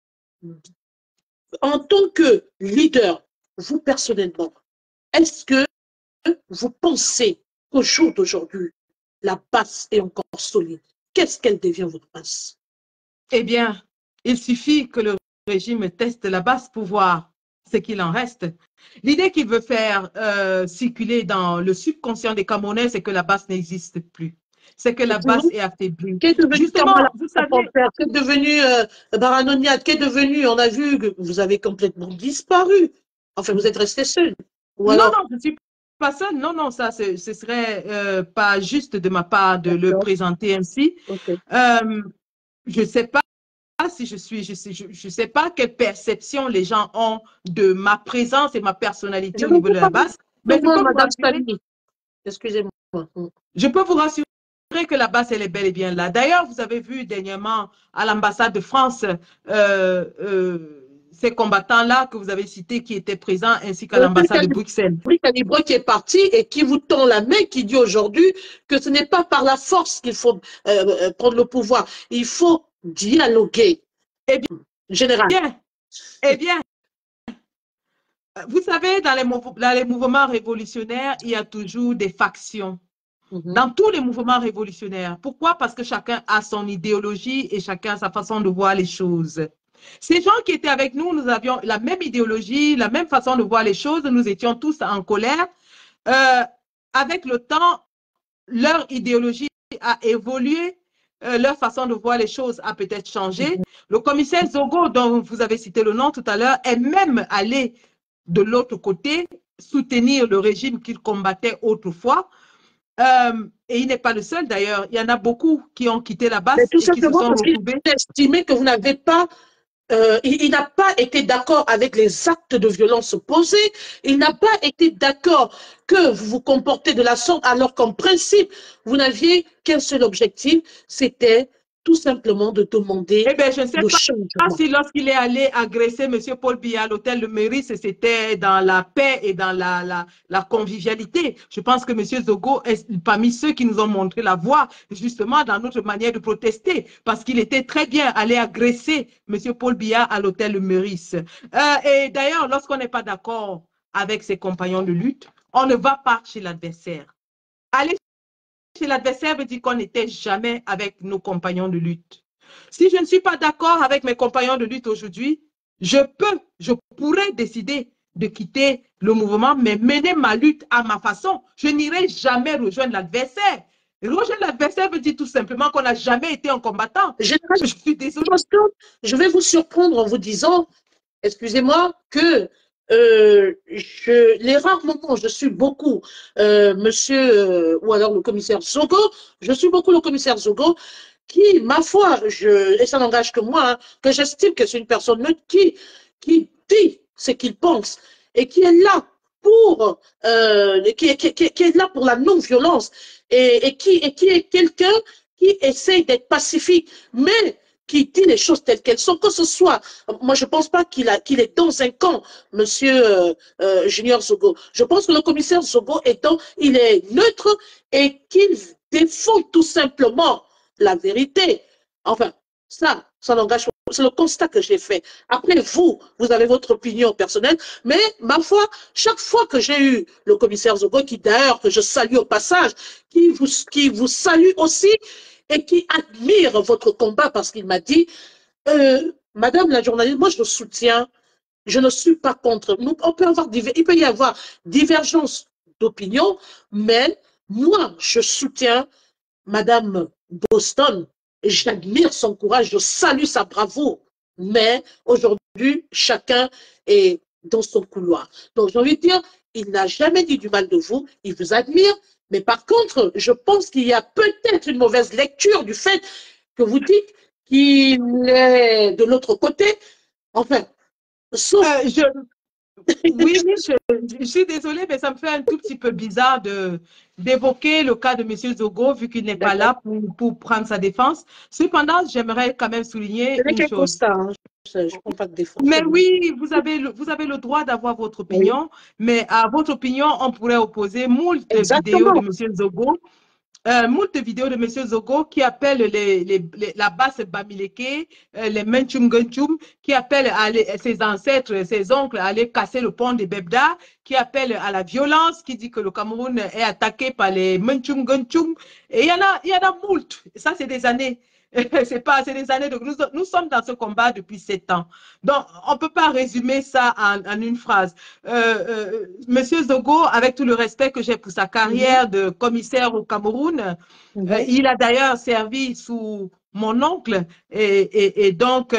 En tant que leader, vous personnellement, est-ce que vous pensez qu'au jour d'aujourd'hui, la base est encore solide? Qu'est-ce qu'elle devient, votre base? Eh bien, il suffit que le régime teste la base pour voir ce qu'il en reste. L'idée qu'il veut faire circuler dans le subconscient des Camerounais, c'est que la base n'existe plus. C'est que la base est affaiblie. Qu'est devenu Justement, vous savez, qu'est devenu Baranoniat, qu'est devenu, on a vu que vous avez complètement disparu. Enfin, vous êtes resté seul. Ou alors... Non, je ne suis pas seule. Non, ça, ce serait pas juste de ma part de le présenter ainsi. Okay. Je ne sais pas si je sais pas quelle perception les gens ont de ma présence et ma personnalité au niveau de la base. Mais excusez-moi. Je peux vous rassurer que la base, elle est bel et bien là. D'ailleurs, vous avez vu dernièrement à l'ambassade de France ces combattants-là que vous avez cités qui étaient présents, ainsi qu'à l'ambassade de Bruxelles. Calibre qui est parti et qui vous tend la main, qui dit aujourd'hui que ce n'est pas par la force qu'il faut prendre le pouvoir. Il faut dialoguer. Eh bien, général. Eh bien, vous savez, dans les mouvements révolutionnaires, il y a toujours des factions. Dans tous les mouvements révolutionnaires. Pourquoi? Parce que chacun a son idéologie et chacun a sa façon de voir les choses. Ces gens qui étaient avec nous, nous avions la même idéologie, la même façon de voir les choses. Nous étions tous en colère. Avec le temps, leur idéologie a évolué. Leur façon de voir les choses a peut-être changé. Le commissaire Zogo, dont vous avez cité le nom tout à l'heure, est même allé de l'autre côté soutenir le régime qu'il combattait autrefois. Et il n'est pas le seul d'ailleurs. Il y en a beaucoup qui ont quitté la base et qui se sont retrouvés. Estimé que vous n'avez pas, il n'a pas été d'accord avec les actes de violence posés. Il n'a pas été d'accord que vous vous comportez de la sorte, alors qu'en principe, vous n'aviez qu'un seul objectif, c'était tout simplement de demander je ne sais pas si lorsqu'il est allé agresser M. Paul Biya à l'hôtel Le Meurice, c'était dans la paix et dans la convivialité. Je pense que M. Zogo est parmi ceux qui nous ont montré la voie, justement, dans notre manière de protester, parce qu'il était très bien allé agresser M. Paul Biya à l'hôtel Le Meurice. Et d'ailleurs, lorsqu'on n'est pas d'accord avec ses compagnons de lutte, on ne va pas chez l'adversaire. Aller chez l'adversaire veut dire qu'on n'était jamais avec nos compagnons de lutte. Si je ne suis pas d'accord avec mes compagnons de lutte aujourd'hui, je pourrais décider de quitter le mouvement, mais mener ma lutte à ma façon. Je n'irai jamais rejoindre l'adversaire. Rejoindre l'adversaire veut dire tout simplement qu'on n'a jamais été un combattant. Je suis désolée. Je vais vous surprendre en vous disant, excusez-moi, que les rares moments où je suis beaucoup ou alors le commissaire Zogo, je suis beaucoup le commissaire Zogo, qui, ma foi, et ça n'engage que moi, hein, que j'estime que c'est une personne neutre qui dit ce qu'il pense et qui est là pour qui est là pour la non-violence et qui est quelqu'un qui essaye d'être pacifique, mais qui dit les choses telles qu'elles sont, que ce soit, moi je pense pas qu'il est dans un camp, monsieur Junior Zogo. Je pense que le commissaire Zogo il est neutre et qu'il défend tout simplement la vérité. Enfin, ça n'engage pas. C'est le constat que j'ai fait. Après, vous avez votre opinion personnelle, mais ma foi, chaque fois que j'ai eu le commissaire Zogo, qui d'ailleurs, que je salue au passage, qui vous salue aussi, et qui admire votre combat parce qu'il m'a dit, Madame la journaliste, moi je le soutiens, je ne suis pas contre. Il peut y avoir divergence d'opinion, mais moi je soutiens Madame Boston, et j'admire son courage, je salue sa bravoure, mais aujourd'hui chacun est dans son couloir. Donc j'ai envie de dire, il n'a jamais dit du mal de vous, il vous admire. Mais par contre, je pense qu'il y a peut-être une mauvaise lecture du fait que vous dites qu'il est de l'autre côté. Enfin, sauf... Oui, je suis désolée, mais ça me fait un tout petit peu bizarre d'évoquer le cas de M. Zogo, vu qu'il n'est pas là pour prendre sa défense. Cependant, j'aimerais quand même souligner une chose. Constat, hein. Je prends pas de défense. Mais oui, vous avez le droit d'avoir votre opinion, oui. Mais à votre opinion, on pourrait opposer moult vidéos de M. Zogo. Moult vidéos de M. Zogo qui appellent la basse Bamileke, les Menchum Gunchum, qui appellent ses ancêtres, ses oncles à aller casser le pont de Bebda, qui appellent à la violence, qui dit que le Cameroun est attaqué par les Menchum Gunchum. Et il y en a moult. Ça, c'est des années. C'est des années. Nous sommes dans ce combat depuis 7 ans. Donc, on ne peut pas résumer ça en une phrase. Monsieur Zogo, avec tout le respect que j'ai pour sa carrière de commissaire au Cameroun, il a d'ailleurs servi sous mon oncle et donc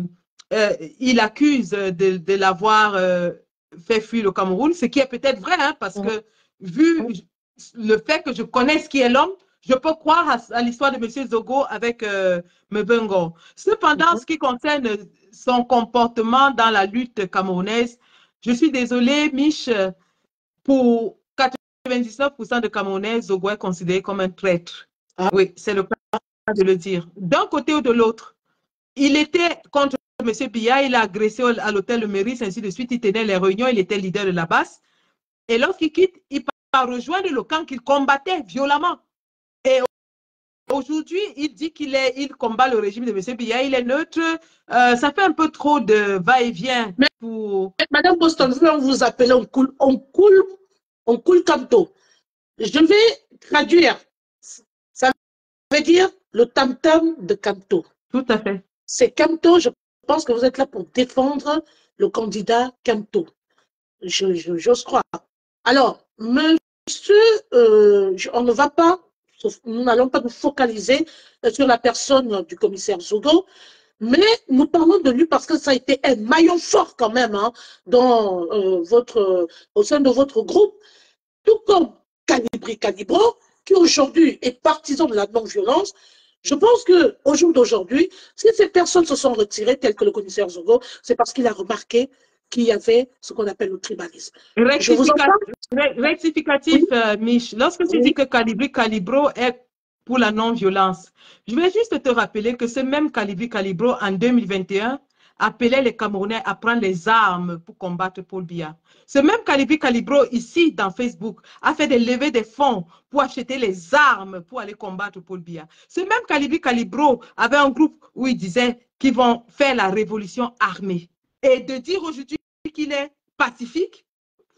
il accuse de l'avoir fait fuir le Cameroun, ce qui est peut-être vrai, hein, parce que vu le fait que je connaisse qui est l'homme, je peux croire à l'histoire de M. Zogo avec Mbengo. Cependant, ce qui concerne son comportement dans la lutte camerounaise, je suis désolée, Mich, pour 99% de Camerounais, Zogo est considéré comme un traître. Ah. Oui, c'est le cas de le dire. D'un côté ou de l'autre, il était contre M. Biya, il a agressé à l'hôtel Le Méris, ainsi de suite, il tenait les réunions, il était leader de la base. Et lorsqu'il quitte, il part rejoindre le camp qu'il combattait violemment. Et aujourd'hui, il dit qu'il combat le régime de M. Biya, il est neutre. Ça fait un peu trop de va-et-vient pour... Madame Boston, vous appelez on coule Kamto. Je vais traduire. Ça veut dire le tam-tam de Kamto. Tout à fait. C'est Kamto, je pense que vous êtes là pour défendre le candidat Kamto. J'ose croire. Alors, monsieur, on ne va pas, nous n'allons pas nous focaliser sur la personne du commissaire Zogo, mais nous parlons de lui parce que ça a été un maillon fort quand même hein, dans, au sein de votre groupe, tout comme Calibro, qui aujourd'hui est partisan de la non-violence. Je pense qu'au jour d'aujourd'hui, si ces personnes se sont retirées, telles que le commissaire Zogo, c'est parce qu'il a remarqué qu'il y avait ce qu'on appelle le tribalisme. Rectificatif, Mich, lorsque tu dis que Calibro est pour la non-violence, je vais juste te rappeler que ce même Calibro, en 2021, appelait les Camerounais à prendre les armes pour combattre Paul Biya. Ce même Calibro, ici, dans Facebook, a fait des levées de fonds pour acheter les armes pour aller combattre Paul Biya. Ce même Calibro avait un groupe où il disait qu'ils vont faire la révolution armée. Et de dire aujourd'hui qu'il est pacifique,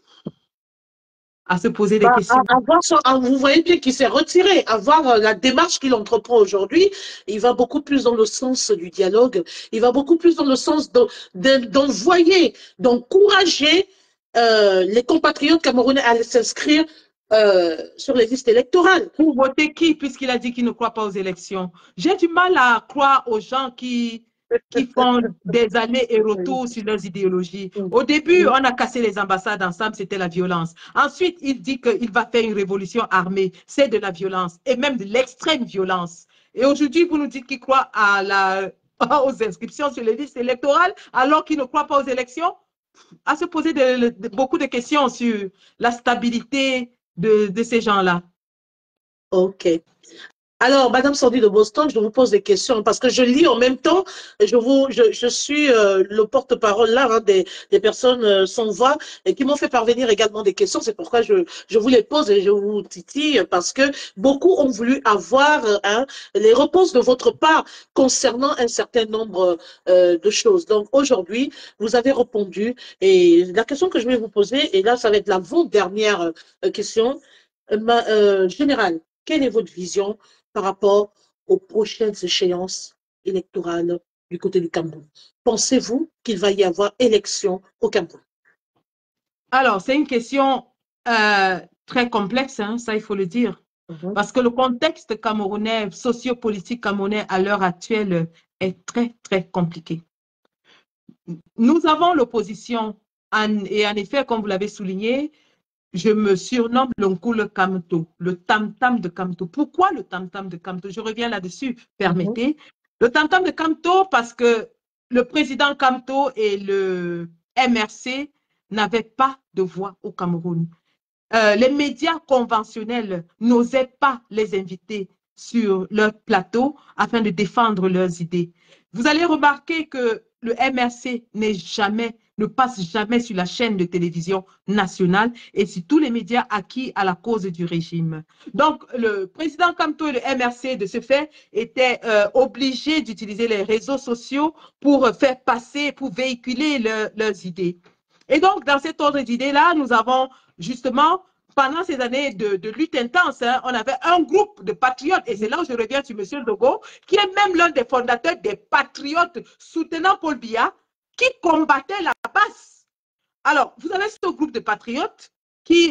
à se poser des questions. Vous voyez bien qu'il s'est retiré. À voir la démarche qu'il entreprend aujourd'hui, il va beaucoup plus dans le sens du dialogue, il va beaucoup plus dans le sens d'envoyer, d'encourager les compatriotes camerounais à s'inscrire sur les listes électorales. Pour voter qui, puisqu'il a dit qu'il ne croit pas aux élections? J'ai du mal à croire aux gens qui font des allers et retours sur leurs idéologies. Au début, on a cassé les ambassades ensemble, c'était la violence. Ensuite, il dit qu'il va faire une révolution armée, c'est de la violence, et même de l'extrême violence. Et aujourd'hui, vous nous dites qu'il croit aux inscriptions sur les listes électorales, alors qu'il ne croit pas aux élections, à se poser beaucoup de questions sur la stabilité de ces gens-là. Ok. Alors, Madame Sandy de Boston, je vous pose des questions parce que je lis en même temps. Je suis le porte-parole là des personnes sans voix et qui m'ont fait parvenir également des questions. C'est pourquoi je vous les pose et je vous titille parce que beaucoup ont voulu avoir les réponses de votre part concernant un certain nombre de choses. Donc, aujourd'hui, vous avez répondu et la question que je vais vous poser, et là, ça va être l'avant-dernière question, générale. Quelle est votre vision par rapport aux prochaines échéances électorales du côté du Cameroun? Pensez-vous qu'il va y avoir élection au Cameroun? Alors, c'est une question très complexe, hein, ça il faut le dire, parce que le contexte camerounais, sociopolitique camerounais à l'heure actuelle est très, très compliqué. Nous avons l'opposition, et en effet, comme vous l'avez souligné, je me surnomme l'Onkoul Kamto, le tam-tam de Kamto. Pourquoi le tam-tam de Kamto? Je reviens là-dessus, permettez. Le tam-tam de Kamto parce que le président Kamto et le MRC n'avaient pas de voix au Cameroun. Les médias conventionnels n'osaient pas les inviter sur leur plateau afin de défendre leurs idées. Vous allez remarquer que le MRC ne passe jamais sur la chaîne de télévision nationale et sur tous les médias acquis à la cause du régime. Donc, le président Kamto et le MRC, de ce fait, étaient obligés d'utiliser les réseaux sociaux pour faire passer, pour véhiculer leurs idées. Et donc, dans cet ordre d'idées-là, nous avons justement, pendant ces années de lutte intense, hein, on avait un groupe de patriotes, et c'est là où je reviens sur M. Dogo, qui est même l'un des fondateurs des patriotes soutenant Paul Biya, qui combattait la passe. Alors, vous avez ce groupe de patriotes qui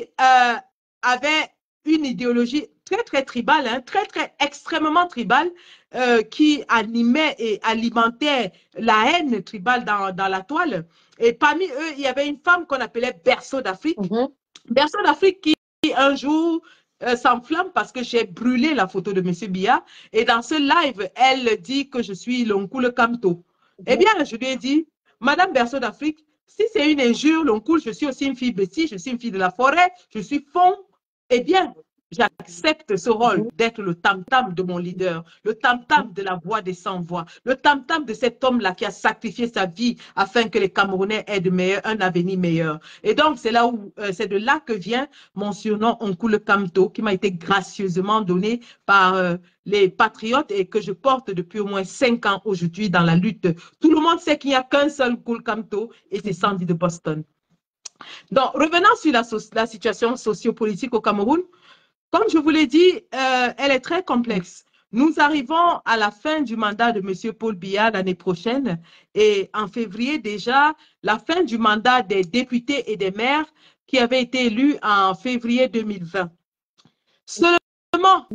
avait une idéologie très, très tribale, hein, extrêmement tribale, qui animait et alimentait la haine tribale dans la toile. Et parmi eux, il y avait une femme qu'on appelait Berceau d'Afrique. Berceau d'Afrique qui, un jour, s'enflamme parce que j'ai brûlé la photo de M. Biya. Et dans ce live, elle dit que je suis l'Onkoul Kamto. Eh bien, je lui ai dit, Madame Berceau d'Afrique, si c'est une injure, l'Onkoul, je suis aussi une fille Bessie, je suis une fille de la forêt, je suis fond. Eh bien, j'accepte ce rôle d'être le tam-tam de mon leader, le tam-tam de la voix des sans-voix, le tam-tam de cet homme-là qui a sacrifié sa vie afin que les Camerounais aient un avenir meilleur. Et donc, c'est de là que vient mon surnom Onkoul Kamto, qui m'a été gracieusement donné par les patriotes et que je porte depuis au moins 5 ans aujourd'hui dans la lutte. Tout le monde sait qu'il n'y a qu'un seul Onkoul Kamto et c'est Sandy de Boston. Donc, revenant sur la situation sociopolitique au Cameroun, comme je vous l'ai dit, elle est très complexe. Nous arrivons à la fin du mandat de M. Paul Biya l'année prochaine et en février déjà, la fin du mandat des députés et des maires qui avaient été élus en février 2020. Seulement,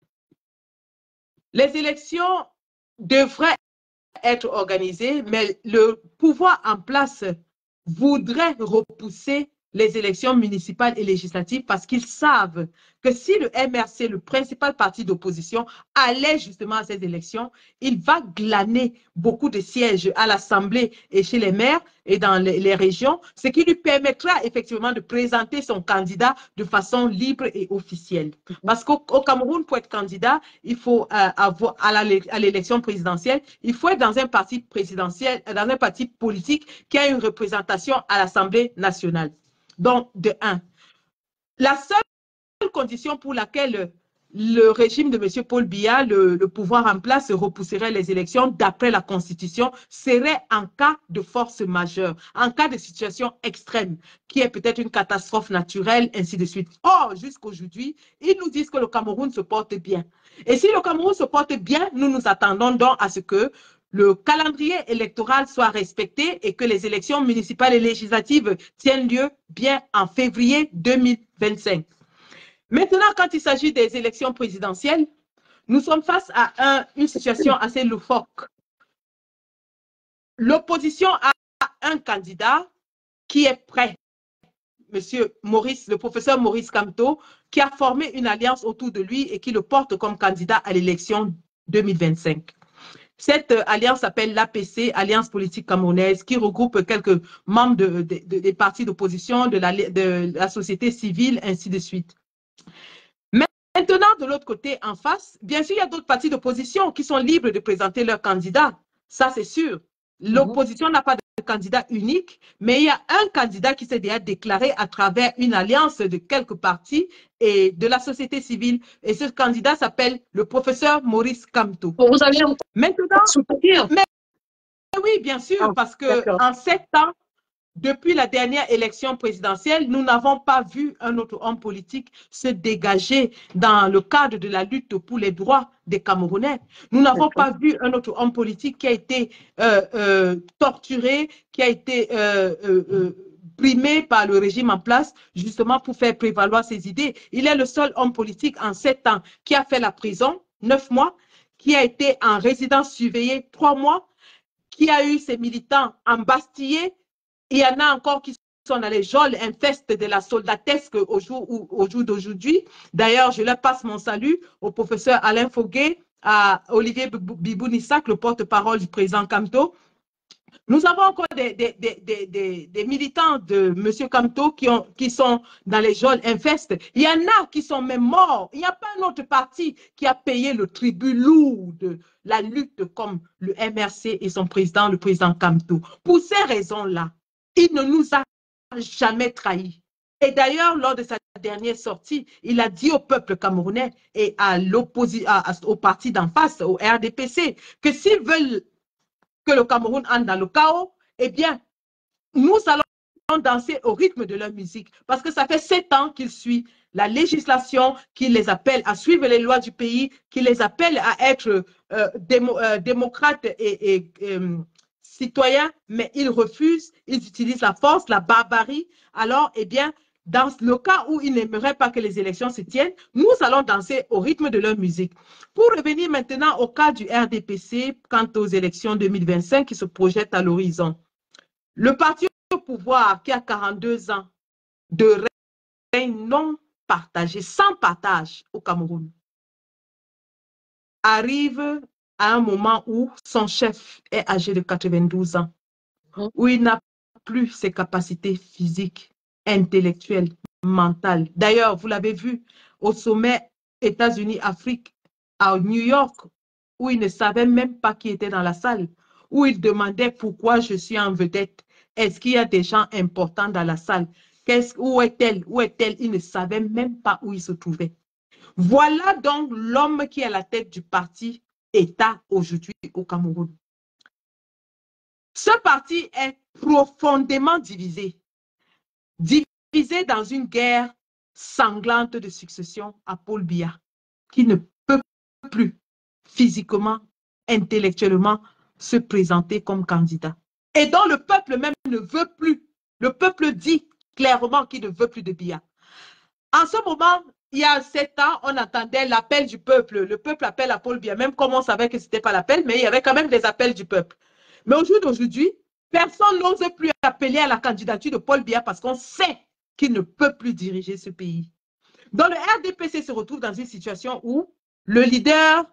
les élections devraient être organisées, mais le pouvoir en place voudrait repousser les élections municipales et législatives parce qu'ils savent que si le MRC, le principal parti d'opposition, allait justement à ces élections, il va glaner beaucoup de sièges à l'Assemblée et chez les maires et dans les régions, ce qui lui permettra effectivement de présenter son candidat de façon libre et officielle. Parce qu'au Cameroun, pour être candidat, il faut avoir à l'élection présidentielle, il faut être dans un parti présidentiel, dans un parti politique qui a une représentation à l'Assemblée nationale. Donc, de un. La seule condition pour laquelle le régime de M. Paul Biya, le pouvoir en place, repousserait les élections d'après la Constitution, serait en cas de force majeure, en cas de situation extrême, qui est peut-être une catastrophe naturelle, ainsi de suite. Or, jusqu'aujourd'hui, ils nous disent que le Cameroun se porte bien. Et si le Cameroun se porte bien, nous nous attendons donc à ce que le calendrier électoral soit respecté et que les élections municipales et législatives tiennent lieu bien en février 2025. Maintenant, quand il s'agit des élections présidentielles, nous sommes face à une situation assez loufoque. L'opposition a un candidat qui est prêt, le professeur Maurice Kamto, qui a formé une alliance autour de lui et qui le porte comme candidat à l'élection 2025. Cette alliance s'appelle l'APC, Alliance politique camerounaise, qui regroupe quelques membres des partis d'opposition, de la société civile, ainsi de suite. Maintenant, de l'autre côté, en face, bien sûr, il y a d'autres partis d'opposition qui sont libres de présenter leurs candidats. Ça, c'est sûr. L'opposition n'a pas de candidat unique, mais il y a un candidat qui s'est déjà déclaré à travers une alliance de quelques partis et de la société civile. Et ce candidat s'appelle le professeur Maurice Kamto. Vous allez maintenant soutenir? Mais oui, bien sûr, parce que en 7 ans, depuis la dernière élection présidentielle, nous n'avons pas vu un autre homme politique se dégager dans le cadre de la lutte pour les droits des Camerounais. Nous n'avons pas vu un autre homme politique qui a été torturé, qui a été brimé par le régime en place, justement pour faire prévaloir ses idées. Il est le seul homme politique en 7 ans qui a fait la prison, 9 mois, qui a été en résidence surveillée 3 mois, qui a eu ses militants embastillés. Il y en a encore qui sont dans les geôles infestes de la soldatesque au jour d'aujourd'hui. D'ailleurs, je leur passe mon salut au professeur Alain Foguet, à Olivier Bibounissac, le porte-parole du président Kamto. Nous avons encore des militants de M. Kamto qui sont dans les geôles infestes. Il y en a qui sont même morts. Il n'y a pas un autre parti qui a payé le tribut lourd de la lutte comme le MRC et son président, le président Kamto. Pour ces raisons-là, il ne nous a jamais trahis. Et d'ailleurs, lors de sa dernière sortie, il a dit au peuple camerounais et au parti d'en face, au RDPC, que s'ils veulent que le Cameroun entre dans le chaos, eh bien, nous allons danser au rythme de leur musique. Parce que ça fait 7 ans qu'ils suivent la législation, qui les appelle à suivre les lois du pays, qui les appelle à être démocrates et citoyens, mais ils refusent, ils utilisent la force, la barbarie. Alors, eh bien, dans le cas où ils n'aimeraient pas que les élections se tiennent, nous allons danser au rythme de leur musique. Pour revenir maintenant au cas du RDPC quant aux élections 2025 qui se projettent à l'horizon. Le parti au pouvoir qui a 42 ans de règne non partagé, sans partage au Cameroun, arrive à un moment où son chef est âgé de 92 ans, où il n'a plus ses capacités physiques, intellectuelles, mentales. D'ailleurs, vous l'avez vu au sommet États-Unis-Afrique à New York, où il ne savait même pas qui était dans la salle, où il demandait pourquoi je suis en vedette. Est-ce qu'il y a des gens importants dans la salle? Où est-elle? Où est-elle? Il ne savait même pas où il se trouvait. Voilà donc l'homme qui est à la tête du parti État aujourd'hui au Cameroun. Ce parti est profondément divisé. Divisé dans une guerre sanglante de succession à Paul Biya, qui ne peut plus physiquement, intellectuellement se présenter comme candidat. Et dont le peuple même ne veut plus. Le peuple dit clairement qu'il ne veut plus de Biya. En ce moment, il y a 7 ans, on attendait l'appel du peuple. Le peuple appelle à Paul Biya, même comme on savait que ce n'était pas l'appel, mais il y avait quand même des appels du peuple. Mais au jour d'aujourd'hui, personne n'ose plus appeler à la candidature de Paul Biya parce qu'on sait qu'il ne peut plus diriger ce pays. Donc le RDPC se retrouve dans une situation où le leader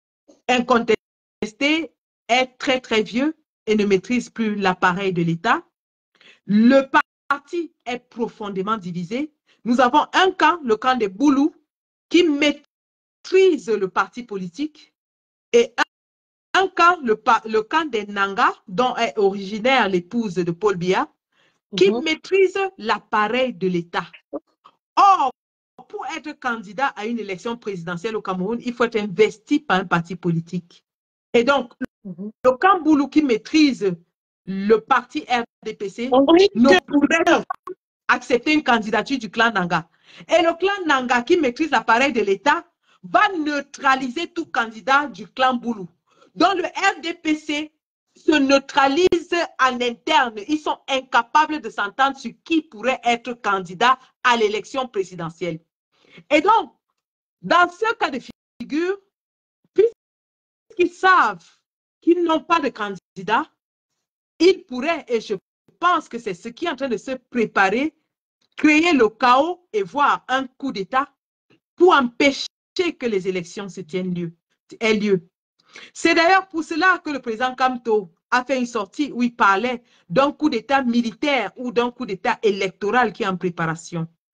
incontesté est très très vieux et ne maîtrise plus l'appareil de l'État. Le parti est profondément divisé. Nous avons un camp, le camp des Boulous, qui maîtrise le parti politique, et un camp, le camp des Nanga, dont est originaire l'épouse de Paul Biya, qui maîtrise l'appareil de l'État. Or, pour être candidat à une élection présidentielle au Cameroun, il faut être investi par un parti politique. Et donc, le camp Boulou qui maîtrise le parti RDPC ne pourrait pas accepter une candidature du clan Nanga. Et le clan Nanga qui maîtrise l'appareil de l'État va neutraliser tout candidat du clan Boulou. Donc le RDPC se neutralise en interne. Ils sont incapables de s'entendre sur qui pourrait être candidat à l'élection présidentielle. Et donc, dans ce cas de figure, puisqu'ils savent qu'ils n'ont pas de candidat, ils pourraient, et je pense que c'est ce qui est en train de se préparer, créer le chaos et voir un coup d'État pour empêcher que les élections aient lieu. C'est d'ailleurs pour cela que le président Kamto a fait une sortie où il parlait d'un coup d'État militaire ou d'un coup d'État électoral qui est en préparation.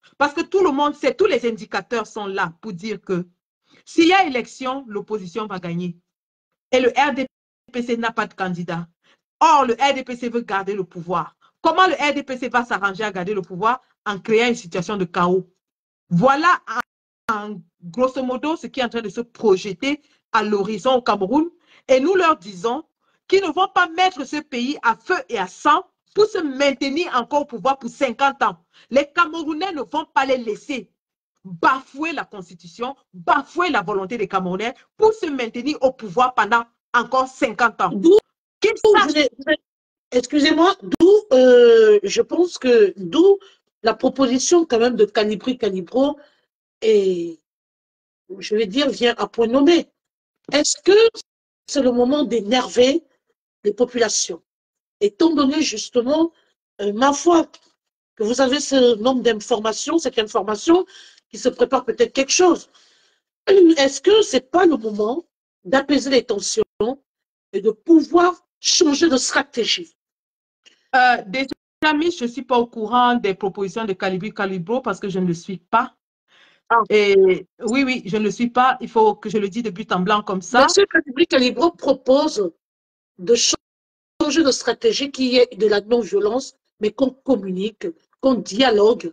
Parce que tout le monde sait, tous les indicateurs sont là pour dire que s'il y a élection, l'opposition va gagner. Et le RDPC n'a pas de candidat. Or, le RDPC veut garder le pouvoir. Comment le RDPC va s'arranger à garder le pouvoir? En créant une situation de chaos. Voilà, en grosso modo, ce qui est en train de se projeter à l'horizon au Cameroun. Et nous leur disons qu'ils ne vont pas mettre ce pays à feu et à sang pour se maintenir encore au pouvoir pour 50 ans. Les Camerounais ne vont pas les laisser bafouer la Constitution, bafouer la volonté des Camerounais pour se maintenir au pouvoir pendant encore 50 ans. Excusez-moi, je pense que d'où la proposition quand même de Calibro et je vais dire vient à point nommé. Est-ce que c'est le moment d'énerver les populations? Étant donné justement, ma foi, que vous avez ce nombre d'informations, cette information qui se prépare peut-être quelque chose. Est-ce que ce n'est pas le moment d'apaiser les tensions et de pouvoir changer de stratégie? Déjà, je ne suis pas au courant des propositions de Calibro parce que je ne le suis pas. Ah. Et oui, je ne le suis pas. Il faut que je le dise de but en blanc comme ça. Monsieur Calibro propose de changer de stratégie qui est de la non-violence, mais qu'on communique, qu'on dialogue.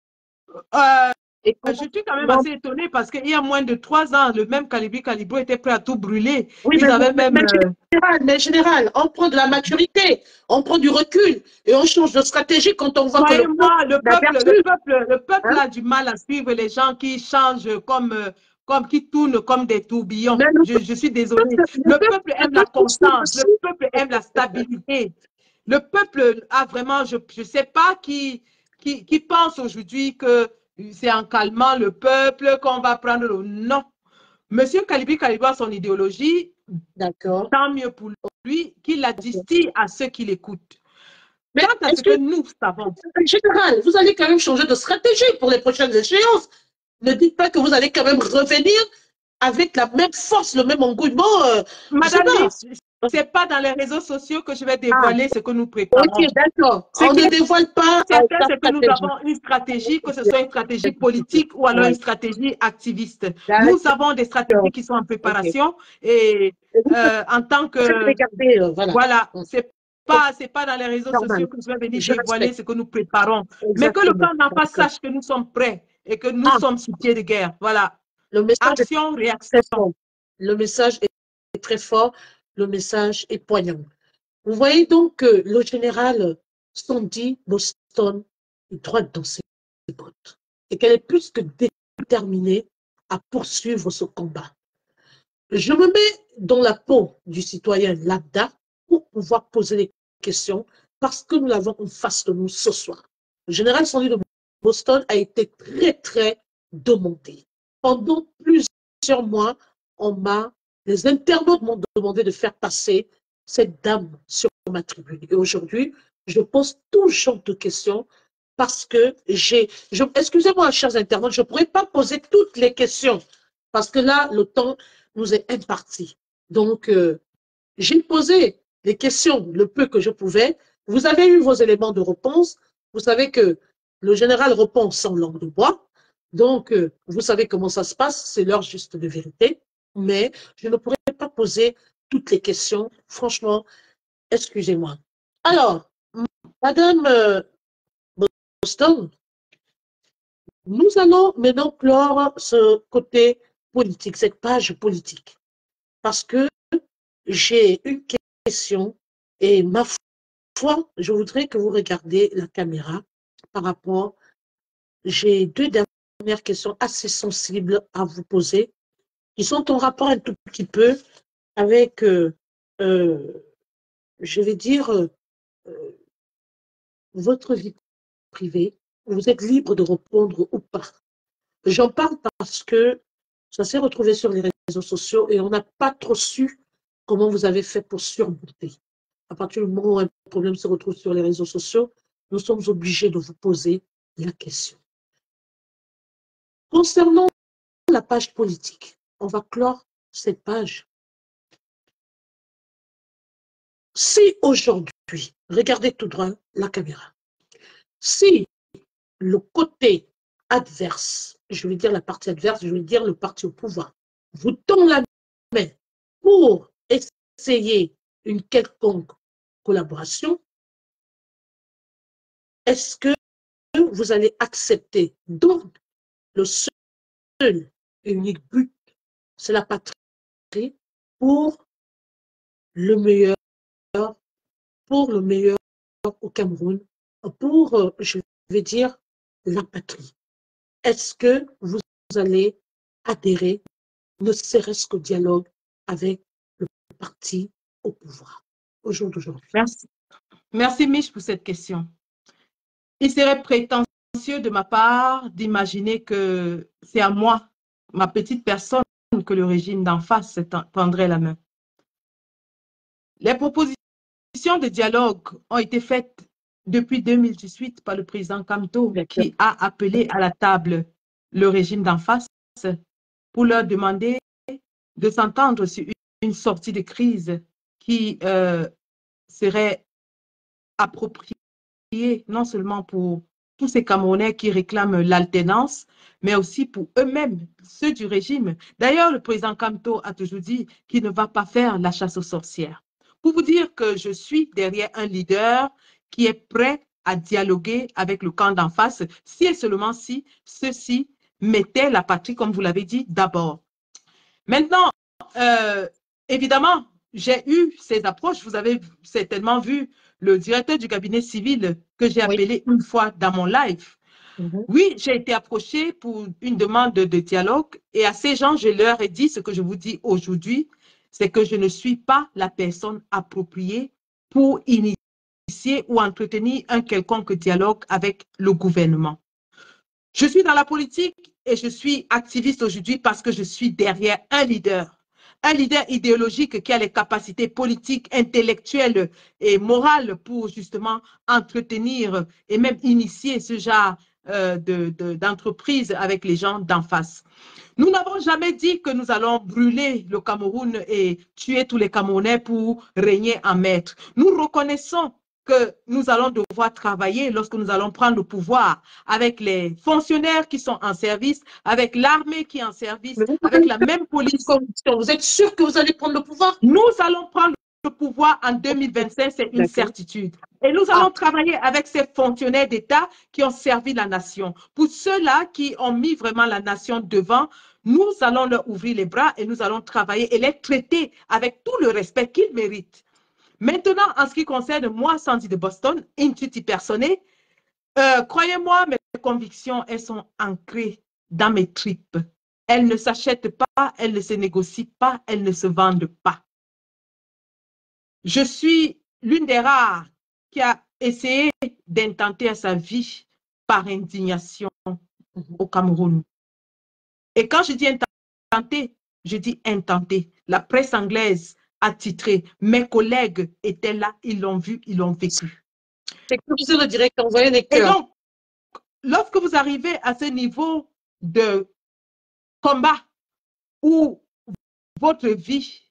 Je suis quand même assez étonnée parce qu'il y a moins de 3 ans, le même Calibro était prêt à tout brûler. Oui, mais général, on prend de la maturité, on prend du recul et on change de stratégie quand on voit que le peuple a du mal à suivre les gens qui changent qui tournent comme des tourbillons. Je suis désolée. Le peuple aime la constance, le peuple aime la stabilité. Le peuple a vraiment, je ne sais pas qui pense aujourd'hui que c'est en calmant le peuple qu'on va prendre le... Non. Monsieur Calibro a son idéologie. D'accord. Tant mieux pour lui qu'il la distille à ceux qui l'écoutent. Mais quant à ce que nous savons. En général, vous allez quand même changer de stratégie pour les prochaines échéances. Ne dites pas que vous allez quand même revenir avec la même force, le même engouement. Madame, ce n'est pas dans les réseaux sociaux que je vais dévoiler ce que nous préparons. Ok, d'accord. On ne dévoile pas. C'est que nous avons une stratégie, que ce soit une stratégie politique ou alors une stratégie activiste. Nous avons des stratégies qui sont en préparation et en tant que... Voilà, c'est pas dans les réseaux sociaux que je vais venir dévoiler ce que nous préparons. Mais que le camp d'en face sache que nous sommes prêts et que nous sommes sous pied de guerre. Voilà. Action, réaction. Le message est très fort, le message est poignant. Vous voyez donc que le général Sandy Boston est droite dans ses bottes et qu'elle est plus que déterminée à poursuivre ce combat. Je me mets dans la peau du citoyen lambda pour pouvoir poser des questions parce que nous l'avons en face de nous ce soir. Le général Sandy de Boston a été très, très demandé. Pendant plusieurs mois, les internautes m'ont demandé de faire passer cette dame sur ma tribune. Et aujourd'hui, je pose tout genre de questions parce que excusez-moi, chers internautes, je ne pourrais pas poser toutes les questions parce que là, le temps nous est imparti. Donc, j'ai posé les questions le peu que je pouvais. Vous avez eu vos éléments de réponse. Vous savez que le général répond sans langue de bois. Donc, vous savez comment ça se passe. C'est l'heure juste de vérité. Mais je ne pourrais pas poser toutes les questions. Franchement, excusez-moi. Alors, Madame Boston, nous allons maintenant clore ce côté politique, cette page politique. Parce que j'ai une question et ma foi, je voudrais que vous regardiez la caméra par rapport. J'ai 2 dernières questions assez sensibles à vous poser qui sont en rapport un tout petit peu avec, je vais dire, votre vie privée. Vous êtes libre de répondre ou pas. J'en parle parce que ça s'est retrouvé sur les réseaux sociaux et on n'a pas trop su comment vous avez fait pour surmonter. À partir du moment où un problème se retrouve sur les réseaux sociaux, nous sommes obligés de vous poser la question. Concernant la page politique, on va clore cette page. Si aujourd'hui, regardez tout droit la caméra, si le côté adverse, je vais dire la partie adverse, je vais dire le parti au pouvoir, vous tend la main pour essayer une quelconque collaboration, est-ce que vous allez accepter? Donc, le seul et unique but, c'est la patrie pour le meilleur au Cameroun, pour, je vais dire, la patrie. Est-ce que vous allez adhérer, ne serait-ce qu'au dialogue avec le parti au pouvoir au jour d'aujourd'hui? Merci. Merci, Mich, pour cette question. Il serait prétentieux de ma part d'imaginer que c'est à moi, ma petite personne, que le régime d'en face tendrait la main. Les propositions de dialogue ont été faites depuis 2018 par le président Kamto, qui a appelé à la table le régime d'en face pour leur demander de s'entendre sur une sortie de crise qui serait appropriée non seulement pour tous ces Camerounais qui réclament l'alternance, mais aussi pour eux-mêmes, ceux du régime. D'ailleurs, le président Kamto a toujours dit qu'il ne va pas faire la chasse aux sorcières. Pour vous dire que je suis derrière un leader qui est prêt à dialoguer avec le camp d'en face, si et seulement si ceux-ci mettaient la patrie, comme vous l'avez dit, d'abord. Maintenant, évidemment, j'ai eu ces approches. Vous avez certainement vu le directeur du cabinet civil que j'ai appelé une fois dans mon live. Oui, j'ai été approchée pour une demande de dialogue et à ces gens, je leur ai dit ce que je vous dis aujourd'hui, c'est que je ne suis pas la personne appropriée pour initier ou entretenir un quelconque dialogue avec le gouvernement. Je suis dans la politique et je suis activiste aujourd'hui parce que je suis derrière un leader idéologique qui a les capacités politiques, intellectuelles et morales pour justement entretenir et même initier ce genre d'entreprise avec les gens d'en face. Nous n'avons jamais dit que nous allons brûler le Cameroun et tuer tous les Camerounais pour régner en maître. Nous reconnaissons que nous allons devoir travailler lorsque nous allons prendre le pouvoir avec les fonctionnaires qui sont en service, avec l'armée qui est en service, avec la même police. Vous êtes sûr que vous allez prendre le pouvoir? Nous allons prendre le pouvoir en 2025, c'est une certitude. Et nous allons travailler avec ces fonctionnaires d'État qui ont servi la nation. Pour ceux-là qui ont mis vraiment la nation devant, nous allons leur ouvrir les bras et nous allons travailler et les traiter avec tout le respect qu'ils méritent. Maintenant, en ce qui concerne moi, Sandy de Boston, intuitif personné, croyez-moi, mes convictions, elles sont ancrées dans mes tripes. Elles ne s'achètent pas, elles ne se négocient pas, elles ne se vendent pas. Je suis l'une des rares qui a essayé d'intenter à sa vie par indignation au Cameroun. Et quand je dis intenter, je dis intenter. La presse anglaise a titré, mes collègues étaient là, ils l'ont vu, ils l'ont vécu. C'est comme sur le direct envoyé des cœurs. Et donc, lorsque vous arrivez à ce niveau de combat où votre vie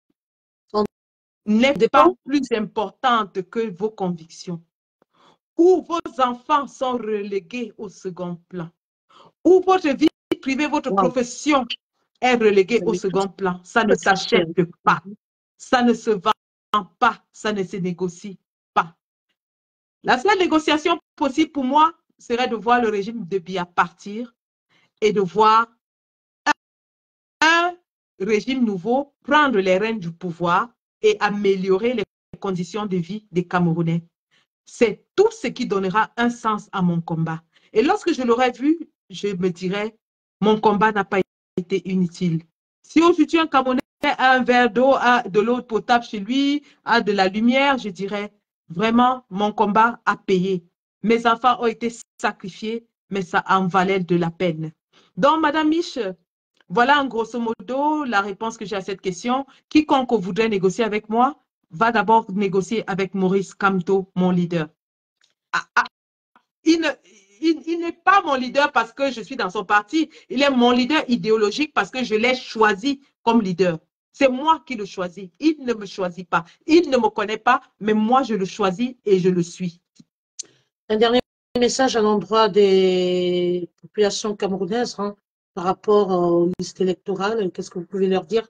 n'est pas plus importante que vos convictions, où vos enfants sont relégués au second plan, où votre vie privée, votre profession est reléguée au second plan, ça ne s'achète pas. Ça ne se vend pas, ça ne se négocie pas. La seule négociation possible pour moi serait de voir le régime de Biya partir et de voir un régime nouveau prendre les rênes du pouvoir et améliorer les conditions de vie des Camerounais. C'est tout ce qui donnera un sens à mon combat. Et lorsque je l'aurai vu, je me dirais, mon combat n'a pas été inutile. Si aujourd'hui un Camerounais a un verre d'eau, a de l'eau potable chez lui, a de la lumière, je dirais, vraiment, mon combat a payé. Mes enfants ont été sacrifiés, mais ça en valait de la peine. Donc, Madame Mich, voilà en grosso modo la réponse que j'ai à cette question. Quiconque voudrait négocier avec moi va d'abord négocier avec Maurice Kamto, mon leader. Il n'est pas mon leader parce que je suis dans son parti. Il est mon leader idéologique parce que je l'ai choisi comme leader. C'est moi qui le choisis. Il ne me choisit pas. Il ne me connaît pas, mais moi, je le choisis et je le suis. Un dernier message à l'endroit des populations camerounaises hein, par rapport aux listes électorales. Qu'est-ce que vous pouvez leur dire?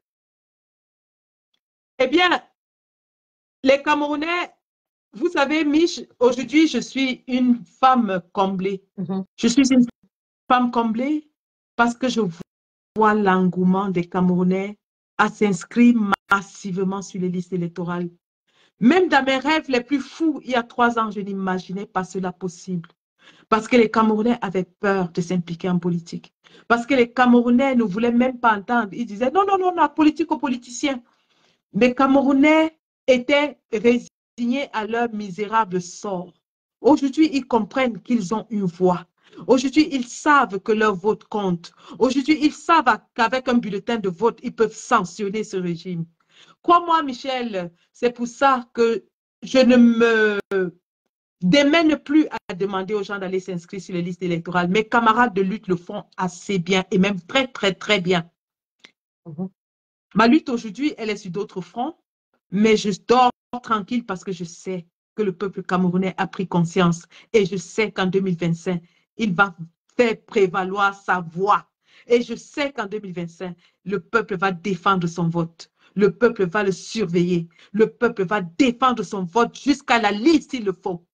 Eh bien, les Camerounais, vous savez, Mich, aujourd'hui, je suis une femme comblée. Je suis une femme comblée parce que je vois l'engouement des Camerounais à s'inscrire massivement sur les listes électorales. Même dans mes rêves les plus fous, il y a 3 ans, je n'imaginais pas cela possible. Parce que les Camerounais avaient peur de s'impliquer en politique. Parce que les Camerounais ne voulaient même pas entendre. Ils disaient non, non, non, la politique aux politiciens. Les Camerounais étaient résignés à leur misérable sort. Aujourd'hui, ils comprennent qu'ils ont une voix. Aujourd'hui, ils savent que leur vote compte. Aujourd'hui, ils savent qu'avec un bulletin de vote, ils peuvent sanctionner ce régime. Crois-moi, Michel, c'est pour ça que je ne me démène plus à demander aux gens d'aller s'inscrire sur les listes électorales. Mes camarades de lutte le font assez bien et même très, très, très bien. Ma lutte aujourd'hui, elle est sur d'autres fronts, mais je dors tranquille parce que je sais que le peuple camerounais a pris conscience et je sais qu'en 2025, il va faire prévaloir sa voix. Et je sais qu'en 2025, le peuple va défendre son vote. Le peuple va le surveiller. Le peuple va défendre son vote jusqu'à la liste s'il le faut.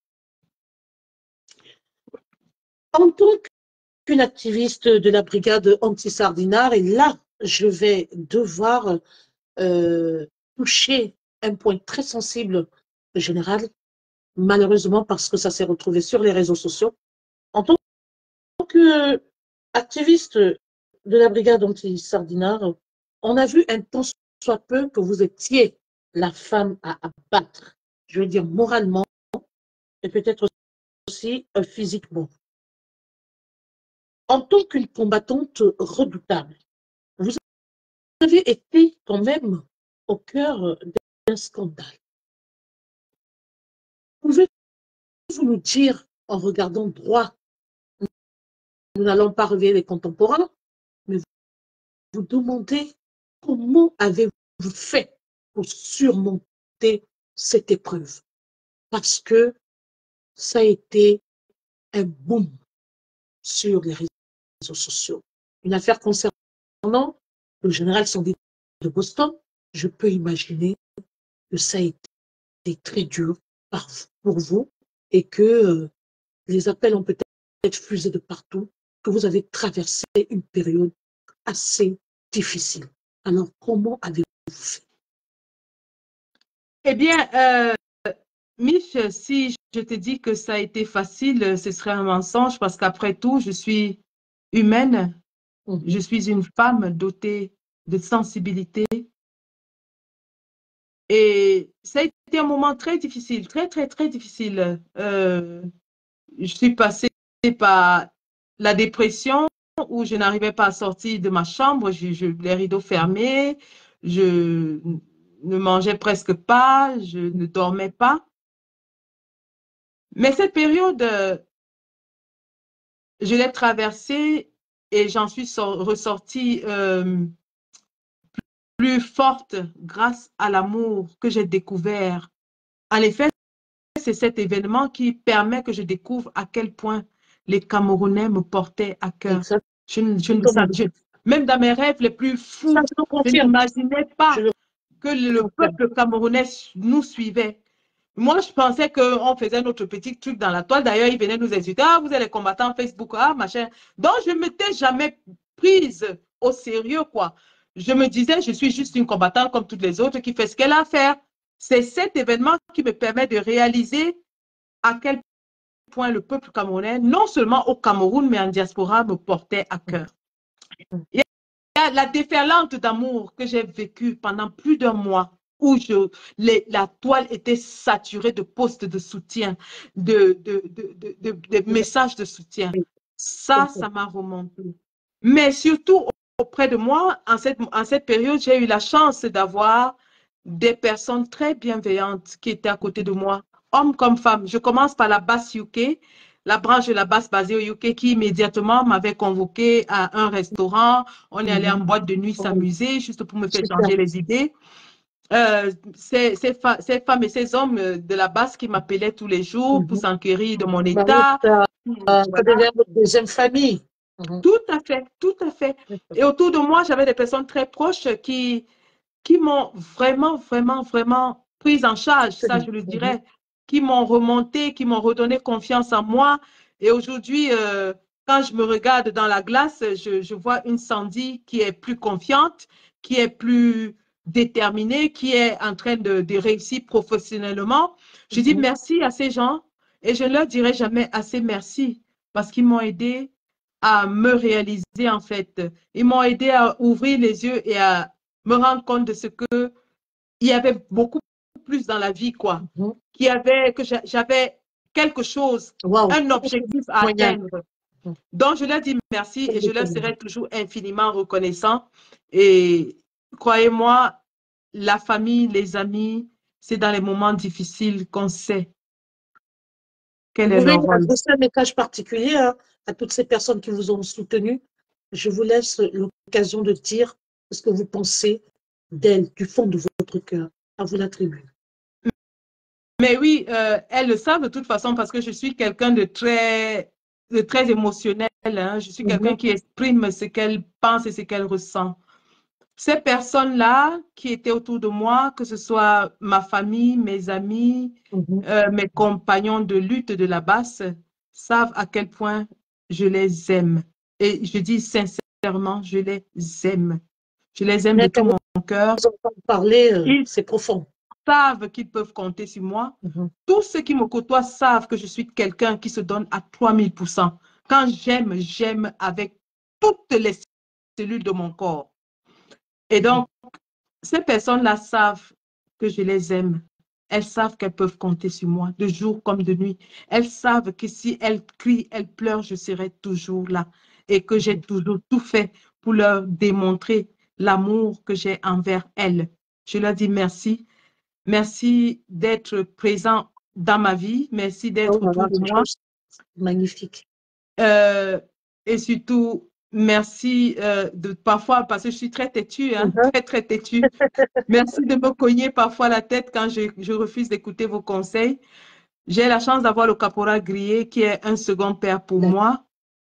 En tant qu'une activiste de la brigade anti-Sardinard, et là, je vais devoir toucher un point très sensible, général, malheureusement parce que ça s'est retrouvé sur les réseaux sociaux. En tant qu'activiste de la brigade anti-Sardinard, on a vu un tant soit peu que vous étiez la femme à abattre, je veux dire moralement et peut-être aussi physiquement. En tant qu'une combattante redoutable, vous avez été quand même au cœur d'un scandale. Pouvez-vous nous dire, en regardant droit, nous n'allons pas révéler les contemporains, mais vous demandez comment avez-vous fait pour surmonter cette épreuve? Parce que ça a été un boom sur les réseaux sociaux. Une affaire concernant le général Sandy de Boston, je peux imaginer que ça a été très dur pour vous et que les appels ont peut-être fusé de partout, que vous avez traversé une période assez difficile. Alors, comment avez-vous fait? Eh bien, Mich, si je te dis que ça a été facile, ce serait un mensonge parce qu'après tout, je suis humaine, je suis une femme dotée de sensibilité. Et ça a été un moment très difficile, très, très, très difficile. Je suis passée par la dépression où je n'arrivais pas à sortir de ma chambre, les rideaux fermés, je ne mangeais presque pas, je ne dormais pas. Mais cette période, je l'ai traversée et j'en suis ressortie plus forte grâce à l'amour que j'ai découvert. En effet, c'est cet événement qui permet que je découvre à quel point les Camerounais me portaient à cœur. Même dans mes rêves les plus fous, je n'imaginais pas que le peuple camerounais nous suivait. Moi, je pensais qu'on faisait notre petit truc dans la toile. D'ailleurs, ils venaient nous insulter. Ah, vous êtes les combattants Facebook, ah, machin. Donc, je ne m'étais jamais prise au sérieux, quoi. Je me disais, je suis juste une combattante comme toutes les autres qui fait ce qu'elle a à faire. C'est cet événement qui me permet de réaliser à quel point le peuple camerounais, non seulement au Cameroun, mais en diaspora, me portait à cœur. Il y a la déferlante d'amour que j'ai vécue pendant plus d'un mois où la toile était saturée de posts de soutien, de messages de soutien. Ça m'a remonté. Mais surtout, auprès de moi, en cette période, j'ai eu la chance d'avoir des personnes très bienveillantes qui étaient à côté de moi, hommes comme femmes. Je commence par la BAS UK, la branche de la BAS basée au UK qui immédiatement m'avait convoqué à un restaurant. On est allé en boîte de nuit s'amuser juste pour me faire changer les idées. ces femmes et ces hommes de la base qui m'appelaient tous les jours pour s'enquérir de mon Bah oui, état. ça Voilà. devient votre deuxième famille. Tout à fait, tout à fait. Et autour de moi, j'avais des personnes très proches qui m'ont vraiment, vraiment, vraiment prise en charge, ça je le dirais, qui m'ont remonté, qui m'ont redonné confiance en moi. Et aujourd'hui, quand je me regarde dans la glace, je vois une Sandy qui est plus confiante, qui est plus déterminée, qui est en train de réussir professionnellement. Je dis merci à ces gens et je ne leur dirai jamais assez merci parce qu'ils m'ont aidé à me réaliser en fait. Ils m'ont aidé à ouvrir les yeux et à me rendre compte de ce que il y avait beaucoup plus dans la vie, quoi. Que j'avais quelque chose, un objectif à atteindre. Donc, je leur dis merci et je leur serai toujours infiniment reconnaissant. Et croyez-moi, la famille, les amis, c'est dans les moments difficiles qu'on sait quel est Vous leur pouvez rôle. adresser un message particulier à toutes ces personnes qui vous ont soutenu. Je vous laisse l'occasion de dire ce que vous pensez d'elles, du fond de votre cœur. À vous la tribune. Mais oui, elles le savent de toute façon parce que je suis quelqu'un de très émotionnel. Hein. Je suis quelqu'un qui exprime ce qu'elle pense et ce qu'elle ressent. Ces personnes-là qui étaient autour de moi, que ce soit ma famille, mes amis, mes compagnons de lutte de la basse, savent à quel point je les aime. Et je dis sincèrement, je les aime. Je les aime de tout mon cœur. Parler, c'est profond. Savent qu'ils peuvent compter sur moi. Tous ceux qui me côtoient savent que je suis quelqu'un qui se donne à 3000%. Quand j'aime, j'aime avec toutes les cellules de mon corps. Et donc, ces personnes-là savent que je les aime. Elles savent qu'elles peuvent compter sur moi, de jour comme de nuit. Elles savent que si elles crient, elles pleurent, je serai toujours là. Et que j'ai toujours tout fait pour leur démontrer l'amour que j'ai envers elles. Je leur dis merci. Merci d'être présent dans ma vie. Merci d'être autour de moi. Magnifique. Et surtout, merci de parfois, parce que je suis très têtue, hein, très têtue. Merci de me cogner parfois la tête quand je refuse d'écouter vos conseils. J'ai la chance d'avoir le caporal Grillé qui est un second père pour moi,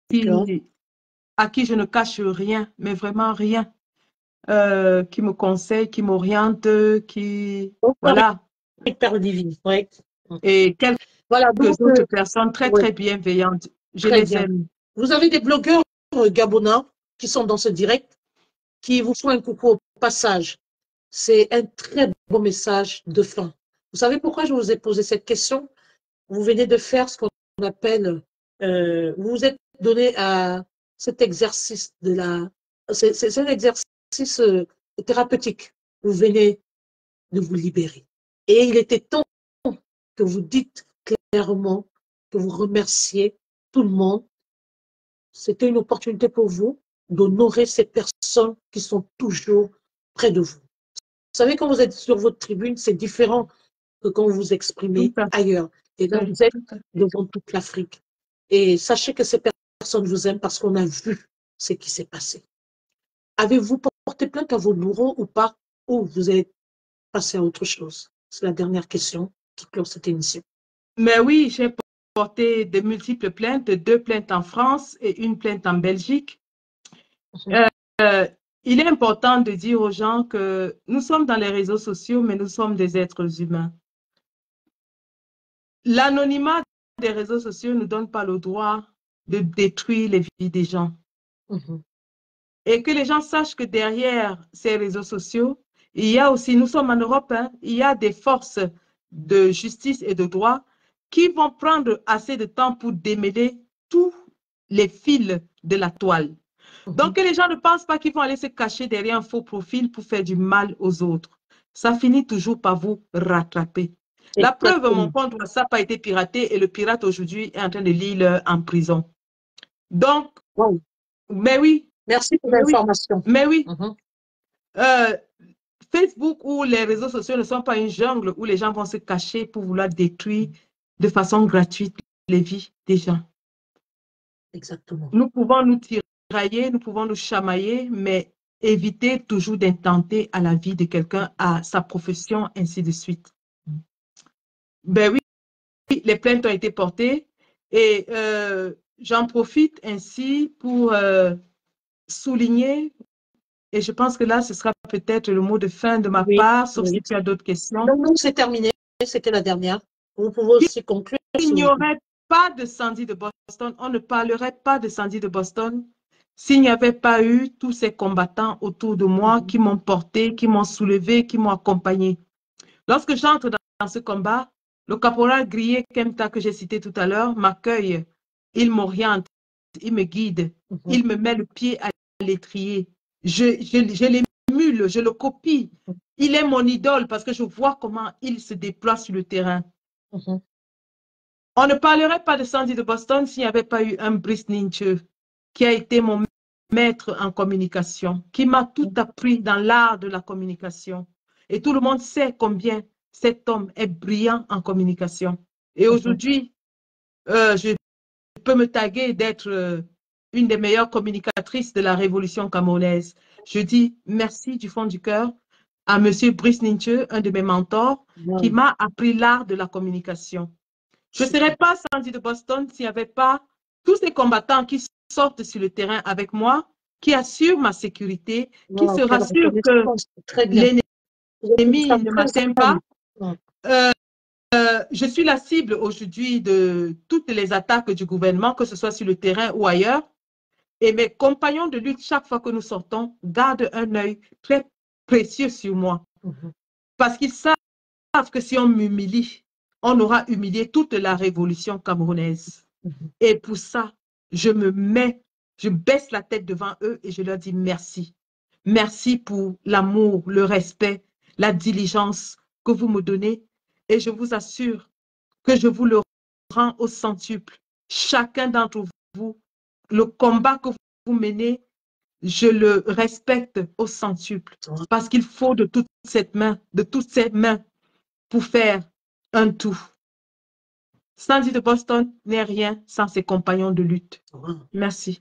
à qui je ne cache rien, mais vraiment rien. Qui me conseille, qui m'oriente, qui... Voilà. Père divine, oui. Et quelques autres personnes très bienveillantes. Je les aime. Vous avez des blogueurs gabonais qui sont dans ce direct, qui vous font un coucou au passage. C'est un très beau message de fin. Vous savez pourquoi je vous ai posé cette question? Vous venez de faire ce qu'on appelle, vous vous êtes donné à cet exercice de la, c'est un exercice thérapeutique. Vous venez de vous libérer. Et il était temps que vous dites clairement, que vous remerciez tout le monde. C'était une opportunité pour vous d'honorer ces personnes qui sont toujours près de vous. Vous savez, quand vous êtes sur votre tribune, c'est différent que quand vous vous exprimez ailleurs. Et là, vous êtes devant toute l'Afrique. Et sachez que ces personnes vous aiment parce qu'on a vu ce qui s'est passé. Avez-vous porté plainte à vos bourreaux ou pas? Ou vous êtes passé à autre chose? C'est la dernière question qui clôt cette émission. Mais oui, j'ai porté de multiples plaintes, 2 plaintes en France et 1 plainte en Belgique. Il est important de dire aux gens que nous sommes dans les réseaux sociaux, mais nous sommes des êtres humains. L'anonymat des réseaux sociaux ne donne pas le droit de détruire les vies des gens. Et que les gens sachent que derrière ces réseaux sociaux, il y a aussi, nous sommes en Europe, hein, il y a des forces de justice et de droit qui vont prendre assez de temps pour démêler tous les fils de la toile. Donc, que les gens ne pensent pas qu'ils vont aller se cacher derrière un faux profil pour faire du mal aux autres. Ça finit toujours par vous rattraper. La preuve, mon compte WhatsApp a été piraté et le pirate aujourd'hui est en train de lire en prison. Donc, mais oui. Merci pour l'information. Mais oui. Facebook ou les réseaux sociaux ne sont pas une jungle où les gens vont se cacher pour vouloir détruire de façon gratuite les vies des gens. Exactement. Nous pouvons nous tirailler, nous pouvons nous chamailler, mais éviter toujours d'intenter à la vie de quelqu'un, à sa profession, ainsi de suite. Ben oui, les plaintes ont été portées et j'en profite ainsi pour souligner, et je pense que là, ce sera peut-être le mot de fin de ma part, sauf si tu as d'autres questions. Non, non, c'est terminé, c'était la dernière. Vous pouvez aussi conclure. Il n'y aurait pas de Sandy de Boston, on ne parlerait pas de Sandy de Boston s'il n'y avait pas eu tous ces combattants autour de moi qui m'ont porté, qui m'ont soulevé, qui m'ont accompagné. Lorsque j'entre dans ce combat, le caporal Grier Kemta que j'ai cité tout à l'heure m'accueille, il m'oriente, il me guide, il me met le pied à l'étrier. Je l'émule, je le copie. Il est mon idole parce que je vois comment il se déploie sur le terrain. On ne parlerait pas de Sandy de Boston s'il n'y avait pas eu un Brice Ninche qui a été mon maître en communication, qui m'a tout appris dans l'art de la communication. Et tout le monde sait combien cet homme est brillant en communication. Et aujourd'hui, je peux me taguer d'être une des meilleures communicatrices de la révolution camerounaise. Je dis merci du fond du cœur à M. Brice Ninche, un de mes mentors, qui m'a appris l'art de la communication. Je ne serais pas Sandy de Boston s'il n'y avait pas tous ces combattants qui sortent sur le terrain avec moi, qui assurent ma sécurité, qui se rassurent que l'ennemi ne m'atteint pas. Je suis la cible aujourd'hui de toutes les attaques du gouvernement, que ce soit sur le terrain ou ailleurs. Et mes compagnons de lutte, chaque fois que nous sortons, gardent un œil très précieux sur moi. Parce qu'ils savent que si on m'humilie, on aura humilié toute la révolution camerounaise. Et pour ça, je baisse la tête devant eux et je leur dis merci. Merci pour l'amour, le respect, la diligence que vous me donnez. Et je vous assure que je vous le rends au centuple. Chacun d'entre vous, le combat que vous menez, je le respecte au centuple. Parce qu'il faut de toutes ces mains pour faire un tout. Sandy de Boston n'est rien sans ses compagnons de lutte. Merci.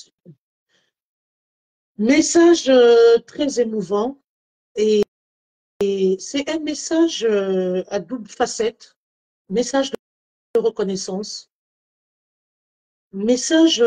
Message très émouvant et c'est un message à double facette, message de reconnaissance, message,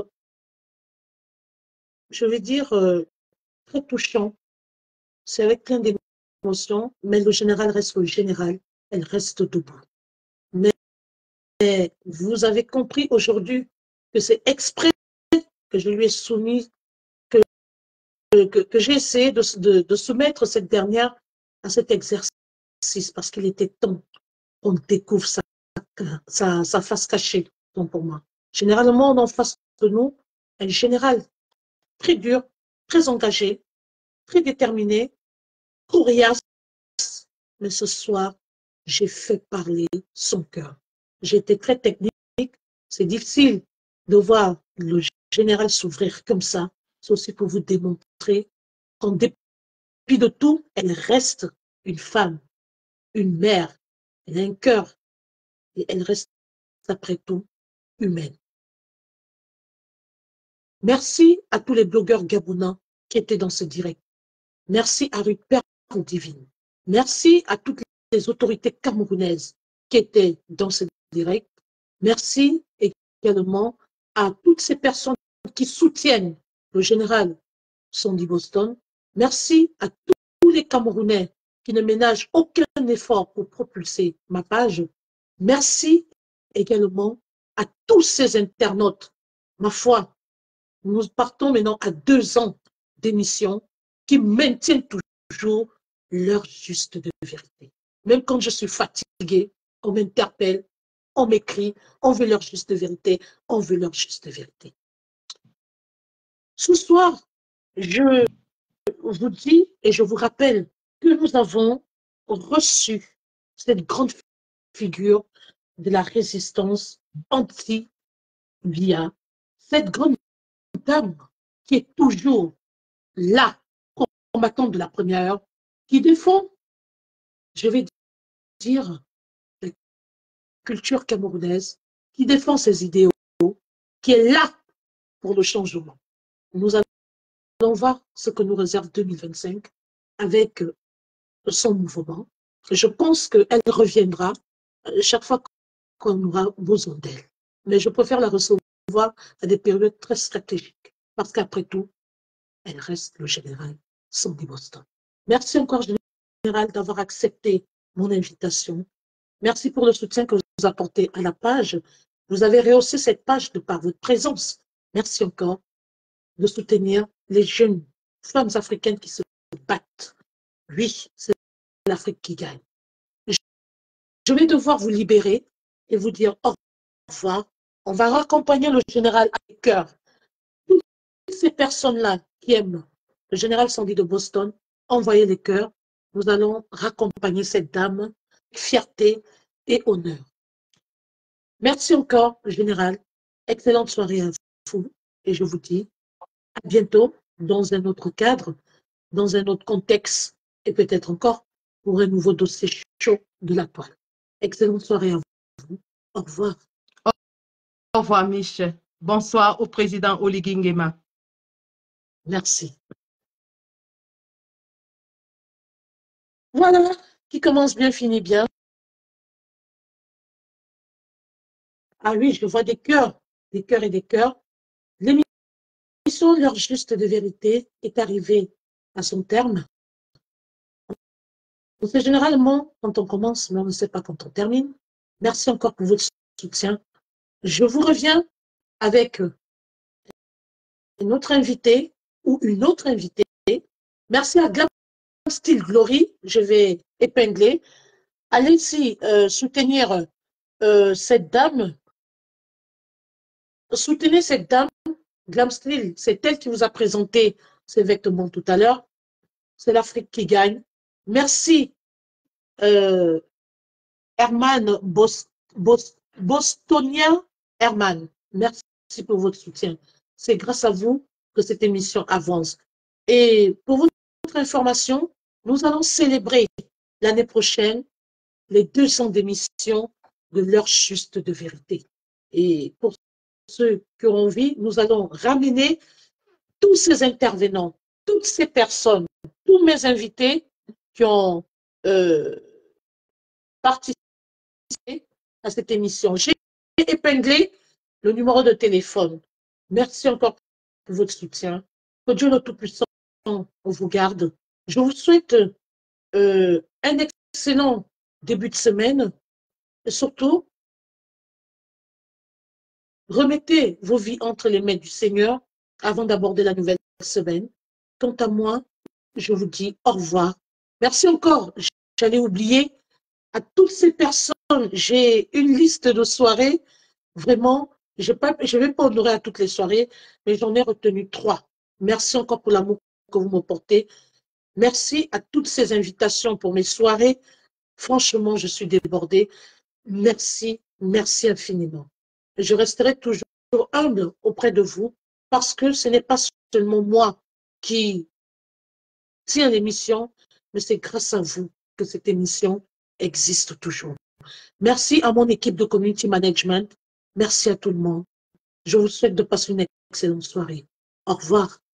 je vais dire, très touchant. C'est avec plein d'émotions, mais le général reste le général, elle reste debout. Mais vous avez compris aujourd'hui que c'est exprès que je lui ai soumis, que j'ai essayé de soumettre cette dernière à cet exercice, parce qu'il était temps qu'on découvre sa face cachée, donc pour moi. Généralement, on en face de nous, un général très dur, très engagé, très déterminé, coriace, mais ce soir, j'ai fait parler son cœur. J'étais très technique, c'est difficile de voir le général s'ouvrir comme ça. C'est aussi pour vous démontrer qu'en dépit de tout, elle reste une femme, une mère, elle a un cœur et elle reste après tout humaine. Merci à tous les blogueurs gabonais qui étaient dans ce direct. Merci à Ruth Père Divine. Merci à toutes les autorités camerounaises qui étaient dans ce direct. Merci également à toutes ces personnes qui soutiennent le général Sandy Boston. Merci à tous les Camerounais qui ne ménagent aucun effort pour propulser ma page. Merci également à tous ces internautes. Ma foi, nous partons maintenant à 2 ans d'émission qui maintiennent toujours leur juste de vérité. Même quand je suis fatiguée, on m'interpelle, on m'écrit, on veut leur juste de vérité, on veut leur juste de vérité. Ce soir, je vous dis et je vous rappelle que nous avons reçu cette grande figure de la résistance anti-VIA, cette grande dame qui est toujours là, combattante de la première heure, qui défend, je vais dire, la culture camerounaise, qui défend ses idéaux, qui est là pour le changement. Nous allons voir ce que nous réserve 2025 avec son mouvement. Je pense qu'elle reviendra chaque fois qu'on aura besoin d'elle. Mais je préfère la recevoir à des périodes très stratégiques parce qu'après tout, elle reste le général Sandy Boston. Merci encore, général, d'avoir accepté mon invitation. Merci pour le soutien que vous apportez à la page. Vous avez rehaussé cette page de par votre présence. Merci encore de soutenir les jeunes femmes africaines qui se battent. Oui, c'est l'Afrique qui gagne. Je vais devoir vous libérer et vous dire au revoir. On va raccompagner le général avec cœur. Toutes ces personnes-là qui aiment le général Sandy de Boston, envoyez les cœurs. Nous allons raccompagner cette dame, fierté et honneur. Merci encore, général. Excellente soirée à vous. Et je vous dis à bientôt dans un autre cadre, dans un autre contexte et peut-être encore pour un nouveau dossier chaud de la toile. Excellente soirée à vous. Au revoir. Au revoir, Mich. Bonsoir au président Oligui Nguema. Merci. Voilà, qui commence bien, finit bien. Ah oui, je vois des cœurs et des cœurs. L'émission L'heure juste de vérité est arrivée à son terme. On sait généralement quand on commence, mais on ne sait pas quand on termine. Merci encore pour votre soutien. Je vous reviens avec un autre invité ou une autre invitée. Merci à Glam Style Glory, je vais épingler. Allez-y soutenir cette dame. Soutenez cette dame. Glam Style, c'est elle qui vous a présenté ses vêtements tout à l'heure. C'est l'Afrique qui gagne. Merci Herman Bostonien Herman. Merci pour votre soutien. C'est grâce à vous que cette émission avance. Et pour votre information, nous allons célébrer l'année prochaine les 200 d'émission de l'heure juste de vérité. Et pour ceux qui auront envie, nous allons ramener tous ces intervenants, toutes ces personnes, tous mes invités qui ont participé à cette émission. J'ai épinglé le numéro de téléphone. Merci encore pour votre soutien. Que Dieu le Tout-Puissant vous garde. Je vous souhaite un excellent début de semaine et surtout, remettez vos vies entre les mains du Seigneur avant d'aborder la nouvelle semaine. Quant à moi, je vous dis au revoir. Merci encore. J'allais oublier à toutes ces personnes. J'ai une liste de soirées. Vraiment, je ne vais pas honorer à toutes les soirées, mais j'en ai retenu 3. Merci encore pour l'amour que vous me portez. Merci à toutes ces invitations pour mes soirées. Franchement, je suis débordée. Merci, merci infiniment. Je resterai toujours humble auprès de vous parce que ce n'est pas seulement moi qui tiens l'émission, mais c'est grâce à vous que cette émission existe toujours. Merci à mon équipe de community management. Merci à tout le monde. Je vous souhaite de passer une excellente soirée. Au revoir.